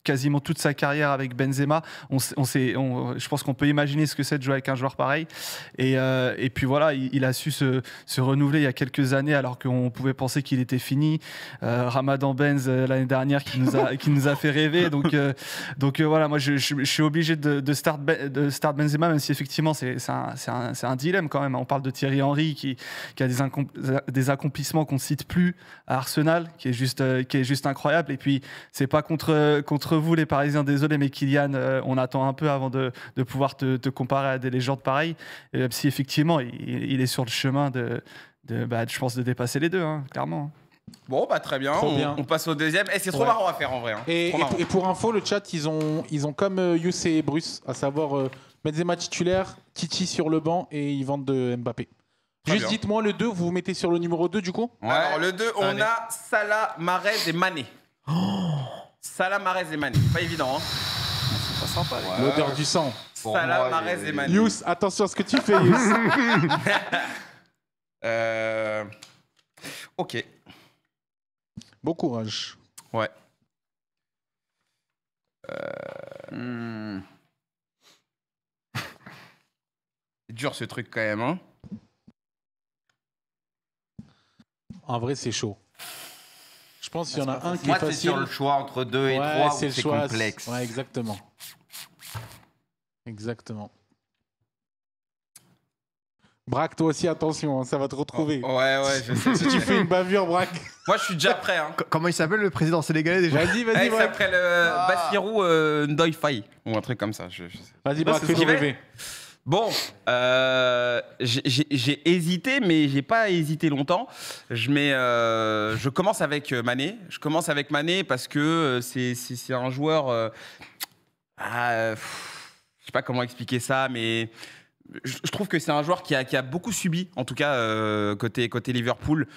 quasiment toute sa carrière avec Benzema. On, on sait, on, je pense qu'on peut imaginer ce que c'est de jouer avec un joueur pareil. Et, euh, et puis voilà, il, il a su se, se renouveler il y a quelques années alors qu'on pouvait penser qu'il était fini. Euh, Ramadan Benz euh, l'année dernière qui nous a, qui nous a fait rêver. Donc, euh, donc euh, voilà, moi je, je, je suis obligé de, de, start ben, de start Benzema, même si effectivement c'est un, un, un dilemme quand même. On parle de Thierry Henry qui, qui a des, des accomplissements qu'on ne cite plus à Arsenal, qui est juste, euh, qui est juste incroyable. Et puis c'est pas contre, contre vous les Parisiens, désolé, mais Kylian, euh, on attend un peu avant de, de pouvoir te, te comparer à des légendes pareilles. Et même si effectivement il, il est sur le chemin de, de bah, je pense, de dépasser les deux, hein, clairement. Bon, bah très bien, Trop on, bien. on passe au deuxième. Et c'est trop Ouais. marrant à faire en vrai. Hein. Et, Trop et, marrant. et pour info, le chat, ils ont, ils ont comme euh, Youss et Bruce, à savoir euh, Benzema titulaire, Titi sur le banc et ils vendent de Mbappé. Très Juste bien. dites-moi le deux, vous vous mettez sur le numéro deux du coup Ouais. Alors le deux, on Allez. a Salah, Mahrez et Mané. Salah, Mahrez et Mané. Pas évident, hein. C'est pas sympa. les gars. L'odeur du sang. Pour Salah, moi, Mahrez il- et Mané. Youss, attention à ce que tu fais, Youss. Euh... Ok. Bon courage. Ouais. Hmm. C'est dur ce truc quand même, hein. En vrai, c'est chaud. Je pense qu'il y en a un qui Moi, est c'est facile. sur le choix entre deux et Ouais, trois c'est où le c'est choix. complexe. Ouais, exactement. Exactement. Braque, toi aussi, attention, hein, ça va te retrouver. Ouais, ouais, je sais. Si tu fais une bavure, Braque. Moi, je suis déjà prêt, hein. C- Comment il s'appelle le président sénégalais déjà? Vas-y, Eh, vas-y, il Braque. s'appelle euh, Bassirou euh, Ndoye Faye ou un truc comme ça. Je, je sais. Vas-y, Braque, c'est fais-nous ce qu'il rêver. Bon, euh, j'ai- j'ai j'ai hésité, mais j'ai pas hésité longtemps. Je mets, euh, je commence avec euh, Mané. Je commence avec Mané parce que euh, c'est c'est- c'est un joueur. Euh, ah, euh, pff, je sais pas comment expliquer ça, mais je, je trouve que c'est un joueur qui a, qui a beaucoup subi, en tout cas euh, côté côté Liverpool,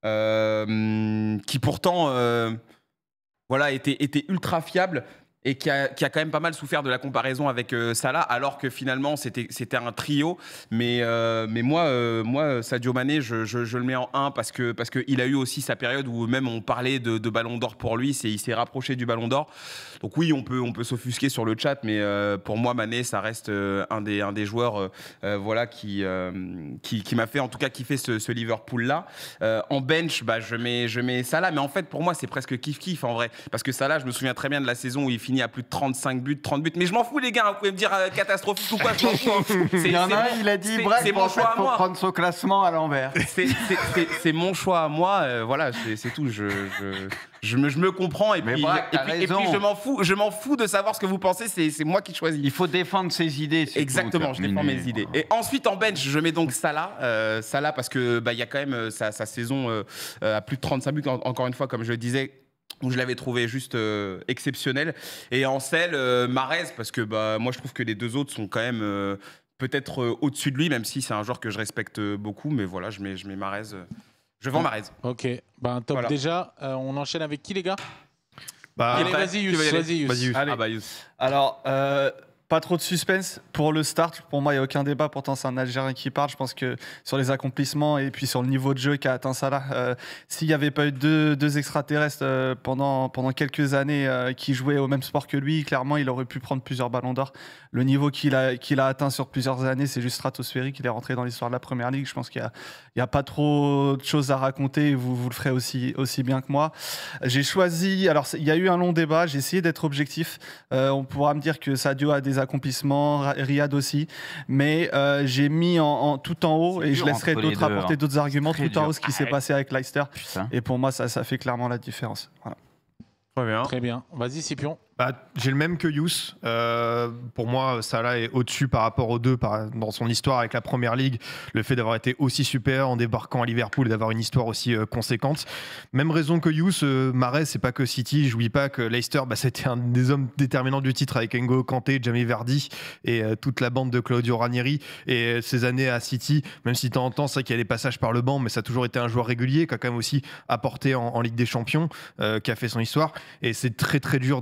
euh, qui pourtant, euh, voilà, était était ultra fiable. Et qui a, qui a quand même pas mal souffert de la comparaison avec euh, Salah, alors que finalement c'était c'était un trio. Mais, euh, mais moi, euh, moi, Sadio Mané, je, je, je le mets en un parce que parce qu'il a eu aussi sa période où même on parlait de, de Ballon d'Or pour lui. C'est, il s'est rapproché du Ballon d'Or. Donc oui, on peut, on peut s'offusquer sur le chat, mais euh, pour moi, Mané, ça reste euh, un, des, un des joueurs euh, euh, voilà, qui, euh, qui, qui m'a fait en tout cas kiffer ce, ce Liverpool-là. Euh, en bench, bah, je, mets, je mets Salah, mais en fait, pour moi, c'est presque kiff-kiff en vrai. Parce que Salah, je me souviens très bien de la saison où il finit à plus de trente-cinq buts, trente buts. Mais je m'en fous, les gars, vous pouvez me dire euh, catastrophique ou quoi, je m'en fous. hein. C'est- Il y en c'est a un, mon- il a dit c'est- bref, c'est pour mon en fait, choix à faut moi. prendre son classement à l'envers. C'est- c'est- C'est c'est mon choix à moi, euh, voilà, c'est c'est tout. Je, je, je, me, je me comprends et Mais puis, Braque, et t'as puis, et raison. puis je m'en fous, je m'en fous de savoir ce que vous pensez. C'est c'est moi qui choisis. Il faut défendre ses idées. c'est Exactement, tout, je défends terminé. mes idées. Et ensuite en bench, je mets donc Salah, euh, Salah parce que bah il y a quand même euh, sa, sa saison euh, euh, à plus de trente-cinq buts en- encore une fois, comme je le disais. Où je l'avais trouvé juste euh, exceptionnel. Et en selle, euh, Mahrez, parce que bah, moi je trouve que les deux autres sont quand même euh, peut-être euh, au-dessus de lui, même si c'est un joueur que je respecte euh, beaucoup. Mais voilà, je mets, je mets Mahrez. euh, je vends Mahrez. Ok, ben top Voilà. déjà. Euh, on enchaîne avec qui, les gars Bah, Allez, prêt vas-y, Qui Youss, veut y aller vas-y, Youss. Vas-y, Youss. Allez. Ah bah, Youss. Alors, euh, pas trop de suspense pour le start. Pour moi, il n'y a aucun débat. Pourtant, c'est un Algérien qui parle. Je pense que sur les accomplissements et puis sur le niveau de jeu qu'a atteint Salah, euh, s'il n'y avait pas eu deux, deux extraterrestres euh, pendant, pendant quelques années euh, qui jouaient au même sport que lui, clairement, il aurait pu prendre plusieurs ballons d'or. Le niveau qu'il a, qu'il a atteint sur plusieurs années, c'est juste stratosphérique. Il est rentré dans l'histoire de la Première Ligue. Je pense qu'il n'y a, il y a pas trop de choses à raconter. Vous, vous le ferez aussi, aussi bien que moi. J'ai choisi. Alors, c'est- il y a eu un long débat. J'ai essayé d'être objectif. Euh, on pourra me dire que Sadio a des accomplissements, Ra- Riyad aussi, mais euh, j'ai mis en, en- tout en haut C'est et je dur laisserai entre les d'autres deux, apporter hein. d'autres arguments Très tout en dur. haut ce qui s'est Ah, passé avec Leicester. Putain. Et pour moi, ça, ça fait clairement la différence. Voilà. Très bien. Très bien. Vas-y, Scipion. Bah, j'ai le même que Youss. Euh, pour moi, Salah est au-dessus par rapport aux deux par, dans son histoire avec la Première Ligue. Le fait d'avoir été aussi super en débarquant à Liverpool et d'avoir une histoire aussi euh, conséquente. Même raison que Youss, euh, Mahrez, c'est pas que City. J'oublie pas que Leicester, bah, c'était un des hommes déterminants du titre avec N'Golo Kanté, Jamie Vardy et euh, toute la bande de Claudio Ranieri. Et euh, ses années à City, même si de temps en temps, c'est vrai qu'il y a des passages par le banc, mais ça a toujours été un joueur régulier qui a quand même aussi apporté en, en Ligue des Champions, euh, qui a fait son histoire. Et c'est très très dur de mettre Sadio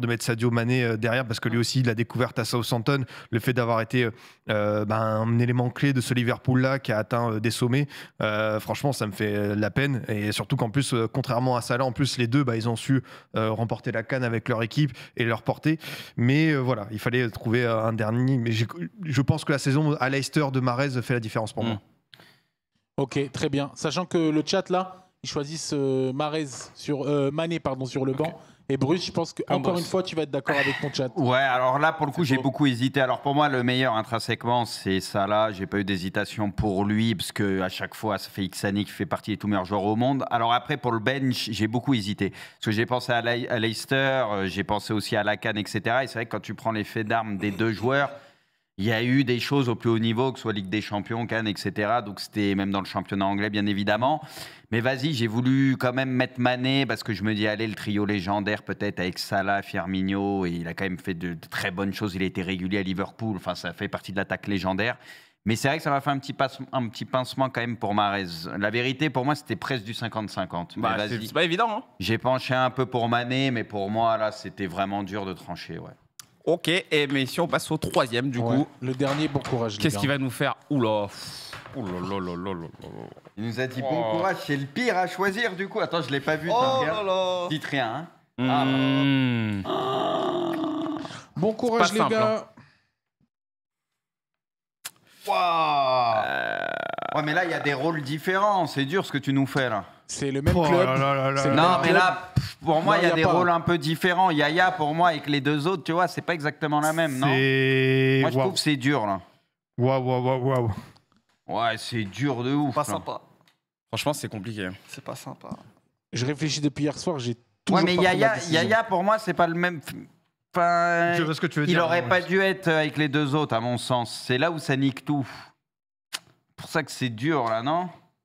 Sadio Mané euh, derrière, parce que lui aussi, il l'a découverte à Southampton. Le fait d'avoir été euh, ben, un élément clé de ce Liverpool-là qui a atteint euh, des sommets, euh, franchement, ça me fait euh, la peine. Et surtout qu'en plus, euh, contrairement à Salah, en plus, les deux, bah, ils ont su euh, remporter la CAN avec leur équipe et leur portée. Mais euh, voilà, il fallait trouver euh, un dernier. Mais je pense que la saison à Leicester de Mahrez fait la différence pour mmh. moi. Ok, très bien. Sachant que le chat, là, ils choisissent euh, Mahrez sur, euh, Mané pardon, sur le banc. Okay. Et Bruce, je pense qu'encore une fois, tu vas être d'accord avec ton chat. Ouais, alors là, pour le coup, j'ai beaucoup hésité. Alors pour moi, le meilleur intrinsèquement, c'est Salah. J'ai pas eu d'hésitation pour lui, parce qu'à chaque fois, ça fait X années qu'il fait partie des tout meilleurs joueurs au monde. Alors après, pour le bench, j'ai beaucoup hésité. Parce que j'ai pensé à, Le- à Leicester, euh, j'ai pensé aussi à la CAN, et cetera. Et c'est vrai que quand tu prends les faits d'armes des deux joueurs, il y a eu des choses au plus haut niveau, que ce soit Ligue des Champions, CAN, et cetera. Donc c'était même dans le championnat anglais, bien évidemment. Mais vas-y, j'ai voulu quand même mettre Mané, parce que je me dis, allez, le trio légendaire, peut-être avec Salah, Firmino, et il a quand même fait de, de très bonnes choses. Il a été régulier à Liverpool, enfin, ça fait partie de l'attaque légendaire. Mais c'est vrai que ça m'a fait un petit, passe, un petit pincement quand même pour Mahrez. La vérité, pour moi, c'était presque du cinquante cinquante. Bah, c'est, c'est pas évident, hein. J'ai penché un peu pour Mané, mais pour moi, là, c'était vraiment dur de trancher, ouais. Ok, et mais si on passe au troisième, du ouais. coup. Le dernier, bon courage. Qu'est-ce qu'il va nous faire? Oula. Oula. Il nous a dit oh. bon courage, c'est le pire à choisir, du coup. Attends, je l'ai pas vu. Oh là là. Dites rien, hein. Mmh. Ah. Bon courage, les simple, gars. Hein. Wow. Euh... Ouais, mais là, il y a des rôles différents. C'est dur ce que tu nous fais, là. C'est le même oh club. Là là là. Non, mais club. Là, pour moi, il y a, y a des pas. rôles un peu différents. Yaya, pour moi, avec les deux autres, tu vois, c'est pas exactement la même, non? Moi, je wow. trouve que c'est dur, là. Waouh, waouh, waouh, waouh. Ouais, c'est dur de ouf. Pas là. Sympa. Franchement, c'est compliqué. C'est pas sympa. Je réfléchis depuis hier soir, j'ai toujours ouais, mais Yaya, Yaya, pour moi, c'est pas le même. Enfin, je vois ce que tu veux il dire. aurait non, pas ouais. dû être avec les deux autres, à mon sens. C'est là où ça nique tout. C'est pour ça que c'est dur, là, non?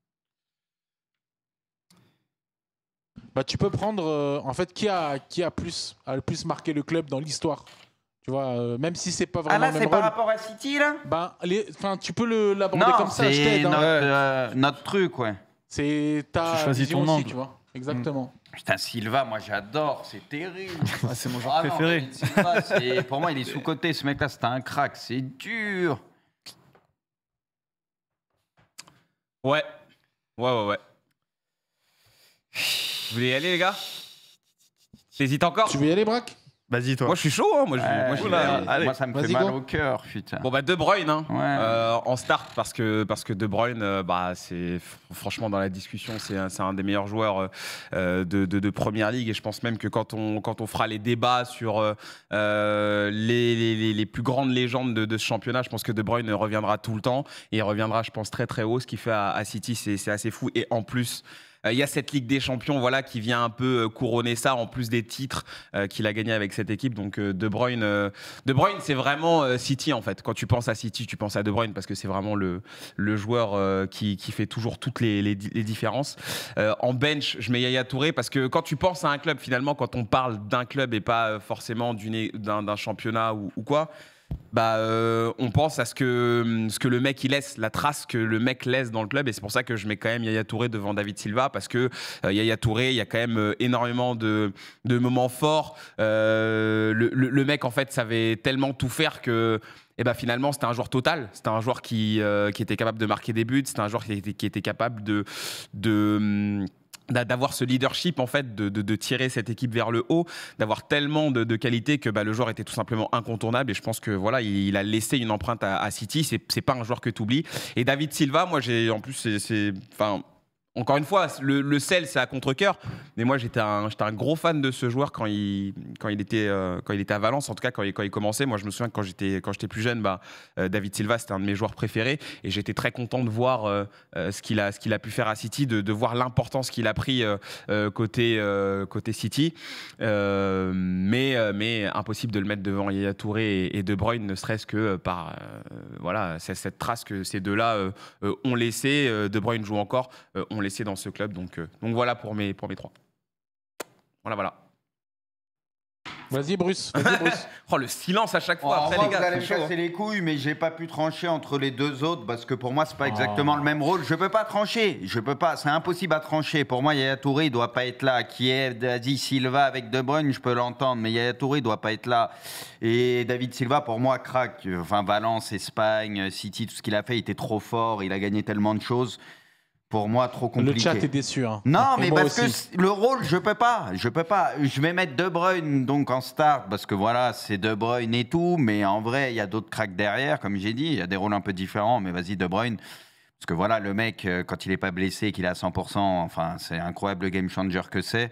Bah, tu peux prendre, euh, en fait, qui a, qui a, plus, a le plus marqué le club dans l'histoire. Tu vois, euh, même si c'est pas vraiment ah là, le même c'est rôle. Par rapport à City, là? Bah, les, tu peux le, l'aborder comme ça, je t'aide. Notre, hein. euh, notre truc, ouais. C'est ta vision aussi, angle. Tu vois. Exactement. Mmh. Putain, Silva, moi j'adore, c'est terrible. Ah, c'est mon joueur ah, préféré. Non, Silva, c'est, pour moi, il est sous-coté, ce mec-là, c'était un crack, c'est dur. Ouais. Ouais, ouais, ouais. Vous voulez y aller, les gars? T'hésites encore? Tu veux y aller, Braque? Vas-y, toi. Moi, je suis chaud. Hein. Moi, je, ouais, moi, je là, allez. moi, ça me fait mal go. Au cœur, putain. Bon, bah, De Bruyne, hein, ouais. euh, en start, parce que, parce que De Bruyne, euh, bah, c'est, franchement, dans la discussion, c'est un, c'est un des meilleurs joueurs euh, de, de, de Première Ligue. Et je pense même que quand on, quand on fera les débats sur euh, les, les, les plus grandes légendes de, de ce championnat, je pense que De Bruyne reviendra tout le temps. Et il reviendra, je pense, très, très haut. Ce qu'il fait à, à City, c'est, c'est assez fou. Et en plus... Il y a cette Ligue des Champions, voilà, qui vient un peu couronner ça, en plus des titres euh, qu'il a gagnés avec cette équipe. Donc euh, De Bruyne, euh, De Bruyne, c'est vraiment euh, City en fait. Quand tu penses à City, tu penses à De Bruyne parce que c'est vraiment le, le joueur euh, qui, qui fait toujours toutes les, les, les différences. Euh, en bench, je mets Yaya Touré parce que quand tu penses à un club, finalement, quand on parle d'un club et pas forcément d'une, d'un, d'un championnat ou, ou quoi, bah, euh, on pense à ce que, ce que le mec il laisse, la trace que le mec laisse dans le club, et c'est pour ça que je mets quand même Yaya Touré devant David Silva, parce que euh, Yaya Touré, il y a quand même euh, énormément de, de moments forts. Euh, le, le, le mec en fait savait tellement tout faire que et ben finalement c'était un joueur total, c'était un joueur qui, euh, qui était capable de marquer des buts, c'était un joueur qui était, qui était capable de, de d'avoir ce leadership en fait, de, de, de tirer cette équipe vers le haut, d'avoir tellement de, de qualité que bah, le joueur était tout simplement incontournable, et je pense que voilà, il, il a laissé une empreinte à, à City. C'est, c'est pas un joueur que tu oublies. Et David Silva, moi j'ai en plus c'est, c'est enfin encore une fois, le, le sel, c'est à contre-cœur. Mais moi, j'étais un, j'étais un gros fan de ce joueur quand il, quand il, était, euh, quand il était à Valence. En tout cas, quand il, quand il commençait. Moi, je me souviens que quand j'étais, quand j'étais plus jeune, bah, euh, David Silva, c'était un de mes joueurs préférés. Et j'étais très content de voir euh, ce, qu'il a, ce qu'il a pu faire à City, de, de voir l'importance qu'il a pris euh, euh, côté, euh, côté City. Euh, mais, euh, mais impossible de le mettre devant Yaya Touré et, et De Bruyne, ne serait-ce que par euh, voilà, c'est cette trace que ces deux-là euh, euh, ont laissé. Euh, De Bruyne joue encore. Euh, ont laissé dans ce club, donc, euh, donc voilà pour mes, pour mes trois. Voilà, voilà. Vas-y, Bruce. Vas-y, Bruce. Oh, le silence à chaque fois. Oh, Après, moi, les gars, vous allez me c'est chaud, casser hein. les couilles, mais j'ai pas pu trancher entre les deux autres parce que pour moi, c'est pas Oh. exactement le même rôle. Je peux pas trancher. Je peux pas. C'est impossible à trancher. Pour moi, Yaya Touré, il doit pas être là. Qui est David Silva avec De Bruyne, je peux l'entendre, mais Yaya Touré, il doit pas être là. Et David Silva, pour moi, craque. Enfin, Valence, Espagne, City, tout ce qu'il a fait, il était trop fort. Il a gagné tellement de choses. Pour moi, trop compliqué. Le chat est déçu. Hein. Non, Et mais moi parce aussi. que le rôle, je peux pas, je peux pas. Je vais mettre De Bruyne donc en start parce que voilà, c'est De Bruyne et tout, mais en vrai, il y a d'autres cracks derrière, comme j'ai dit, il y a des rôles un peu différents, mais vas-y De Bruyne. Parce que voilà, le mec, quand il est pas blessé, qu'il est à cent pour cent, enfin, c'est incroyable le game changer que c'est.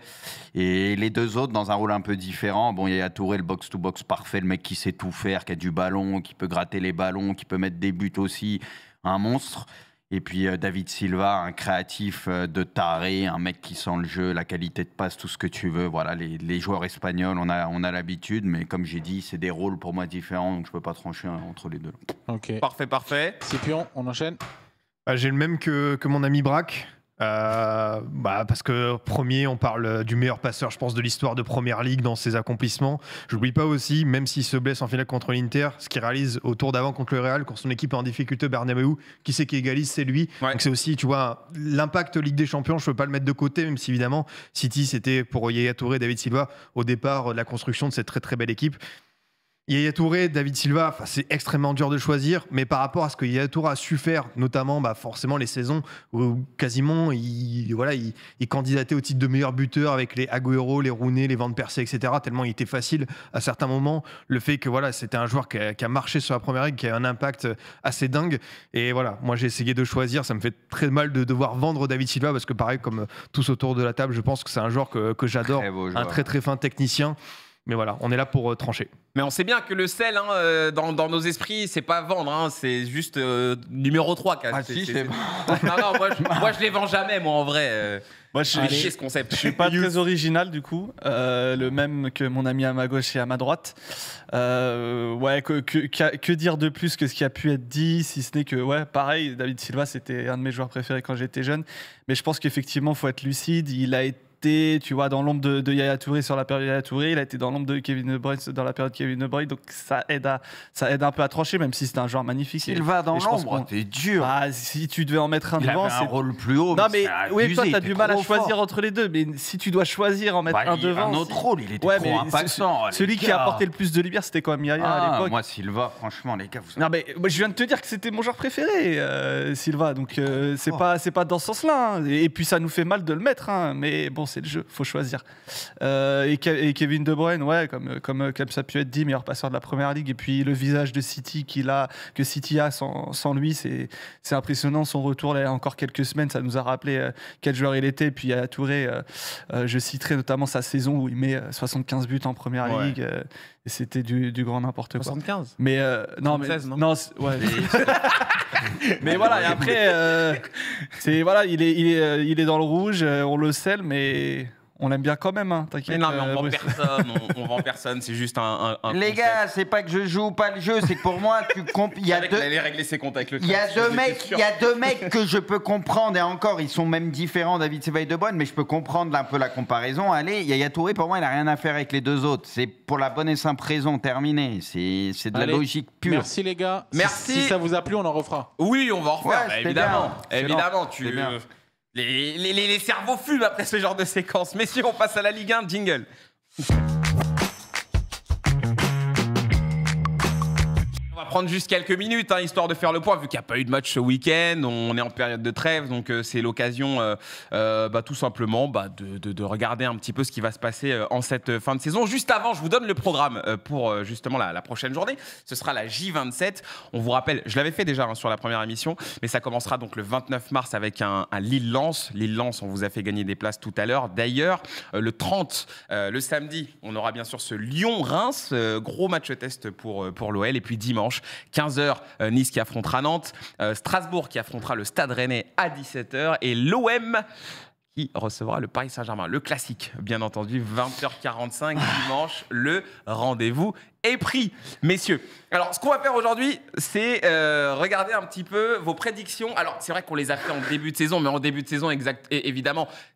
Et les deux autres, dans un rôle un peu différent, bon, il y a Touré, le box-to-box parfait, le mec qui sait tout faire, qui a du ballon, qui peut gratter les ballons, qui peut mettre des buts aussi, un monstre. Et puis euh, David Silva, un créatif euh, de taré, un mec qui sent le jeu, la qualité de passe, tout ce que tu veux. Voilà, les, les joueurs espagnols, on a, on a l'habitude, mais comme j'ai dit, c'est des rôles pour moi différents, donc je peux pas trancher hein, entre les deux. Ok. Parfait, parfait. Scipion, on enchaîne. Ah, j'ai le même que, que mon ami Braque. Euh, bah, parce que premier, on parle du meilleur passeur, je pense, de l'histoire de Première Ligue dans ses accomplissements. Je n'oublie pas aussi, même s'il se blesse en finale contre l'Inter, ce qu'il réalise au tour d'avant contre le Real, quand son équipe est en difficulté, Bernabéu, qui c'est qui égalise, c'est lui. Ouais. Donc c'est aussi, tu vois, l'impact Ligue des Champions, je ne peux pas le mettre de côté, même si évidemment, City, c'était pour Yaya Touré, David Silva, au départ de la construction de cette très très belle équipe. Yaya Touré, David Silva, c'est extrêmement dur de choisir, mais par rapport à ce que Yaya Touré a su faire, notamment bah, forcément les saisons où quasiment il, voilà, il, il candidatait au titre de meilleur buteur avec les Agüero, les Rooney, les Van Persie, et cetera. Tellement il était facile à certains moments. Le fait que voilà, c'était un joueur qui a, qui a marché sur la Première Ligue, qui a un impact assez dingue. Et voilà, moi j'ai essayé de choisir. Ça me fait très mal de devoir vendre David Silva parce que pareil, comme tous autour de la table, je pense que c'est un joueur que, que j'adore, Très beau un joueur. très très fin technicien. Mais voilà, on est là pour euh, trancher. Mais on sait bien que le sel, hein, euh, dans, dans nos esprits, c'est pas vendre, hein, c'est juste euh, numéro trois. Quoi. Ah C'est- si, c'est- c'est c'est- Non, non, moi je, moi, je les vends jamais, moi, en vrai. euh. Moi, Je je, vais je, chier ce concept. je suis pas très original du coup, euh, le même que mon ami à ma gauche et à ma droite. Euh, ouais, que, que, que, que dire de plus que ce qui a pu être dit, si ce n'est que, ouais, pareil, David Silva, c'était un de mes joueurs préférés quand j'étais jeune. Mais je pense qu'effectivement, il faut être lucide. Il a été, tu vois, dans l'ombre de, de Yaya Touré sur la période Yaya Touré, il a été dans l'ombre de Kevin De Bruyne dans la période Kevin De Bruyne, donc ça aide, à, ça aide un peu à trancher, même si c'est un joueur magnifique. Silva Et- dans et je pense l'ombre, qu'on- t'es dur. Ah, si tu devais en mettre un Il avait devant, un c'est rôle plus haut. non mais c'est oui, abusé, toi il t'as était du mal à trop choisir fort. entre les deux, mais si tu dois choisir en mettre Bah, un il- devant, un autre si- rôle, il était ouais, trop mais impactant. ce- celui les qui a gars. apporté le plus de lumière, c'était quand même Yaya à Ah, l'époque. moi, Silva, franchement, les gars, vous Non mais moi, je viens de te dire que c'était mon joueur préféré, euh, Silva. Donc euh, c'est Oh. pas c'est pas dans ce sens-là. hein. Et, et puis ça nous fait mal de le mettre, hein. Mais bon c'est le jeu, faut choisir. Euh, et, Ke- et Kevin De Bruyne, ouais, comme comme comme ça a pu être dit, meilleur passeur de la Première Ligue. Et puis le visage de City qu'il a, que City a sans, sans lui, c'est c'est impressionnant. Son retour là, il y a encore quelques semaines, ça nous a rappelé euh, quel joueur il était. Et puis à Touré, euh, euh, je citerai notamment sa saison où il met euh, soixante-quinze buts en Première Ouais. Ligue. euh, et c'était du, du grand n'importe quoi. soixante-quinze. Mais euh, non, mais soixante-seize, non c'est- ouais. mais voilà, et après, euh, c'est voilà, il est, il est, euh, il est dans le rouge, euh, on le scelle, mais on l'aime bien quand même, hein, Mais t'inquiète. non, mais on euh, vend Bruce. personne, on, on vend personne, c'est juste un. un, un Les concept. gars, c'est pas que je joue pas le jeu, c'est que pour moi, tu comp- il y a Avec, deux. il allait régler ses comptes avec le Il y a chat, deux j'étais mecs, sûr. il y a deux mecs que je peux comprendre et encore ils sont même différents, David Silva et De Bruyne, mais je peux comprendre un peu la comparaison. Allez, Yaya Touré pour moi il a rien à faire avec les deux autres. C'est pour la bonne et simple raison terminé. C'est c'est de la Allez, logique pure. Merci les gars. Si- Merci. Si, ça vous a plu, on en refera. Oui, on va en refaire, Ouais, bah, c'était évidemment. bien. Évidemment, C'était tu. bien. Les, les, les, les cerveaux fument après ce genre de séquence. Messieurs, on passe à la Ligue un, jingle. On va prendre juste quelques minutes, hein, histoire de faire le point, vu qu'il n'y a pas eu de match ce week-end. On est en période de trêve, donc euh, c'est l'occasion euh, euh, bah, tout simplement bah, de, de, de regarder un petit peu ce qui va se passer euh, en cette euh, fin de saison. Juste avant, je vous donne le programme euh, pour euh, justement la, la prochaine journée. Ce sera la J vingt-sept. On vous rappelle, je l'avais fait déjà hein, sur la première émission, mais ça commencera donc le vingt-neuf mars avec un, un Lille-Lens. Lille-Lens, on vous a fait gagner des places tout à l'heure. D'ailleurs, euh, le trente, euh, le samedi, on aura bien sûr ce Lyon-Reims, euh, gros match test pour, euh, pour l'O L. Et puis dimanche, quinze heures, euh, Nice qui affrontera Nantes, euh, Strasbourg qui affrontera le Stade Rennais à dix-sept heures et l'O M qui recevra le Paris Saint-Germain. Le classique, bien entendu, vingt heures quarante-cinq dimanche, le rendez-vous est pris. Messieurs, alors ce qu'on va faire aujourd'hui, c'est euh, regarder un petit peu vos prédictions. Alors c'est vrai qu'on les a fait en début de saison, mais en début de saison, exact, et évidemment,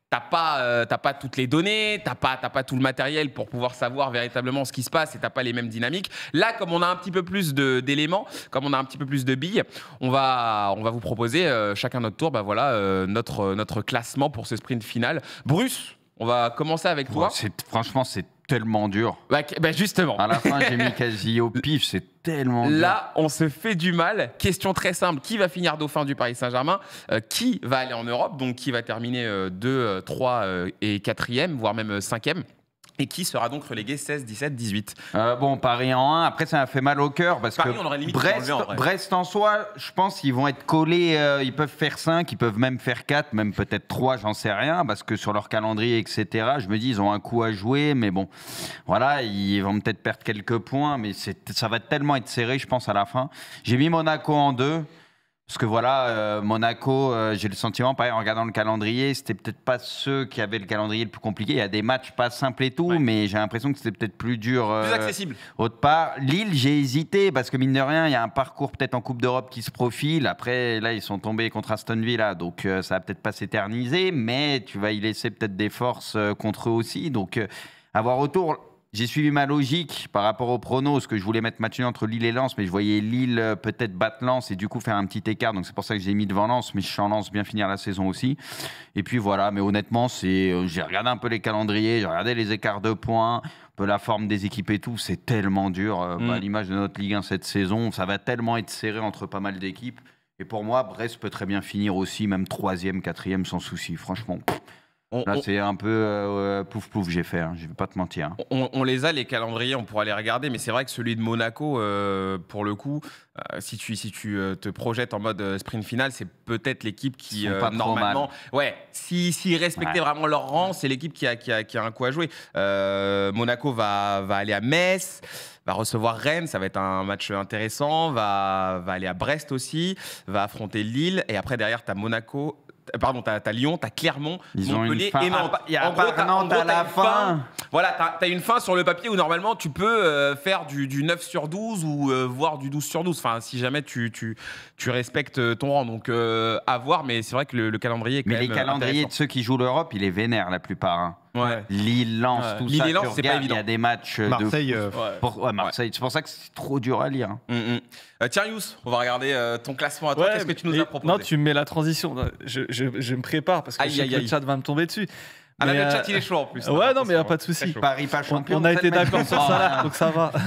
T'as pas, euh, t'as pas toutes les données, t'as pas, t'as pas tout le matériel pour pouvoir savoir véritablement ce qui se passe et t'as pas les mêmes dynamiques. Là, comme on a un petit peu plus de, d'éléments, comme on a un petit peu plus de billes, on va, on va vous proposer euh, chacun notre tour, bah voilà, euh, notre, notre classement pour ce sprint final. Bruce, on va commencer avec toi. Ouais, c'est, franchement, c'est tellement dur. Bah, bah justement. À la fin, j'ai mis quasi au pif, c'est tellement dur. Là, on se fait du mal. Question très simple. Qui va finir dauphin du Paris Saint-Germain ? euh, Qui va aller en Europe ? Donc, qui va terminer euh, deux, trois euh, et quatrième, voire même cinquième ? Et qui sera donc relégué seize, dix-sept, dix-huit ? Euh, bon, Paris en un. Après, ça m'a fait mal au cœur parce Paris, que on aurait limite Brest, enlevé, en vrai. Brest en soi, je pense qu'ils vont être collés. Euh, ils peuvent faire cinq, ils peuvent même faire quatre, même peut-être trois, j'en sais rien. Parce que sur leur calendrier, et cetera, je me dis, ils ont un coup à jouer. Mais bon, voilà, ils vont peut-être perdre quelques points. Mais c'est, ça va tellement être serré, je pense, à la fin. J'ai mis Monaco en deux. Parce que voilà, euh, Monaco, euh, j'ai le sentiment, pareil, en regardant le calendrier, c'était peut-être pas ceux qui avaient le calendrier le plus compliqué. Il y a des matchs pas simples et tout, Ouais. mais j'ai l'impression que c'était peut-être plus dur. Euh, Plus accessible. Autre part, Lille, j'ai hésité parce que mine de rien, il y a un parcours peut-être en Coupe d'Europe qui se profile. Après, là, ils sont tombés contre Aston Villa, donc euh, ça va peut-être pas s'éterniser, mais tu vas y laisser peut-être des forces euh, contre eux aussi. Donc, euh, à voir autour. J'ai suivi ma logique par rapport au prono, parce que je voulais mettre match nul entre Lille et Lens, mais je voyais Lille euh, peut-être battre Lens et du coup faire un petit écart. Donc c'est pour ça que j'ai mis devant Lens, mais je sens Lens bien finir la saison aussi. Et puis voilà, mais honnêtement, c'est, euh, j'ai regardé un peu les calendriers, j'ai regardé les écarts de points, un peu la forme des équipes et tout. C'est tellement dur. Euh, Mm. bah, à l'image de notre Ligue un cette saison, ça va tellement être serré entre pas mal d'équipes. Et pour moi, Brest peut très bien finir aussi, même troisième, quatrième sans souci. Franchement, pff, On, là on- c'est un peu euh, pouf pouf j'ai fait, hein. Je vais pas te mentir. on- on les a, les calendriers, on pourra les regarder, mais c'est vrai que celui de Monaco, euh, pour le coup, euh, si tu, si tu euh, te projettes en mode euh, sprint final, c'est peut-être l'équipe qui, Ils sont euh, pas trop normalement, ouais, si- s'ils respectaient Ouais. vraiment leur rang, c'est l'équipe qui a, qui, a, qui a un coup à jouer. Euh, Monaco va, va aller à Metz, va recevoir Rennes, ça va être un match intéressant, va, va aller à Brest aussi, va affronter Lille, et après derrière, tu as Monaco. Pardon, t'as, t'as Lyon, t'as Clermont, Ils ont Montpellier une fin. et Nantes. Ah, il y a En gros, pas t'as- en Nantes gros, à t'as la une fin. Voilà, t'as, t'as une fin sur le papier où normalement tu peux euh, faire du, du neuf sur douze ou euh, voire du douze sur douze. Enfin, si jamais tu, tu, tu respectes ton rang. Donc, euh, à voir, mais c'est vrai que le, le calendrier est quand Mais même les calendriers de intéressant. ceux qui jouent l'Europe, il est vénère la plupart. Hein. Ouais. Lille, Lens, Ouais. tout Lille ça. et Lens, tu c'est pas regardes, évident. Il y a des matchs de Marseille, fou. euh, Ouais. Pour- ouais, Marseille. C'est pour ça que c'est trop dur à lire. Mm, mm. Euh, tiens, Yous, on va regarder euh, ton classement à toi. Ouais, Qu'est-ce que tu nous et- as proposé? Non, tu me mets la transition. Je, je, je me prépare parce que Aïe, je sais aïe, que aïe. le chat va me tomber dessus. Ah là, Mais, le euh, chat, il est chaud en plus. ouais, hein, non, mais y a attention, pas de très souci. chaud. Paris pas On, champion. on a ça, été le mec. d'accord sur ça là, donc ça va.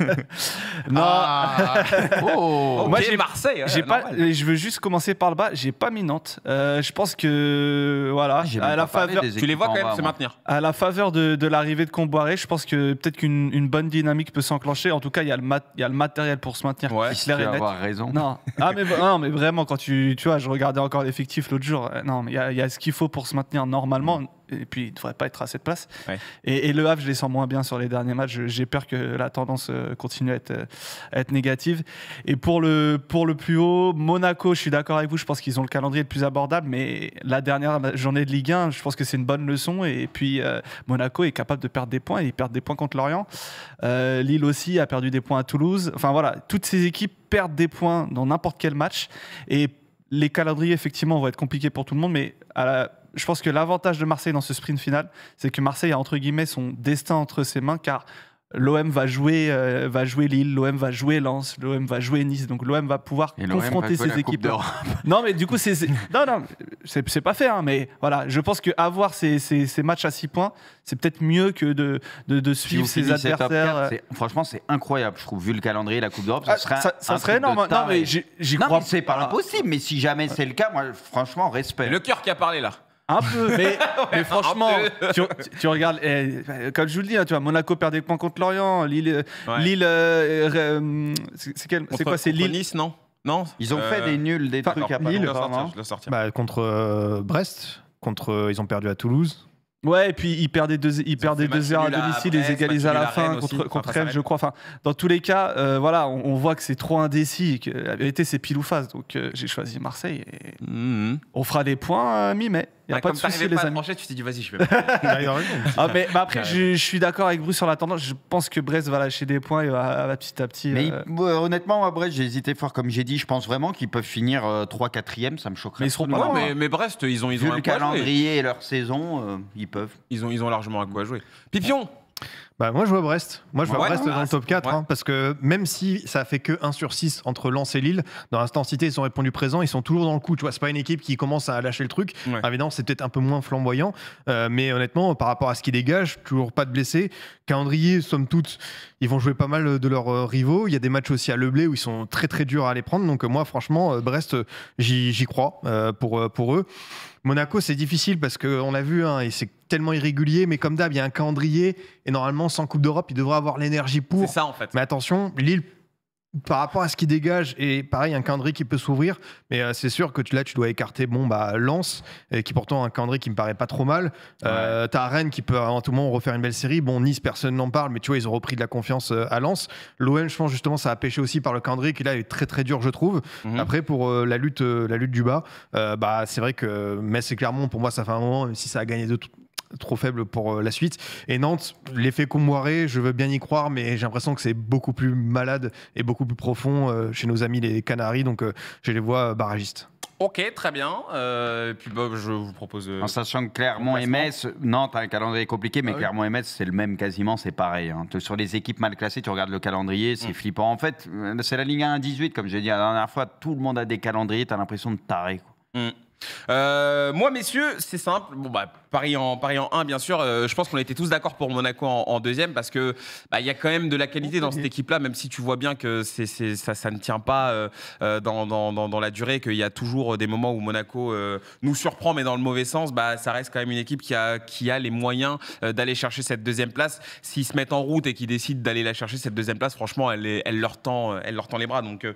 non, Ah, Oh, ok, Moi, j'ai- Marseille. j'ai ouais, pas. normal. Je veux juste commencer par le bas. J'ai pas mis Nantes. Euh, je pense que voilà, J'ai à même la pas parlé faveur, des Tu les équipes vois quand en même bas, se moi. maintenir. à la faveur de, de l'arrivée de Comboiré, je pense que peut-être qu'une une bonne dynamique peut s'enclencher. En tout cas, il y a le mat, il y a le matériel pour se maintenir. Ouais. Tu clair et vas net. avoir raison. Non, ah, mais, non, mais vraiment, quand tu, tu vois, je regardais encore l'effectif l'autre jour. euh, Non, mais il y, a- il y a ce qu'il faut pour se maintenir normalement. Et puis, il ne devrait pas être à cette place. Ouais. Et, et le Havre, je les sens moins bien sur les derniers matchs. Je- J'ai peur que la tendance euh, continue à être, euh, à être négative. Et pour le, pour le plus haut, Monaco, je suis d'accord avec vous. Je pense qu'ils ont le calendrier le plus abordable. Mais la dernière journée de Ligue un, je pense que c'est une bonne leçon. Et puis, euh, Monaco est capable de perdre des points. Et ils perdent des points contre Lorient. Euh, Lille aussi a perdu des points à Toulouse. Enfin, voilà, toutes ces équipes perdent des points dans n'importe quel match. Et les calendriers, effectivement, vont être compliqués pour tout le monde. Mais à la je pense que l'avantage de Marseille dans ce sprint final, c'est que Marseille a entre guillemets son destin entre ses mains, car l'O M va jouer, euh, va jouer Lille, l'O M va jouer Lens, l'O M va jouer Nice, donc l'O M va pouvoir Et l'O M confronter va jouer ces la Coupe équipes. d'Europe. Non, mais du coup, c'est c'est- non, non, c'est c'est pas fait, hein, mais voilà, je pense que avoir ces, ces, ces matchs à six points, c'est peut-être mieux que de, de, de Si suivre vous ses finissez top adversaires. quatre, c'est- franchement, c'est incroyable, je trouve, vu le calendrier, la Coupe d'Europe. Ah, Ça serait, ça, ça un serait truc de énorme. Non, taré. mais j'y j'y Non, crois mais c'est pas Ah. impossible. Mais si jamais c'est le cas, moi, franchement, respect. Le cœur qui a parlé là. Un peu, mais, mais franchement, un tu, tu- tu regardes, eh, comme je vous le dis, hein, tu vois, Monaco perd des points contre Lorient, Lille, euh, Ouais. Lille, euh, euh, c'est c'est quel- c'est Contre- quoi, c'est contre Lille. Nice, non? Non. Ils ont Euh, fait des nuls, des enfin, trucs à pas Je Lille, dois longtemps, sortir, non je dois sortir. Bah, contre euh, Brest, contre, euh, ils ont perdu à Toulouse. Ouais, et puis ils perdaient deux, ils perdaient fait match deux zéro à nul à domicile, Brest, ils égalisent match à nul la à fin Rennes contre, aussi, contre enfin, face à Rennes, je crois. Enfin, dans tous les cas, euh, voilà, on, on voit que c'est trop indécis et que la vérité c'est pile ou face. Donc euh, j'ai choisi Marseille et Mhm. on fera des points euh, mi-mai. Il n'y a Ah, pas comme de souci, t'arrivais les pas à amis. trancher, tu t'es dit vas-y, je vais. Ah, il a raison. Ah, mais, mais après, je, je suis d'accord avec Bruce sur la tendance. Je pense que Brest va lâcher des points et va, va petit à petit. Mais euh, il- ouais, honnêtement, moi, Brest, j'ai hésité fort, comme j'ai dit. Je pense vraiment qu'ils peuvent finir euh, trois quatrième, ça me choquerait. Mais ils seront pas absolument loin, Ouais, hein. mais, mais Brest, ils ont, ils Vu ont un le quoi jouer. calendrier et leur saison, euh, ils peuvent. Ils ont, ils ont largement à quoi jouer. Pipion. Bah, moi, je vois Brest. Moi, je vois Ouais, Brest ouais, dans le c'est- top quatre. ouais. hein, parce que même si ça fait que un sur six entre Lens et Lille, dans l'intensité, ils ont répondu présent. Ils sont toujours dans le coup. Tu vois, c'est pas une équipe qui commence à lâcher le truc. Ouais. Alors, évidemment, c'est peut-être un peu moins flamboyant. euh, mais honnêtement, par rapport à ce qu'ils dégagent, toujours pas de blessés. Calendrier, somme toute, ils vont jouer pas mal de leurs euh, rivaux. Il y a des matchs aussi à Leblé où ils sont très très durs à les prendre. Donc, euh, moi, franchement, euh, Brest, euh, j'y j'y crois euh, pour, euh, pour eux. Monaco, c'est difficile parce qu'on l'a vu, hein, et c'est tellement irrégulier, mais comme d'hab, il y a un calendrier, et normalement, sans Coupe d'Europe, il devrait avoir l'énergie C'est pour. ça en fait. Mais attention, Lille, par rapport à ce qu'il dégage, et pareil, un calendrier qui peut s'ouvrir, mais euh, c'est sûr que tu, là, tu dois écarter bon, bah, Lens, et qui pourtant a un calendrier qui me paraît pas trop mal. Euh, T'as Rennes qui peut en tout moment refaire une belle série. Bon, Nice, personne n'en parle, mais tu vois, ils ont repris de la confiance euh, à Lens. L'O M, je pense justement, ça a pêché aussi par le calendrier qui là est très très dur, je trouve. Mhm. Après, pour euh, la, lutte, euh, la lutte du bas, euh, bah, c'est vrai que Metz et Clermont, pour moi, ça fait un moment, même si ça a gagné de tout trop faible pour euh, la suite. Et Nantes, l'effet Comboiré, je veux bien y croire, mais j'ai l'impression que c'est beaucoup plus malade et beaucoup plus profond euh, chez nos amis les Canaries, donc euh, je les vois euh, barragistes. Ok, très bien. Euh, puis bah, je vous propose. euh, En sachant que Clermont et Metz, Nantes a un calendrier compliqué, mais Ah oui. Clermont et Metz, c'est le même quasiment, c'est pareil. hein. Sur les équipes mal classées, tu regardes le calendrier, c'est Mm. flippant. En fait, euh, c'est la Ligue un dix-huit, comme j'ai dit la dernière fois, tout le monde a des calendriers, tu as l'impression de taré. Quoi. Mm. Euh, moi, messieurs, c'est simple. Bon, bah, Paris en, Paris en un, bien sûr. Euh, je pense qu'on était tous d'accord pour Monaco en, en deuxième parce que bah, il y a quand même de la qualité dans cette équipe-là, même si tu vois bien que c'est, c'est, ça, ça ne tient pas euh, euh, dans, dans, dans, dans la durée, qu'il y a toujours des moments où Monaco euh, nous surprend, mais dans le mauvais sens. Bah, ça reste quand même une équipe qui a, qui a les moyens euh, d'aller chercher cette deuxième place. S'ils se mettent en route et qu'ils décident d'aller la chercher, cette deuxième place, franchement, elle, est- elle, leur, tend, elle leur tend les bras. Donc,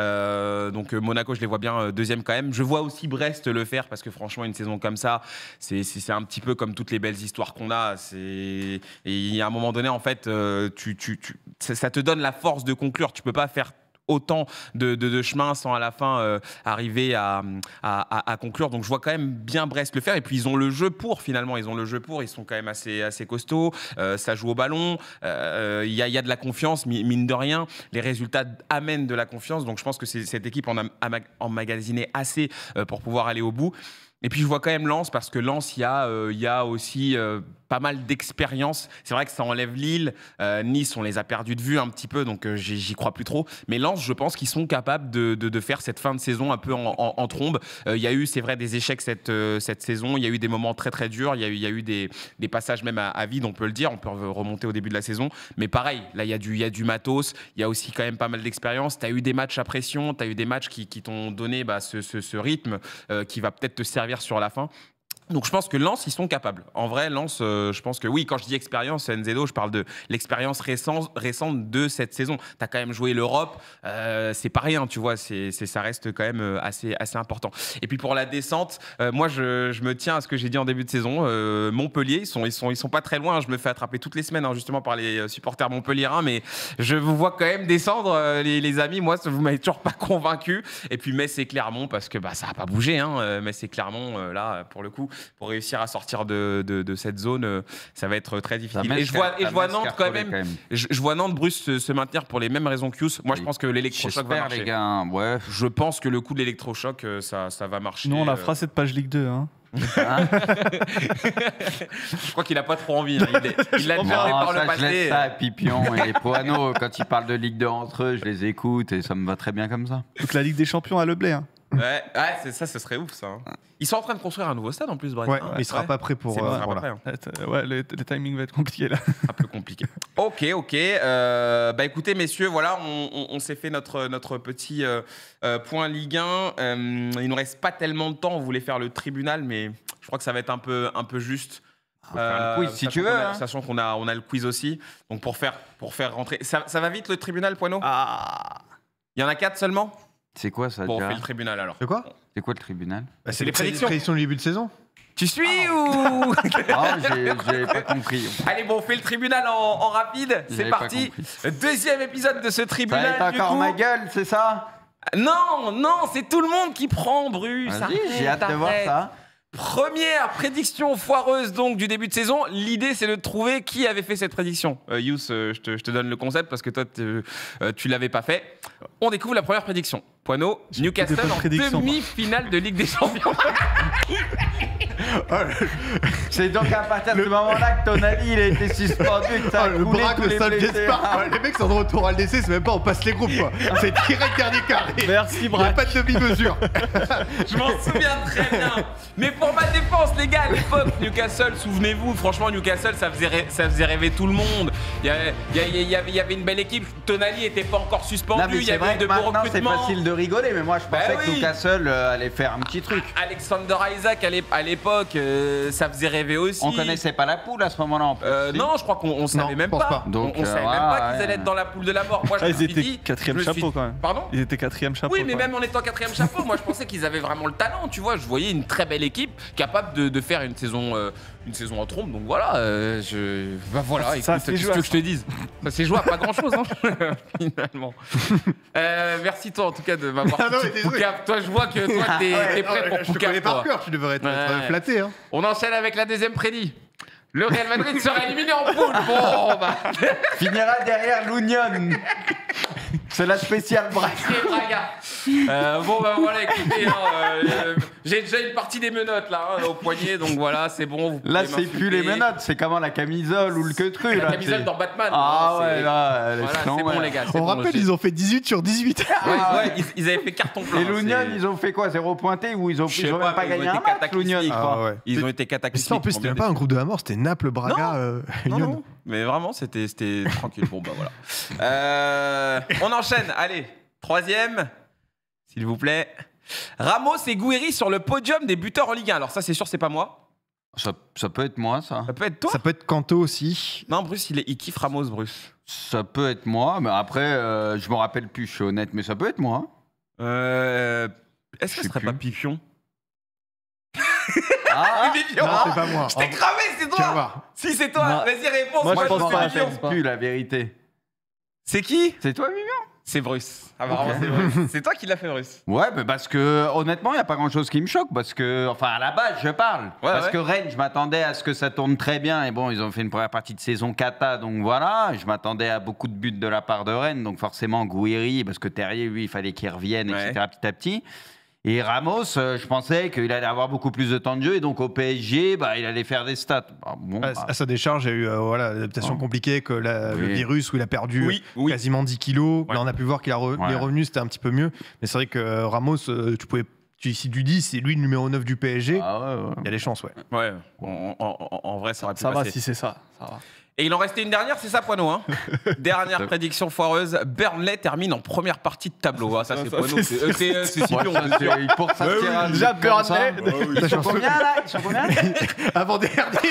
euh, donc euh, Monaco, je les vois bien euh, deuxième quand même. Je vois aussi Brest le faire parce que franchement, une saison comme ça, c'est, c'est, c'est un petit peu comme toutes les belles histoires qu'on a. C'est... Et il y a un moment donné, en fait, euh, tu, tu, tu... Ça, ça te donne la force de conclure. Tu peux pas faire autant de, de, de chemin sans à la fin euh, arriver à, à, à, à conclure. Donc je vois quand même bien Brest le faire. Et puis ils ont le jeu pour, finalement. Ils ont le jeu pour. Ils sont quand même assez, assez costauds. Euh, ça joue au ballon. Il euh, y, a, y a de la confiance, mine de rien. Les résultats amènent de la confiance. Donc je pense que c'est, cette équipe en a emmagasiné assez euh, pour pouvoir aller au bout. Et puis je vois quand même Lens, parce que Lens, il y, euh, y a aussi euh, pas mal d'expérience. C'est vrai que ça enlève Lille. Euh, Nice, on les a perdus de vue un petit peu, donc euh, j'y, j'y crois plus trop. Mais Lens, je pense qu'ils sont capables de, de, de faire cette fin de saison un peu en, en, en trombe. Il euh, y a eu, c'est vrai, des échecs cette, euh, cette saison. Il y a eu des moments très très durs. Il y a eu, y a eu des, des passages même à, à vide, on peut le dire. On peut remonter au début de la saison. Mais pareil, là, il y, y a du matos. Il y a aussi quand même pas mal d'expérience. Tu as eu des matchs à pression. Tu as eu des matchs qui, qui t'ont donné bah, ce, ce, ce rythme euh, qui va peut-être te servir sur la fin. Donc je pense que Lens, ils sont capables. En vrai, Lens, euh, je pense que oui, quand je dis expérience, Nzedo, je parle de l'expérience récente, récente de cette saison. Tu as quand même joué l'Europe, euh, c'est pas rien, tu vois, c'est, c'est, ça reste quand même assez, assez important. Et puis pour la descente, euh, moi je, je me tiens à ce que j'ai dit en début de saison. Euh, Montpellier, ils sont, ils, sont, ils sont pas très loin. Je me fais attraper toutes les semaines hein, justement par les supporters montpelliérains, mais je vous vois quand même descendre, euh, les, les amis. Moi, vous m'avez toujours pas convaincu. Et puis Metz et Clermont, parce que bah, ça n'a pas bougé. Hein. Metz et Clermont, euh, là, pour le coup, pour réussir à sortir de, de, de cette zone, euh, ça va être très difficile. Et je vois, et je vois Nantes quand même, quand même. Je, je vois Nantes Bruce se, se maintenir pour les mêmes raisons que Yous. Moi, oui. Je pense que l'électrochoc va marcher. Les gars, ouais. Je pense que le coup de l'électrochoc, ça, ça va marcher. Nous, on la fera cette page Ligue deux. Hein. Hein je crois qu'il n'a pas trop envie. Hein. Il l'a déjà fait par le passé. Je laisse ça à Pipion et Poano. Quand ils parlent de Ligue deux entre eux, je les écoute et ça me va très bien comme ça. Donc la Ligue des Champions à Leblé. Hein. Ouais, ouais c'est ça, ce serait ouf ça. Hein. Ils sont en train de construire un nouveau stade en plus, Brest. Ouais, hein. mais il sera ouais. pas prêt pour. Euh, voilà. prêt, hein. Ouais, le, le timing va être compliqué là. Un peu compliqué. Ok, ok. Euh, bah écoutez, messieurs, voilà, on, on, on s'est fait notre, notre petit euh, euh, point Ligue un. Euh, il nous reste pas tellement de temps. On voulait faire le tribunal, mais je crois que ça va être un peu, un peu juste. Euh, quiz, si tu veux. A, hein. Sachant qu'on a, on a le quiz aussi. Donc pour faire, pour faire rentrer. Ça, ça va vite le tribunal, Poineau ? Ah. Il y en a quatre seulement ? C'est quoi ça Bon, déjà on fait le tribunal alors. C'est quoi ? C'est quoi le tribunal ? Bah, c'est les prédictions. Les prédictions du début de saison. Tu suis ah. ou Ah, j'ai, j'ai pas compris. Allez, bon, on fait le tribunal en, en rapide. C'est J'avais parti. Deuxième épisode de ce tribunal. Ça va être encore coup. ma gueule, c'est ça ? Non, non, c'est tout le monde qui prend, Bruce. Vas-y, arrête, j'ai hâte arrête. de voir ça. Première prédiction foireuse donc du début de saison. L'idée, c'est de trouver qui avait fait cette prédiction. Euh, Yous, euh, je, te, je te donne le concept parce que toi, euh, tu l'avais pas fait. On découvre la première prédiction. Poineau, Newcastle en demi-finale de Ligue des Champions. C'est donc à partir de ce moment-là que Tonali il a été suspendu. Que ça a Oh, le coulé bras tous que les ça blessés. Jetspark, ouais, les mecs sont de retour à L D C, c'est même pas on passe les groupes quoi. C'est direct dernier carré. Merci, Il n'y a Braque. pas de demi-mesure. Je m'en souviens très bien. Mais pour ma défense, les gars, à l'époque, Newcastle, souvenez-vous, franchement, Newcastle, ça faisait, rê- ça faisait rêver tout le monde. Il y, avait, il, y avait, il, y avait, il y avait une belle équipe. Tonali n'était pas encore suspendu. Non, mais Il y c'est avait vrai de que beaux maintenant c'est recrutements. facile de rigoler, mais moi je Bah pensais oui. que Newcastle euh, allait faire un petit truc. Alexander Isaac, à l'ép- à l'époque, euh, ça faisait rêver aussi. On connaissait pas la poule à ce moment-là en plus. Euh, non, je crois qu'on on savait Non, même je pense pas. pas. Donc, on, on euh, savait même voilà, pas qu'ils ouais. allaient être dans la poule de la mort. Moi, je Ah, me ils suis étaient dit, quatrième je me suis- chapeau quand même. Pardon Ils étaient quatrième chapeau. Oui, mais quand même en étant quatrième chapeau, moi je pensais qu'ils avaient vraiment le talent, tu vois. Je voyais une très belle équipe capable de, de faire une saison, euh, une saison en trompe. Donc voilà, euh, je. Bah voilà, Ça, écoute, c'est qu'est-ce jouable, que je te dise Bah, c'est jouable, pas grand chose, hein, finalement. Euh, merci toi en tout cas de m'avoir. Ah non, mais désolé. Poucave. Toi, je vois que toi t'es Ouais, t'es prêt non, pour je te Poucave, connais par toi. cœur, tu devrais être, être Ouais. flatté. Hein. On enchaîne avec la deuxième prédit. Le Real Madrid sera éliminé en poule. Bon, bah. Finira derrière l'Union. C'est la spéciale Braque. Et Braga. Euh, bon bah voilà, écoutez, hein, euh, j'ai déjà une partie des menottes là hein, au poignet, donc voilà, c'est bon. vous Là, pouvez c'est plus les m'insulter. menottes, c'est comment la camisole ou le queutru. La là, camisole c'est- dans Batman. Ah hein, ouais, c'est- là, elle est Voilà, chiant, c'est bon ouais. les gars. c'est On bon, rappelle, c'est- ils ont fait dix-huit sur dix-huit. Ouais, ouais, ils, ils avaient fait carton plein. Et l'Union, c'est- ils ont fait quoi? Zéro pointé ou ils ont, Je sais ils ont pas, même pas ils ont gagné été un match, cataclysmiques. l'Union, je Ah crois. ouais. Ils ont été Mais cataclysmiques. ça, en plus, c'était même pas un groupe de la mort, c'était Naples, Braga, euh, Non, Union. non, mais vraiment, c'était c'était tranquille. Bon, bah voilà. Euh, on enchaîne. Allez, troisième, s'il vous plaît. Ramos et Gouiri sur le podium des buteurs en Ligue un. Alors, ça, c'est sûr, c'est pas moi. Ça, ça peut être moi, ça. Ça peut être toi. Ça peut être Kanto aussi. Non, Bruce, il, est, il kiffe Ramos, Bruce. Ça peut être moi, mais après, euh, je me rappelle plus, je suis honnête, mais ça peut être moi. Euh, Est-ce que Je ce sais serait pas plus. Pipion Ah, Pipion Non, c'est pas moi. Je t'ai cramé, c'est Tu vas toi voir. Si, c'est toi. Non. Vas-y, réponds. Moi, moi, je je pense pense pas, Pipion. je pense pas. plus la vérité. C'est qui C'est toi, Vivian? C'est Bruce. Ah, vraiment, Ok. c'est Bruce. C'est toi qui l'as fait, Bruce. Ouais, mais parce que honnêtement, il n'y a pas grand-chose qui me choque. Parce que, enfin, à la base, je parle. parce ouais. que Rennes, je m'attendais à ce que ça tourne très bien. Et bon, ils ont fait une première partie de saison cata, donc voilà. Je m'attendais à beaucoup de buts de la part de Rennes. Donc forcément, Gouiri, parce que Terrier, lui, il fallait qu'il revienne, Ouais. et cetera, petit à petit. Et Ramos, euh, je pensais qu'il allait avoir beaucoup plus de temps de jeu. Et donc au P S G, bah, il allait faire des stats. Bah, bon, À, bah, à sa décharge, il y a eu euh, voilà, l'adaptation Oh. compliquée, que la- le Oui. virus où il a perdu Oui, oui. quasiment dix kilos. Ouais. Là, on a pu voir qu'il a re- Ouais. les revenus, c'était un petit peu mieux. Mais c'est vrai que euh, Ramos, euh, tu pouvais, tu, si tu dis c'est lui le numéro neuf du P S G, il ah ouais, ouais. y a des chances, ouais. Ouais, en, en- en- en vrai, ça aurait pu Ça va passer. si c'est ça. Ça va. Et il en restait une dernière, c'est ça, Poineau. Hein dernière prédiction foireuse. Burnley termine en première partie de tableau. Ah, ça, c'est Ça, Poineau. c'est C'est euh, c'est, euh, c'est Scipion. Ouais, ça, c'est- il porte sa tire à Déjà, truc comme ça. Burnley. Ils sont combien là Ils sont combien Avant-dernier.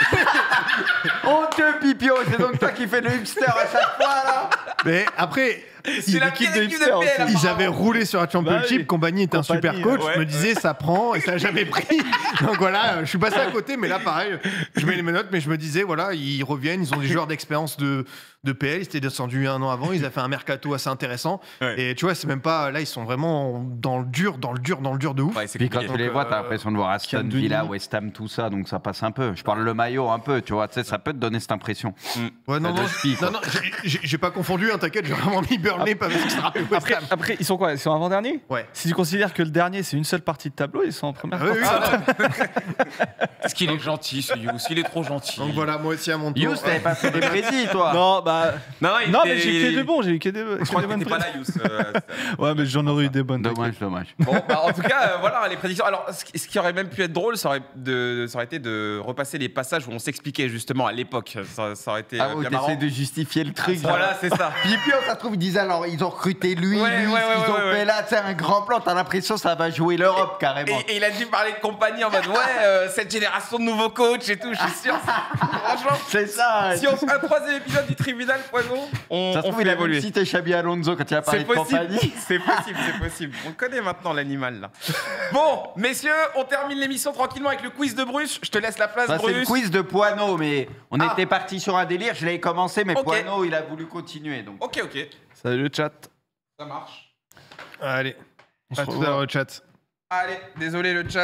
Honteux Pipio, c'est donc toi qui fais le hipster à chaque fois là. Mais après, C'est il- la l'équipe pire de équipe de hipster P L. aussi. ils apparemment. avaient roulé sur la Championship. Bah oui. Compagnie est un Compagnie, super coach. ouais. Je me disais, ça prend et ça n'a jamais pris. Donc voilà, je suis passé à côté, mais là, pareil, je mets les menottes, mais je me disais, voilà, ils reviennent, ils ont des joueurs d'expérience de, de P L. Ils étaient descendus un an avant, ils ont fait un mercato assez intéressant. Ouais. Et tu vois, c'est même pas. Là, ils sont vraiment dans le dur, dans le dur, dans le dur de ouf. Ouais, c'est Puis quand compliqué. tu les Donc, vois, t'as euh, l'impression de voir Aston Cam Villa, Denis. West Ham, tout ça, donc ça passe un peu. Je parle le maillot un peu, tu vois, tu sais, ça peut te donner cette impression. Ouais, non, Ça non, te spie, quoi. non, non, j'ai- j'ai j'ai pas confondu, hein, t'inquiète, j'ai vraiment mis Burnley, pas parce que ça rappelle West Après, Ham. après, ils sont quoi Ils sont avant-dernier Ouais. Si tu considères que le dernier, c'est une seule partie de tableau, ils sont en première Ah oui, partie. oui, non, non. Est-ce qu'il est gentil, ce Yous Il est trop gentil. Donc voilà, moi aussi à mon tour. Yous, t'avais pas fait des prédits, toi Non, bah. Non, il Non, était- mais j'ai eu que des bons, j'ai eu que des, que Je crois des que bonnes t'étais pas là, pré- Yous. euh, Ouais, mais j'en aurais eu des bonnes. Dommage, dommage. Bon, bah, en tout cas, euh, voilà les prédictions. Alors, ce qui, ce qui aurait même pu être drôle, ça aurait, de, ça aurait été de repasser les passages où on s'expliquait justement à l'époque. Ça, ça aurait été Ah euh, oui, bien marrant. t'essaies de justifier le truc. Voilà, c'est ça. Pipio, ça se trouve, ils disaient alors, ils ont recruté lui, Ouais, lui, ouais, ouais, ils ont ouais, fait ouais. là, tu sais, un grand plan, t'as l'impression que ça va jouer l'Europe carrément. Et, et il a dû parler de compagnie en mode ouais, euh, cette génération de nouveaux coachs et tout, je suis sûr. Franchement, C'est ça. si on fait un troisième épisode du tribunal, Poison, on, Ça se on trouve, fait il a évoluer. même cité Xabi Alonso quand il a parlé C'est de possible, compagnie. c'est possible, c'est possible. On connaît maintenant l'animal là. Bon, messieurs, on termine l'émission tranquillement avec le quiz de Bruce. Je te laisse la place, Ça, c'est le Bruce. quiz de Poineau, mais on Ah. était parti sur un délire, je l'avais commencé, mais Ok. Poineau, il a voulu continuer. Donc. Ok, ok, Salut le chat. ça marche. Allez, On se à tout à revoit. l'heure au chat. Allez, désolé le chat.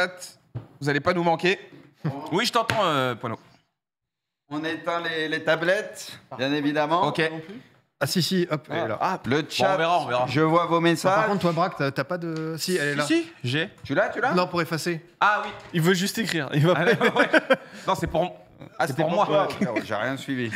Vous allez pas nous manquer. Oui, je t'entends, euh, Poineau. On éteint les, les tablettes, bien évidemment. Ok. Ah si, si, hop, elle est là. Ah, le chat, Bon, on verra, on verra. je vois vos Ah, messages. par contre, toi, Braque, t'as t'as pas de... Si, elle est là. Si, si, j'ai. Tu l'as, tu l'as Non, pour effacer. Ah oui. Il veut juste écrire. Il va Ah, ouais. Non, c'est pour. Ah, c'est pour moi. toi. Ok, j'ai rien suivi.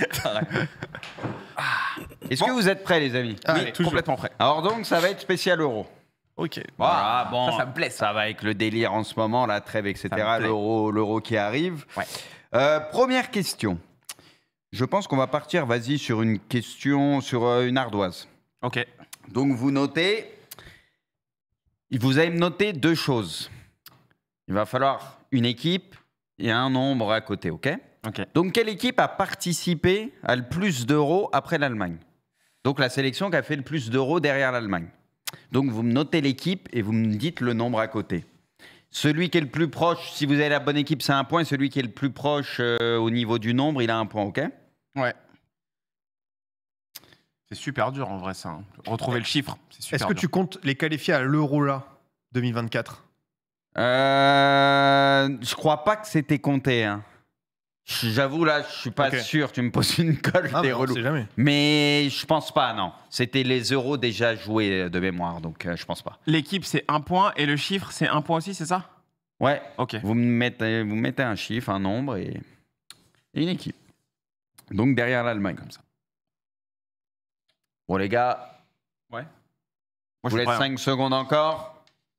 Est-ce que vous êtes prêts, les amis? Ah, Oui, allez. complètement prêt. Alors donc, ça va être spécial euro. Ok. Voilà, bon, ça, ça me plaît, ça. ça va avec le délire en ce moment, la trêve, et cetera. plaît. L'euro, l'euro qui arrive. Ouais. Euh, première question. Je pense qu'on va partir, vas-y, sur une question, sur euh, une ardoise. Ok. Donc vous notez, vous allez me noter deux choses. Il va falloir une équipe et un nombre à côté, ok? Ok. Donc quelle équipe a participé à le plus d'euros après l'Allemagne? Donc la sélection qui a fait le plus d'euros derrière l'Allemagne. Donc vous me notez l'équipe et vous me dites le nombre à côté. Celui qui est le plus proche, si vous avez la bonne équipe, c'est un point. Et celui qui est le plus proche euh, au niveau du nombre, il a un point, ok? Ouais. C'est super dur en vrai ça. hein. Retrouver le chiffre, c'est super Est-ce que dur. tu comptes les qualifiés à l'Euro là, deux mille vingt-quatre? Euh, je crois pas que c'était compté. Hein. J'avoue, là, je suis pas Ok. sûr. Tu me poses une colle, Ah, t'es bah, on relou. sait jamais. Mais je pense pas, non. C'était les euros déjà joués de mémoire, donc euh, je pense pas. L'équipe c'est un point et le chiffre c'est un point aussi, c'est ça? Ouais, Ok. vous me mettez, vous mettez un chiffre, un nombre et, et une équipe. Donc derrière l'Allemagne, comme ça. Bon, les gars, Ouais. Moi je vous suis laisse prêt, hein. cinq secondes encore.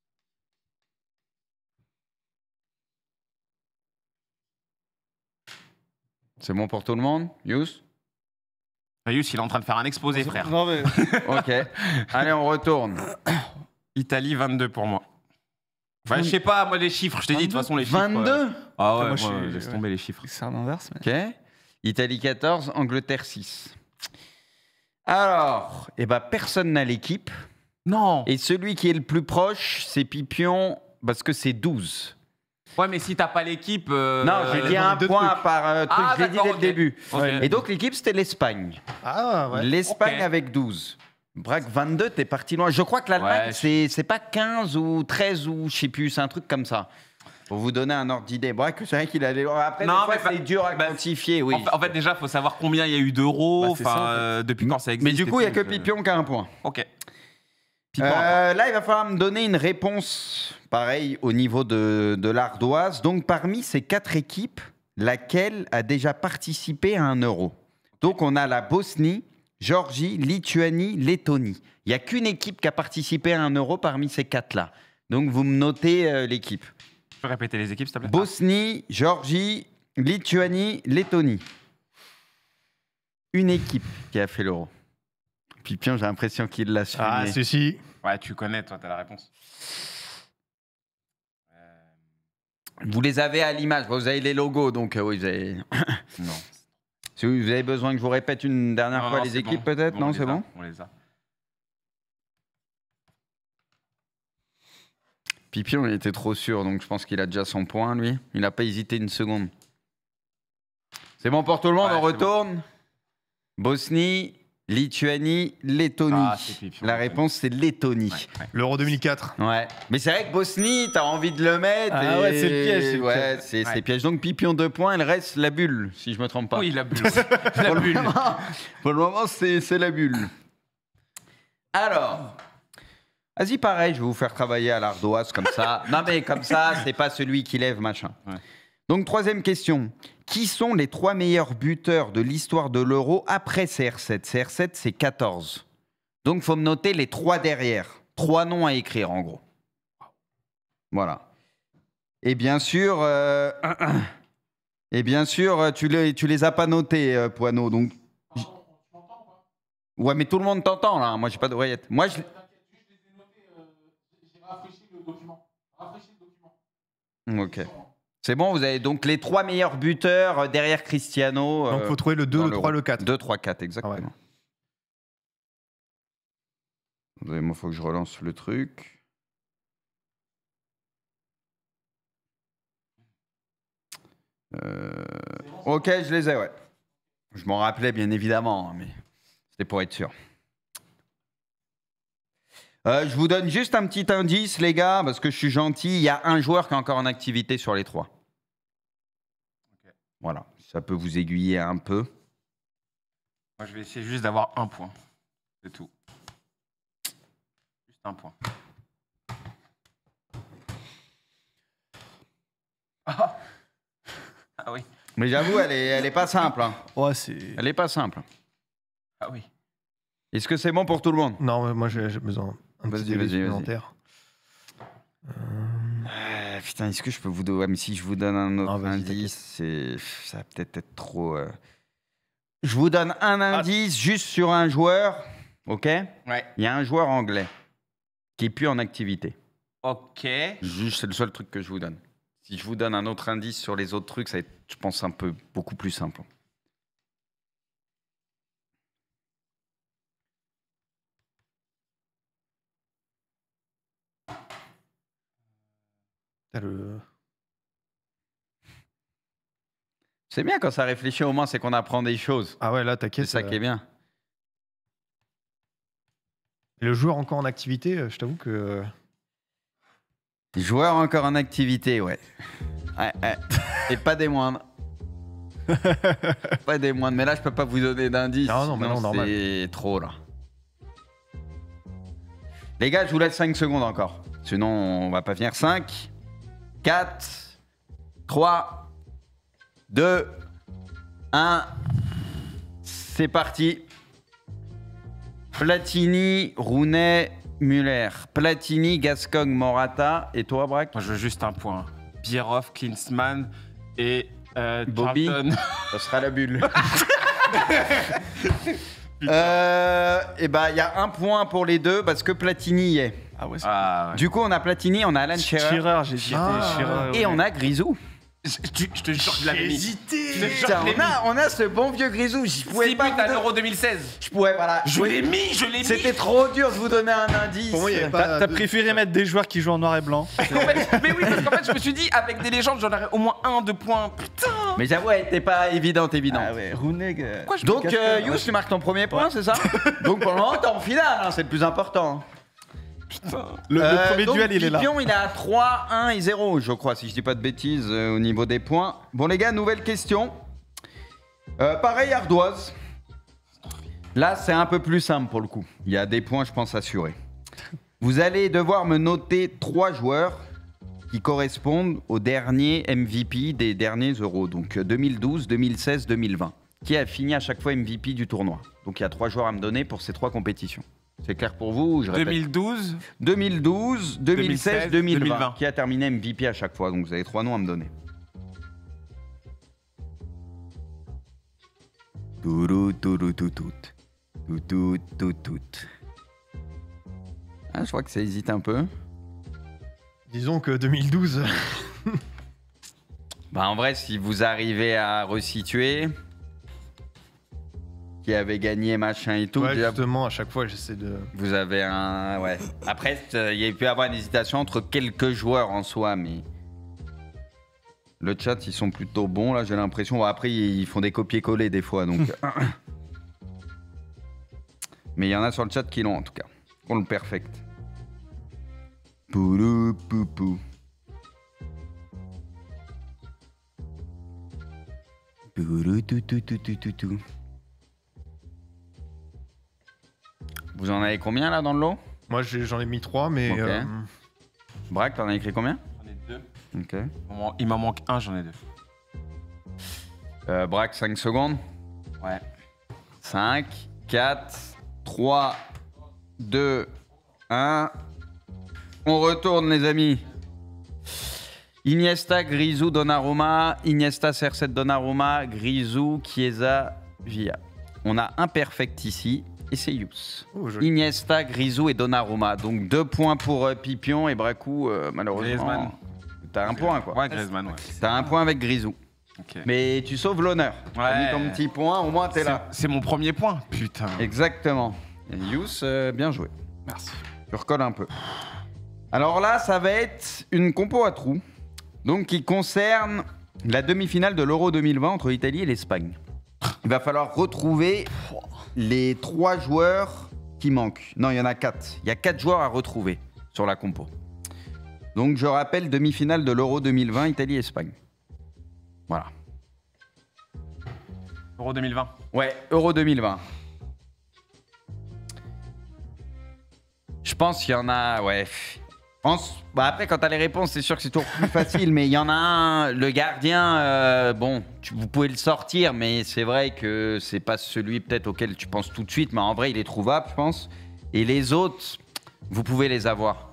C'est bon pour tout le monde, Yous? Yus, il est en train de faire un exposé, frère. Non, mais... Ok. Allez, on retourne. Italie vingt-deux pour moi. Enfin, je sais pas, moi les chiffres, je t'ai dit de toute façon les chiffres. vingt-deux euh, Ah ouais, Moi, moi, je suis- laisse ouais. tomber les chiffres. C'est un inverse. Mais... Ok. Italie quatorze, Angleterre six. Alors, eh ben, personne n'a l'équipe. Non. Et celui qui est le plus proche, c'est Pipion, parce que c'est douze. Ouais, mais si t'as pas l'équipe. euh, non, j'ai euh, dit un deux point trucs. par euh, truc, Ah, je l'ai dit d'accord, dès ok. le début. Ok. Et donc l'équipe, c'était l'Espagne. Ah ouais. L'Espagne Ok. avec douze. Braque vingt-deux, t'es parti loin. Je crois que l'Allemagne, Ouais, je- c'est c'est pas quinze ou treize ou je sais plus, c'est un truc comme ça. Pour vous donner un ordre d'idée. Braque, c'est vrai qu'il allait. Après, Non, des fois, mais pas- c'est dur à bah, quantifier, oui. En fait, en fait, déjà, faut savoir combien il y a eu d'euros, Bah, c'est ça, enfin, en fait. euh, depuis quand ça existe. Mais du et coup, il n'y a tout, que donc, euh, Pipion qui a un point. Ok. Pipion, Euh, là, il va falloir me donner une réponse, pareil, au niveau de, de l'ardoise. Donc, parmi ces quatre équipes, laquelle a déjà participé à un euro? Donc, on a la Bosnie, Géorgie, Lituanie, Lettonie. Il n'y a qu'une équipe qui a participé à un euro parmi ces quatre-là. Donc, vous me notez euh, l'équipe. Tu peux répéter les équipes, s'il te plaît? Bosnie, Géorgie, Lituanie, Lettonie. Une équipe qui a fait l'euro. Pipion, j'ai l'impression qu'il l'a su. Ah, mais- si, si. Ouais, tu connais, toi, t'as la réponse. Vous les avez à l'image, vous avez les logos, donc euh, oui, vous avez... Non. Si vous avez besoin que je vous répète une dernière Non, fois non, les c'est équipes, bon. peut-être? On Non, les c'est a, bon? On les a. Pipion, il était trop sûr, donc je pense qu'il a déjà son point, lui. Il n'a pas hésité une seconde. C'est bon pour tout le monde, Ouais, on c'est retourne. Bosnie, Lituanie, Lettonie. Ah, c'est Pipion, La Lettonie. réponse, c'est Lettonie. Ouais, ouais. L'Euro deux mille quatre. Ouais. Mais c'est vrai que Bosnie, t'as envie de le mettre. Ah et- ouais, c'est le piège, c'est le Ouais, piège. c'est Ouais. c'est piège. Donc Pipion deux points, il reste la bulle, si je me trompe pas. Oui, la bulle. Pour la le bulle. moment- Pour le moment, c'est c'est la bulle. Alors, vas-y, pareil, je vais vous faire travailler à l'ardoise comme ça. Non, mais comme ça, c'est pas celui qui lève, machin. Ouais. Donc, troisième question. Qui sont les trois meilleurs buteurs de l'histoire de l'Euro après C R sept? C R sept, c'est quatorze. Donc, il faut me noter les trois derrière. Trois noms à écrire, en gros. Voilà. Et bien sûr, euh, et bien sûr, tu les, tu les as pas notés, euh, Poineau. Donc, j- ouais, mais tout le monde t'entend là. Moi, j'ai pas d'oreillette. Moi, je. Ok. C'est bon, vous avez donc les trois meilleurs buteurs euh, derrière Cristiano. Donc, euh, faut trouver le deux, dans le l'Euro. trois, le quatre. deux, trois, quatre, exactement. Ah ouais. Attendez, moi, il faut que je relance le truc. Euh, Ok, je les ai, ouais. Je m'en rappelais, bien évidemment, hein, mais c'était pour être sûr. Euh, je vous donne juste un petit indice, les gars, parce que je suis gentil. Il y a un joueur qui est encore en activité sur les trois. Okay. Voilà, ça peut vous aiguiller un peu. Moi, je vais essayer juste d'avoir un point. C'est tout. Juste un point. Ah, ah oui. Mais j'avoue, elle est, elle est pas simple. Hein. Ouais, c'est... Elle est pas simple. Ah oui. Est-ce que c'est bon pour tout le monde? Non, moi j'ai besoin d'un petit délai supplémentaire. Euh... Euh, putain, est-ce que je peux vous donner... Ouais, mais si je vous donne un autre ah, indice, c'est... ça va peut-être être trop... Euh... Je vous donne un indice ah. juste sur un joueur, ok? Ouais. Il y a un joueur anglais qui est plus en activité. Ok. Juste, c'est le seul truc que je vous donne. Si je vous donne un autre indice sur les autres trucs, ça va être, je pense, un peu beaucoup plus simple. Le... C'est bien quand ça réfléchit, au moins, c'est qu'on apprend des choses. Ah ouais, là, t'inquiète. C'est ça qui est bien. Le joueur encore en activité, je t'avoue que... Joueur encore en activité, ouais. Ouais, ouais. Et pas des moindres. Pas des moindres. Mais là, je peux pas vous donner d'indices. Non, non, mais non, normal. C'est trop, là. Les gars, je vous laisse cinq secondes encore. Sinon, on va pas finir. cinq, quatre, trois, deux, un. C'est parti. Platini, Rounet, Muller. Platini, Gascogne, Morata. Et toi, Braque? Moi, je veux juste un point. Bierhoff, Klinsmann et euh, Bobby. Charlton. Ça sera la bulle. euh, et bah, il y a un point pour les deux parce que Platini y est. Ah ouais, ah, ouais. Du coup, on a Platini, on a Alan Shearer. Shearer, j'ai dit. Ah, Shearer, et ouais. on a Grisou. Je, tu, je te jure, je l'avais mis. hésité. Putain, on, a, on a ce bon vieux Grisou. Je pouvais six pas buts à l'Euro deux mille seize. Je pouvais, voilà. Je l'ai mis, je l'ai mis. C'était trop dur de vous donner un indice. Pour moi, il y avait pas T'as t'as de- préféré mettre des joueurs qui jouent en noir et blanc. En fait, mais oui, parce qu'en fait, je me suis dit, avec des légendes, j'en aurais au moins un, deux points. Putain. Mais j'avoue, elle était pas évidente, évidente. Ah ouais, Rooney. euh, Pourquoi je Donc, me cache euh, pas, Yous, tu marques ton premier point, c'est ça? Donc, pour le moment, t'es en finale, hein, c'est le plus important. Putain. Le, le Euh, premier donc, duel, il est là. Pipion, il est à trois, un et zéro, je crois, si je dis pas de bêtises, euh, au niveau des points. Bon, les gars, nouvelle question. Euh, pareil, ardoise. Là, c'est un peu plus simple pour le coup. Il y a des points, je pense, assurés. Vous allez devoir me noter trois joueurs qui correspondent au dernier M V P des derniers euros. Donc deux mille douze, deux mille seize, deux mille vingt. Qui a fini à chaque fois M V P du tournoi. Donc il y a trois joueurs à me donner pour ces trois compétitions. C'est clair pour vous? Je répète. deux mille douze. deux mille douze, deux mille seize, deux mille vingt, deux mille vingt. qui a terminé M V P à chaque fois. Donc vous avez trois noms à me donner. Tourou, tourou, tout, tout. Tout, tout, tout, tout. Ah, je crois que ça hésite un peu. Disons que deux mille douze... Bah, en vrai, si vous arrivez à resituer, qui avait gagné machin et tout, ouais, déjà, justement, à chaque fois, j'essaie de... vous avez un... Ouais. Après, euh, il y a pu avoir une hésitation entre quelques joueurs en soi, mais... Le chat, ils sont plutôt bons, là, j'ai l'impression. Bon, après, ils font des copier-coller des fois, donc... Mais il y en a sur le chat qui l'ont, en tout cas. Qui ont le perfect. Poulou, poupou. Poulou, tout, tout, tout, tout, tout, tout. Vous en avez combien, là, dans le lot? Moi, j'ai- j'en ai mis trois, mais... Ok. euh, Braque, t'en as écrit combien? J'en ai deux. Ok. Il m'en manque un, j'en ai deux. Euh, Braque, cinq secondes. Ouais. cinq, quatre, trois, deux, un. On retourne, les amis. Iniesta, Grisou, Donnarumma. Iniesta, C R sept, Donnarumma. Grisou, Chiesa, Villa. On a un perfect ici. Et c'est Yous. Oh, joli. Iniesta, Grisou et Donnarumma. Donc deux points pour euh, Pipion et Bracou, euh, malheureusement. Griezmann. T'as un point, quoi. Ouais, Griezmann, ouais. T'as un point avec Grisou. Ok. Mais tu sauves l'honneur. T'as Ouais. mis ton petit point, au moins t'es C'est- là. C'est mon premier point. Putain. Exactement. Et Yous, euh, bien joué. Merci. Tu recolles un peu. Alors là, ça va être une compo à trous, donc qui concerne la demi-finale de l'Euro deux mille vingt entre l'Italie et l'Espagne. Il va falloir retrouver les trois joueurs qui qui manquent. Non, il y en a quatre. Il y a quatre joueurs à retrouver sur la compo. Donc, je rappelle, demi-finale de l'Euro deux mille vingt, Italie-Espagne. Voilà. Euro deux mille vingt. Ouais, Euro deux mille vingt. Je pense qu'il y en a, ouais. Je pense, bah après, quand t'as les réponses, c'est sûr que c'est toujours plus facile, mais il y en a un, le gardien, euh, bon, tu, vous pouvez le sortir, mais c'est vrai que c'est pas celui peut-être auquel tu penses tout de suite, mais en vrai, il est trouvable, je pense. Et les autres, vous pouvez les avoir.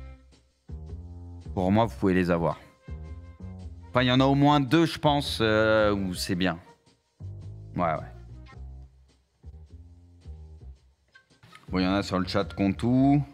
Pour moi, vous pouvez les avoir. Enfin, il y en a au moins deux, je pense, euh, où c'est bien. Ouais, ouais. Bon, il y en a sur le chat Contou.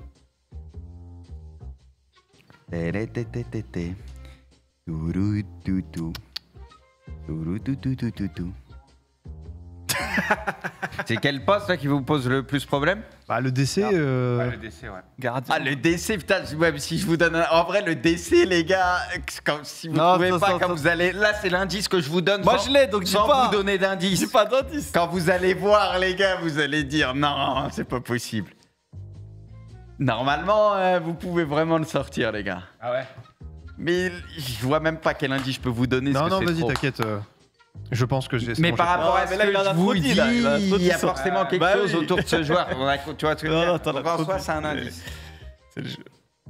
C'est quel poste là qui vous pose le plus problème? Bah, le D C. Euh... Ouais, le D C, ouais. Gardien. Ah, le D C, putain, ouais, si je vous donne un... En vrai, le D C, les gars, quand, si vous ne Non, trouvez ça, pas, ça, quand ça. vous allez... Là, c'est l'indice que je vous donne. Moi, sans, je l'ai, donc dis sans pas. vous donner d'indice. Dis pas d'indice. Quand vous allez voir, les gars, vous allez dire non, c'est pas possible. Normalement, euh, vous pouvez vraiment le sortir, les gars. Ah ouais. Mais je vois même pas quel indice je peux vous donner. Non, parce que non, c'est vas-y, trop. t'inquiète. euh, Je pense que j'ai. c'est Mais bon, par j'ai- rapport Ah, à ce mais là, que il en a je trop vous dit, dis, là, il en a trop il y a dit, forcément quelque Bah chose oui. autour de ce joueur. On a- Tu vois ce que je veux Non, dire. non, t'en as Donc, en trop soi, dit. c'est un indice. C'est le jeu.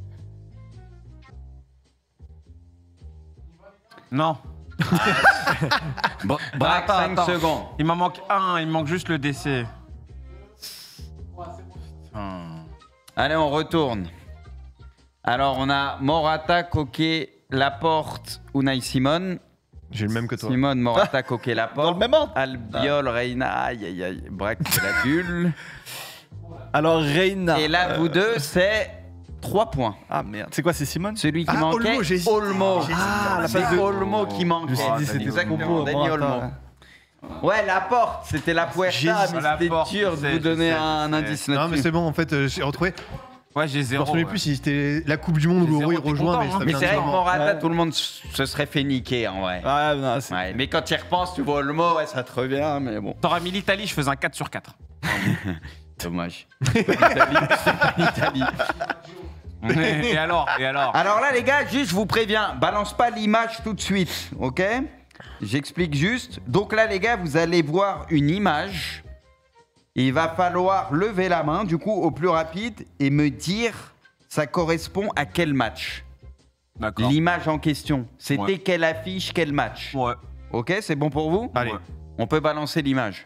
Non. Bra- Braque Attends, cinq attends. secondes. Il m'en manque un, il me manque juste le D C. Allez, on retourne. Alors, on a Morata, Coquet, Laporte, Unai Simon. J'ai le même que toi. Simone, Morata, Coquet, Laporte. Dans le même ordre. Albiol, Reina, aïe aïe aïe, Braque, c'est la bulle. Alors, Reina. Et là, Euh, vous deux, c'est trois points. Ah merde. C'est quoi, c'est Simone? Celui qui Ah, manquait, Olmo, j'hésite. Olmo. J'hésite. Ah, la c'est place de- Olmo qui manquait. Je me suis dit, C'est c'était exactement Compo, Dani Morata. Olmo. Ouais, Laporte, c'était la Puerta, J'hésite. mais La c'était Porte, dur je de sais, vous je donner sais, un je sais. indice Non, mais là-dessus. c'est bon, en fait, euh, j'ai retrouvé. Ouais, j'ai Je me zéro. souviens ouais. plus si c'était la Coupe du Monde où J'ai l'Euro il zéro, t'es rejoint, content, mais ça hein. fait Mais un c'est vrai petit que moment. Morata, Ouais. tout le monde se serait fait niquer en vrai. Ouais, non, c'est. Ouais, mais quand tu y repenses, tu vois Olmo, ouais, ça te revient, mais bon. T'aurais mis l'Italie, je faisais un quatre sur quatre. Dommage. L'Italie, c'est pas l'Italie. Et alors Et alors Alors là, les gars, juste, je vous préviens, balance pas l'image tout de suite, ok? J'explique juste. Donc là, les gars, vous allez voir une image. Et il va falloir lever la main, du coup, au plus rapide, et me dire ça correspond à quel match. D'accord. L'image en question. C'était Ouais. quelle affiche, quel match. Ouais. Ok, c'est bon pour vous? Allez, Ouais. On peut balancer l'image.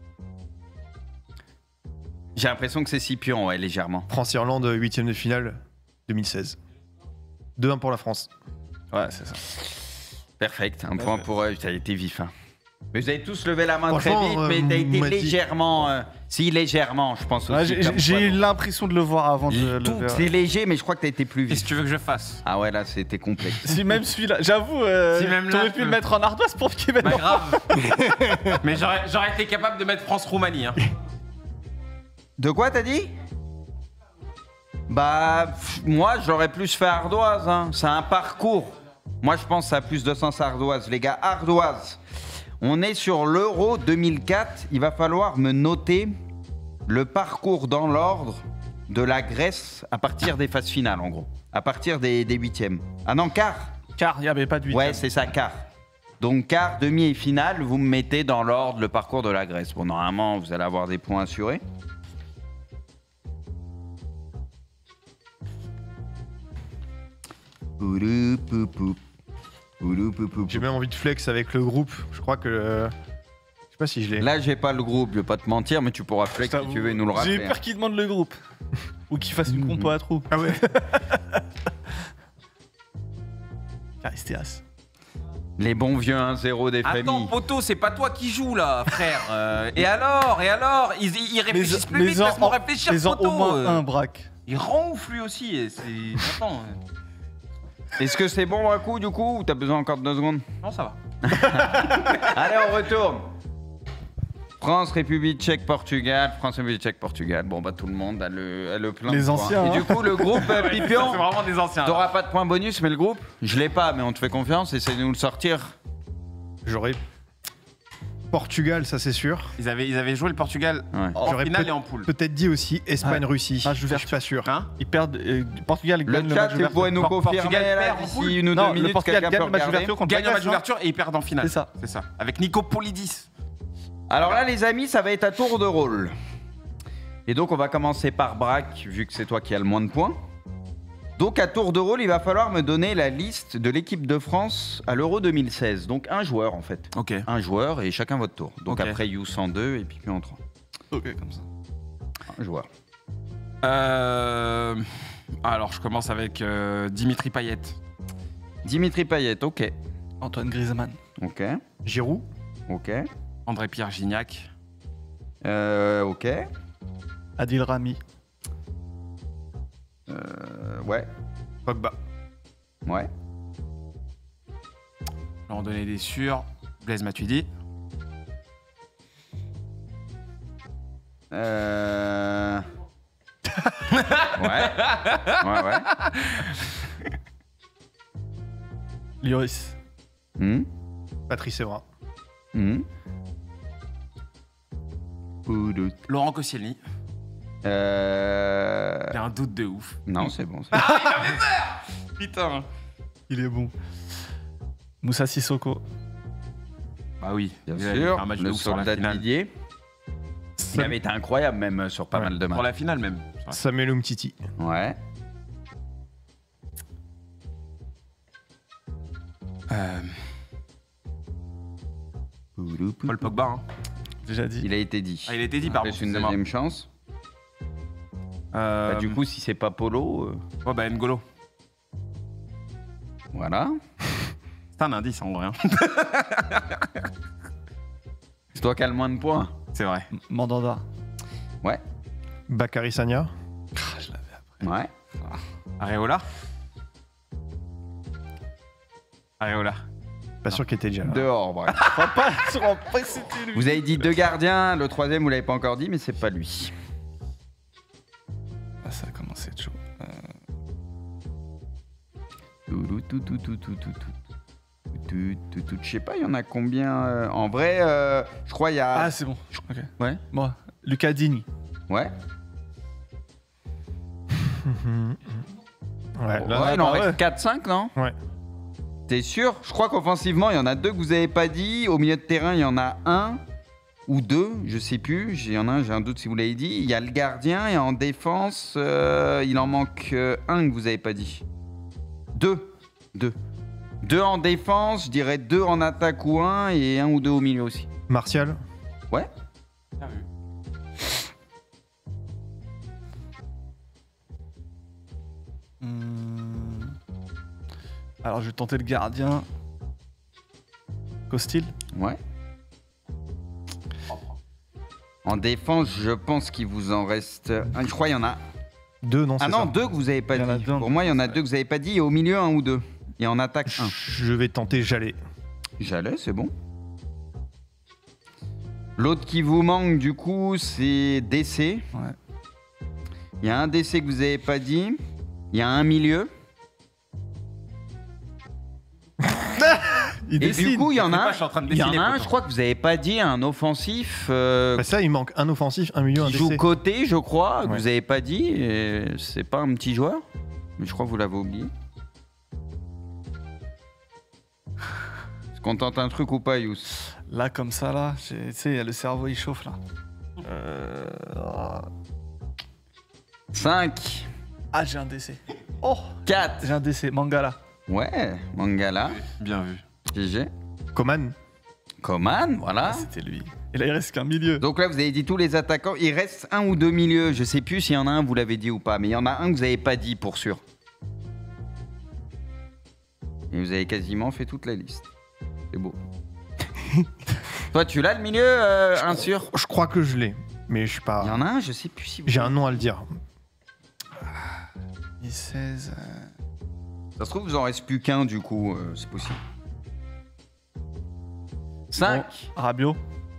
J'ai l'impression que c'est Scipion, ouais, légèrement. France-Irlande, huitième de finale, deux mille seize. deux un pour la France. Ouais, c'est ça. Perfect, un point pour eux. Ça a été vif. Hein. Mais vous avez tous levé la main très Franchement, vite, euh, mais t'as été m'a dit- légèrement. euh, si, légèrement, je pense aussi. Ouais, j'ai- comme J'ai toi, eu donc. l'impression de le voir avant de le Tout, ver. c'est léger, mais je crois que t'as été plus Qu'est-ce vite. que tu veux que je fasse Ah ouais, là, c'était complexe. Si même celui-là, j'avoue, euh, Si même là, t'aurais je pu peux. le mettre en ardoise pour qu'il mette Bah en- grave. Mais j'aurais j'aurais été capable de mettre France-Roumanie. Hein. De quoi t'as dit? Bah, pff, moi, j'aurais plus fait ardoise. Hein. C'est un parcours. Moi, je pense que ça a plus de sens ardoise. Les gars, ardoise. On est sur l'Euro deux mille quatre. Il va falloir me noter le parcours dans l'ordre de la Grèce à partir des phases finales, en gros. À partir des, des huitièmes. Ah non, quart. Car il n'y avait pas de huit. Ouais, c'est ça, quart. Donc, quart, demi et finale, vous me mettez dans l'ordre le parcours de la Grèce. Bon, normalement, vous allez avoir des points assurés. Poulou, pou, pou. Poulou, pou, pou, pou. J'ai même envie de flex avec le groupe. Je crois que. euh, Je sais pas si je l'ai. Là, j'ai pas le groupe, je vais pas te mentir, mais tu pourras flex si tu veux nous le J'ai rappeler. eu peur qu'il demande le groupe. Ou qu'il fasse une compo à trous. Ah ouais. Caristéas. Les bons vieux un zéro des Attends, familles. poto, c'est pas toi qui joues là, frère. Euh, et alors Et alors Ils, ils réfléchissent plus vite, en- laisse-moi réfléchir, mais en poto. au moins euh. un braque. Il ronfle lui aussi. Et c'est... Attends. euh. Est-ce que c'est bon un coup du coup ou t'as besoin encore de deux secondes? Non, ça va. Allez, on retourne. France, République tchèque, Portugal. France, République tchèque, Portugal. Bon, bah tout le monde a le, a le plein Les de points. anciens, Et hein. du coup, le groupe euh, Ça, Pipion, c'est vraiment des anciens. t'auras pas de points bonus, mais le groupe, je l'ai pas, mais on te fait confiance. Essaye de nous le sortir. J'aurais. Portugal, ça c'est sûr. Ils avaient, ils avaient joué le Portugal Ouais. en J'aurais finale peut- et en poule. Peut-être dit aussi Espagne-Russie. Match Je suis pas sûr. Hein Ils perdent. euh, Portugal Le gagne le chat, match vous d'ouverture. pouvez nous Por- confirmer Portugal là, perd en d'ici poule. une ou Non, deux le minutes, Portugal quelqu'un peut gagne le match regarder. d'ouverture contre Gagnent la le match Grèce, non d'ouverture et ils perdent en finale. C'est ça. C'est ça. Avec Nico Polidis. Alors là, les amis, ça va être à tour de rôle. Et donc, on va commencer par Braque, vu que c'est toi qui as le moins de points. Donc, à tour de rôle, il va falloir me donner la liste de l'équipe de France à l'Euro deux mille seize. Donc, un joueur, en fait. Ok. Un joueur et chacun votre tour. Donc, Ok. après, You en deux et puis en trois. Ok, comme ça. Un joueur. Euh... Alors, je commence avec euh, Dimitri Payet. Dimitri Payet, ok. Antoine Griezmann. Ok. Giroud. Ok. André-Pierre Gignac. Euh, ok. Adil Rami. Euh, ouais. Pogba. Ouais. Laurent Donné des sûrs. Blaise Matuidi. Euh... ouais. Ouais, ouais. Lloris. Hmm. Patrice Evra. Hmm. Oudout. Laurent Koscielny. Euh... J'ai un doute de ouf. Non, c'est bon. c'est- Putain. Il est bon. Moussa Sissoko. Bah oui. Bien Il a fait sûr, un match de le ouf sur la soldat de finale. Didier. Il avait été incroyable même sur pas Ouais. mal de Pour matchs. la finale même. Samuel Umtiti. Ouais. Euh, Paul Pogba. Hein. Déjà dit. Il a été dit. Ah, il a été dit, pardon. Laisse une excusez-moi. deuxième chance. Euh, Bah, du coup, si c'est pas Polo, euh, ouais, bah N'Golo. voilà. C'est un indice en vrai. hein. C'est toi qui as le moins de points. C'est vrai. Mandanda. Ouais. Bakary Sagna. Ah, je l'avais. Ouais. Areola. Areola. Pas sûr qu'il était déjà là. Dehors, bref. Vous avez dit deux gardiens, le troisième vous l'avez pas encore dit, mais c'est pas lui. Ah, ça a commencé à être chaud. Tout, tout, tout, tout, tout, tout, tout. Tout, tout, tout. Je sais pas, il y en a combien euh, en vrai, euh, je crois il y a. Ah, c'est bon. Ok. Ouais. Moi, Lucas Digne. Ouais. Ouais, Ouais, là, il en bah reste ouais. quatre cinq, non? Ouais. T'es sûr? Je crois qu'offensivement, il y en a deux que vous avez pas dit. Au milieu de terrain, il y en a un ou deux, je sais plus. Il y en a un, j'ai un doute si vous l'avez dit. Il y a le gardien et en défense, euh, il en manque euh, un que vous avez pas dit. Deux. Deux. Deux en défense, je dirais deux en attaque ou un, et un ou deux au milieu aussi. Martial. Ouais. Bien vu. Hmm. Alors, je vais tenter le gardien. Costil. Ouais. En défense, je pense qu'il vous en reste un. Je crois qu'il y en a. Deux, non, c'est Ah non, ça. deux que vous avez pas Il y en a dit. deux en Pour moi, il y en a deux que vous avez pas dit, et au milieu, un ou deux. Et en attaque, un. Je vais tenter Jallet. J'allais, c'est bon. L'autre qui vous manque, du coup, c'est D C. Ouais. Il y a un D C que vous avez pas dit. Il y a un milieu. Il Et décide. du coup, il y en Je sais a pas, un. je suis en train de Il y en dessiner, a un, pourtant. je crois que vous avez pas dit, un offensif euh, Bah ça, il manque un offensif, un milieu, un qui joue D C. côté, je crois, que Ouais. vous avez pas dit. Et c'est pas un petit joueur, mais je crois que vous l'avez oublié. Est-ce qu'on tente un truc ou pas, Yous? Là, comme ça, là, j'ai- tu sais, le cerveau, il chauffe, là. Euh... cinq, Ah, j'ai un D C. Oh, quatre. j'ai un D C. Mangala. Ouais, Mangala, Bien vu. G G. Coman. Coman, Ah, voilà. c'était lui. Et là, il reste qu'un milieu. Donc là, vous avez dit tous les attaquants. Il reste un ou deux milieux. Je sais plus s'il y en a un, vous l'avez dit ou pas. Mais il y en a un que vous n'avez pas dit pour sûr. Et vous avez quasiment fait toute la liste. C'est beau. Toi, tu l'as le milieu, euh, un sûr? Je crois que je l'ai, mais je suis Il y pas. en a un, je sais plus si vous... J'ai un nom à le dire. deux mille seize. euh, Ça se trouve, vous en reste plus qu'un, du coup. euh, c'est possible. cinq. Rabiot.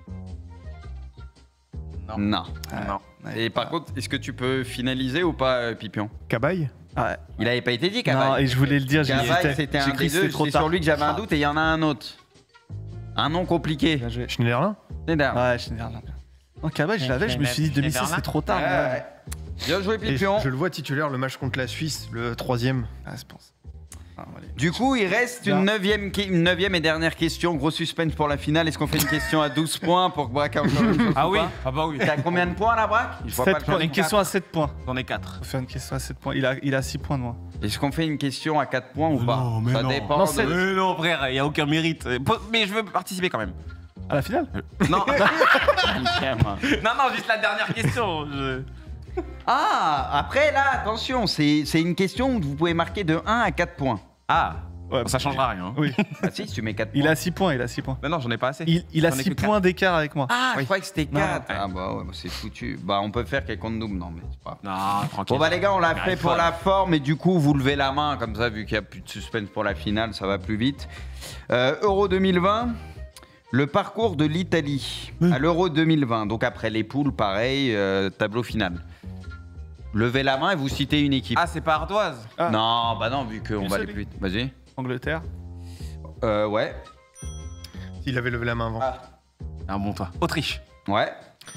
Non. Non. Non. Et par contre, est-ce que tu peux finaliser ou pas, euh, Pipion? Cabaye. Ah, ouais. Il avait pas été dit, Non, Cavaille. et je voulais le dire, j'ai Cavaille, hésité. c'était J'ai un cru des que c'était deux. trop C'est tard. sur lui que j'avais un doute et il y en a un autre. Un nom compliqué. Bien joué. Schneiderlin. Schneiderlin. Ouais, Schneiderlin. Non, Kaba, je l'avais, je me suis dit deux mille six, c'est trop tard. Ouais, mais- ouais. Bien joué, Et Pipion. je, je le vois titulaire le match contre la Suisse, le troisième. Ah, je pense. Ah, allez. Du coup, il reste une neuvième, qui- une neuvième et dernière question. Gros suspense pour la finale. Est-ce qu'on fait une question à douze points pour que Braque a encore une chose Ah ou oui, pas ah bah oui. T'as combien de points là, Braque Je vois Sept pas le points, compte. une question à sept points. J'en ai quatre. On fait une question à sept points. Il a, il a six points de moi. Est-ce qu'on fait une question à quatre points ou pas Non, mais Ça non. dépend. Non, de- c'est- Mais non, frère, il n'y a aucun mérite. Mais je veux participer quand même. À la finale Non, Huitième. non, non, juste la dernière question. je- Ah, après là, attention, c'est c'est une question où vous pouvez marquer de un à quatre points. Ah, Ouais, ça changera rien. hein. Oui. Ah si, si tu mets quatre points. Il a six points, il a six points. Mais non, j'en ai pas assez. Il, il a J'en ai six que quatre. points d'écart avec moi. Ah, Oui. je croyais que c'était Non. quatre. Ouais. Ah bah ouais, bah, c'est foutu. Bah on peut faire qu'elle compte double, non mais c'est pas. Non, tranquille. Bon bah les gars, on l'a Mais fait arrive pour pas. la forme et du coup vous levez la main comme ça vu qu'il n'y a plus de suspense pour la finale, ça va plus vite. Euh, Euro deux mille vingt, le parcours de l'Italie à l'Euro deux mille vingt, donc après les poules, pareil, euh, tableau final. Levez la main et vous citez une équipe. Ah, c'est pas ardoise. Ah. Non, bah non, vu qu'on Une va aller seule plus vite. Vas-y. Angleterre. Euh, ouais, Il avait levé la main avant. Ah bon, toi. Autriche. ouais,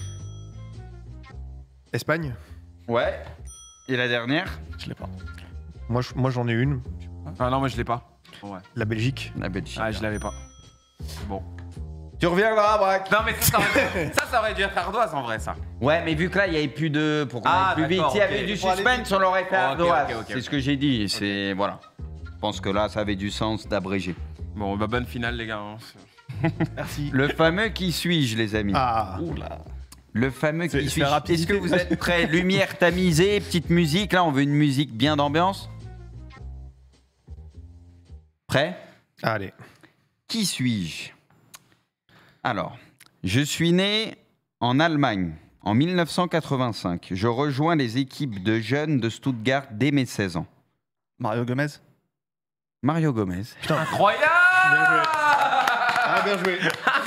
Espagne. ouais. Et la dernière Je l'ai pas. Moi, je- moi, j'en ai une. Ah non, moi je l'ai pas. Ouais. La Belgique. La Belgique. Ah, je l'avais pas. Bon. Tu reviendras, Braque. Non, mais ça, ça, aurait... ça, ça aurait dû être ardoise en vrai, ça. Ouais, mais vu que là, il n'y avait plus de. Pour qu'on Ah, aille plus vite, d'accord, s'il y avait ok. du Pour aller suspense, on l'aurait fait à Ok, ardoise. ok, ok, C'est ok. ce que j'ai dit. C'est. Voilà. Je pense que là, ça avait du sens d'abréger. Bon, bah bonne finale, les gars. hein. Merci. Le fameux qui suis-je, les amis Ah. Oula. Le fameux C'est- qui c'est suis-je. Est-ce rapidité. que vous êtes prêts? Lumière tamisée, petite musique. Là, on veut une musique bien d'ambiance. Prêt? Allez. Qui suis-je? Alors, je suis né en Allemagne en mille neuf cent quatre-vingt-cinq. Je rejoins les équipes de jeunes de Stuttgart dès mes seize ans. Mario Gomez. Mario Gomez. Incroyable. Ah, bien joué.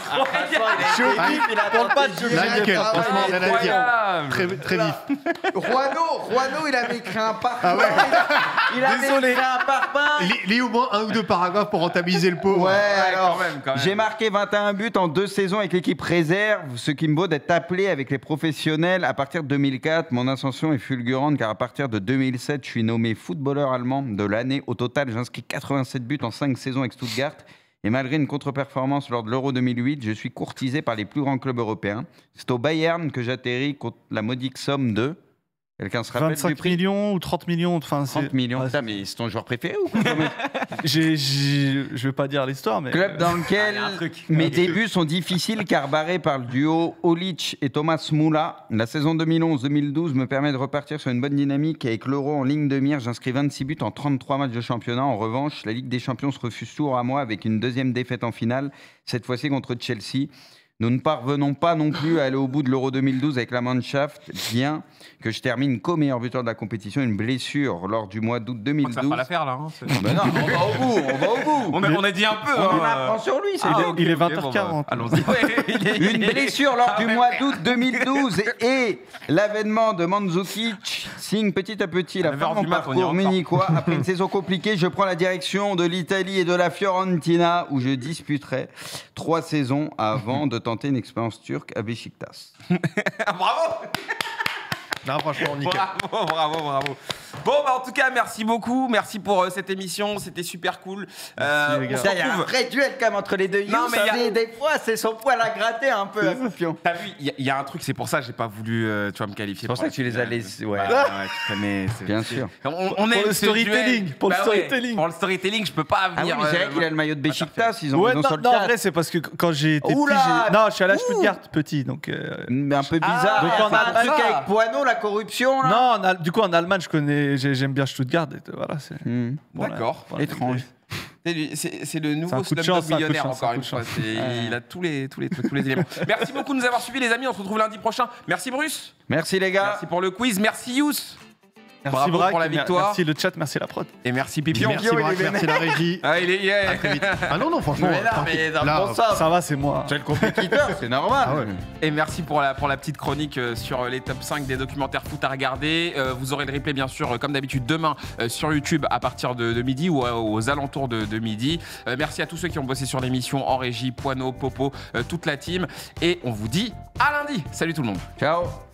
Parle pas de Là, nickel. Franchement, rien à dire. Incroyable. Très, très vif. Juano, Juano, il avait écrit un parpaing. Ah ouais. Il avait Désolé. écrit un parpaing. Lis, lis au moins un ou deux paragraphes pour rentabiliser le pauvre. Ouais, Ouais, alors, quand même, quand même. j'ai marqué vingt et un buts en deux saisons avec l'équipe réserve, ce qui me vaut d'être appelé avec les professionnels à partir de deux mille quatre. Mon ascension est fulgurante car à partir de deux mille sept, je suis nommé footballeur allemand de l'année. Au total, j'inscris quatre-vingt-sept buts en cinq saisons avec Stuttgart. Et malgré une contre-performance lors de l'Euro deux mille huit, je suis courtisé par les plus grands clubs européens. C'est au Bayern que j'atterris contre la modique somme de... Quelqu'un se rappelle du vingt-cinq prix? millions ou trente millions. Enfin, c'est- trente millions. Ouais, Putain, mais c'est ton joueur préféré ou quoi? j'ai, j'ai- je vais pas dire l'histoire, mais. Club dans lequel Ah, y a un truc. mes débuts sont difficiles car barrés par le duo Olic et Thomas Moula. La saison deux mille onze deux mille douze me permet de repartir sur une bonne dynamique. Avec l'Euro en ligne de mire, j'inscris vingt-six buts en trente-trois matchs de championnat. En revanche, la Ligue des Champions se refuse toujours à moi avec une deuxième défaite en finale, cette fois-ci contre Chelsea. Nous ne parvenons pas non plus à aller au bout de l'Euro deux mille douze avec la Mannschaft, bien que je termine co-meilleur buteur de la compétition. Une blessure lors du mois d'août deux Je mille crois que ça douze. fera l'affaire là. hein, c'est- Ben non, on va au bout, on va au bout. On a, on a dit un peu. On hein, en apprend sur lui, c'est Ah, bien. ok, Il est ok, vingt heures bon, quarante. bah, Allons-y. Ouais, il est- Une blessure lors Ah du ouais, mois ouais. d'août deux mille douze et l'avènement de Mandzukic signe petit à petit la À neuf fin heures de mon du mat, on y est parcours encore. munichois. Après une saison compliquée, je prends la direction de l'Italie et de la Fiorentina où je disputerai trois saisons avant de tenter une expérience turque à Beşiktaş. Ah, bravo. Non, franchement, nickel. Bravo, bravo, bravo. Bon, bah, en tout cas, merci beaucoup. Merci pour euh, cette émission. C'était super cool. Euh, les gars. on se Putain, il y a un retrouve. vrai duel quand même entre les deux. Non, You, mais ça il y a- fait des fois, c'est son poil à gratter un peu à Coupion. T'as vu, il y, a- il y a un truc, c'est pour ça que j'ai pas voulu euh, tu vois, me qualifier. C'est pour ça la que tu les as finale. laissés. Ouais. Ouais, ouais, tu connais. c'est- Bien c'est- sûr. On, on Pour aime le ce storytelling, duel. pour le Bah ouais, storytelling. pour le storytelling, je peux pas Ah oui, venir. mais c'est euh, vrai qu'il a le maillot de Beşiktaş. Ils ont Ouais, mis non, sur le non, en chat. vrai, c'est parce que quand j'ai été Oula petit. j'ai- Non, je suis allé à Ouh. Stuttgart petit, donc. euh, Mais un peu Ah, bizarre. donc Il y a on pas a un truc ça. avec Poineau, la corruption là. Non, en Al- du coup, en Allemagne, je connais, j'ai- j'aime bien Stuttgart. Et, voilà, c'est. Hmm. bon, là, D'accord. voilà. Étrange. C'est lui- C'est c'est le C'est un nouveau coup de Slumdog chance, c'est un coup de millionnaire, chance, encore c'est un une coup de fois. chance. C'est- Il a tous les, tous, les, trucs, tous les éléments. Merci beaucoup de nous avoir suivis, les amis. On se retrouve lundi prochain. Merci, Bruce. Merci les gars. Merci pour le quiz. Merci, Yous. Merci Bravo Braque, pour la mer- victoire. Merci le chat, merci la prod. Et merci Pipion. Merci Pipion, il Braque, est merci la régie. Ah, il est. il est- À très vite. Ah non, non, franchement. Mais là, tant mais pis. dans Là, le ça, Ça va, c'est moi. c'est le compétiteur, c'est normal. Ah ouais. Et merci pour la, pour la petite chronique euh, sur les top cinq des documentaires foot à regarder. Euh, vous aurez le replay, bien sûr, euh, comme d'habitude, demain euh, sur YouTube à partir de, de midi ou euh, aux alentours de, de midi. Euh, merci à tous ceux qui ont bossé sur l'émission, en régie, Poineau, Popo, euh, toute la team. Et on vous dit à lundi. Salut tout le monde. Ciao.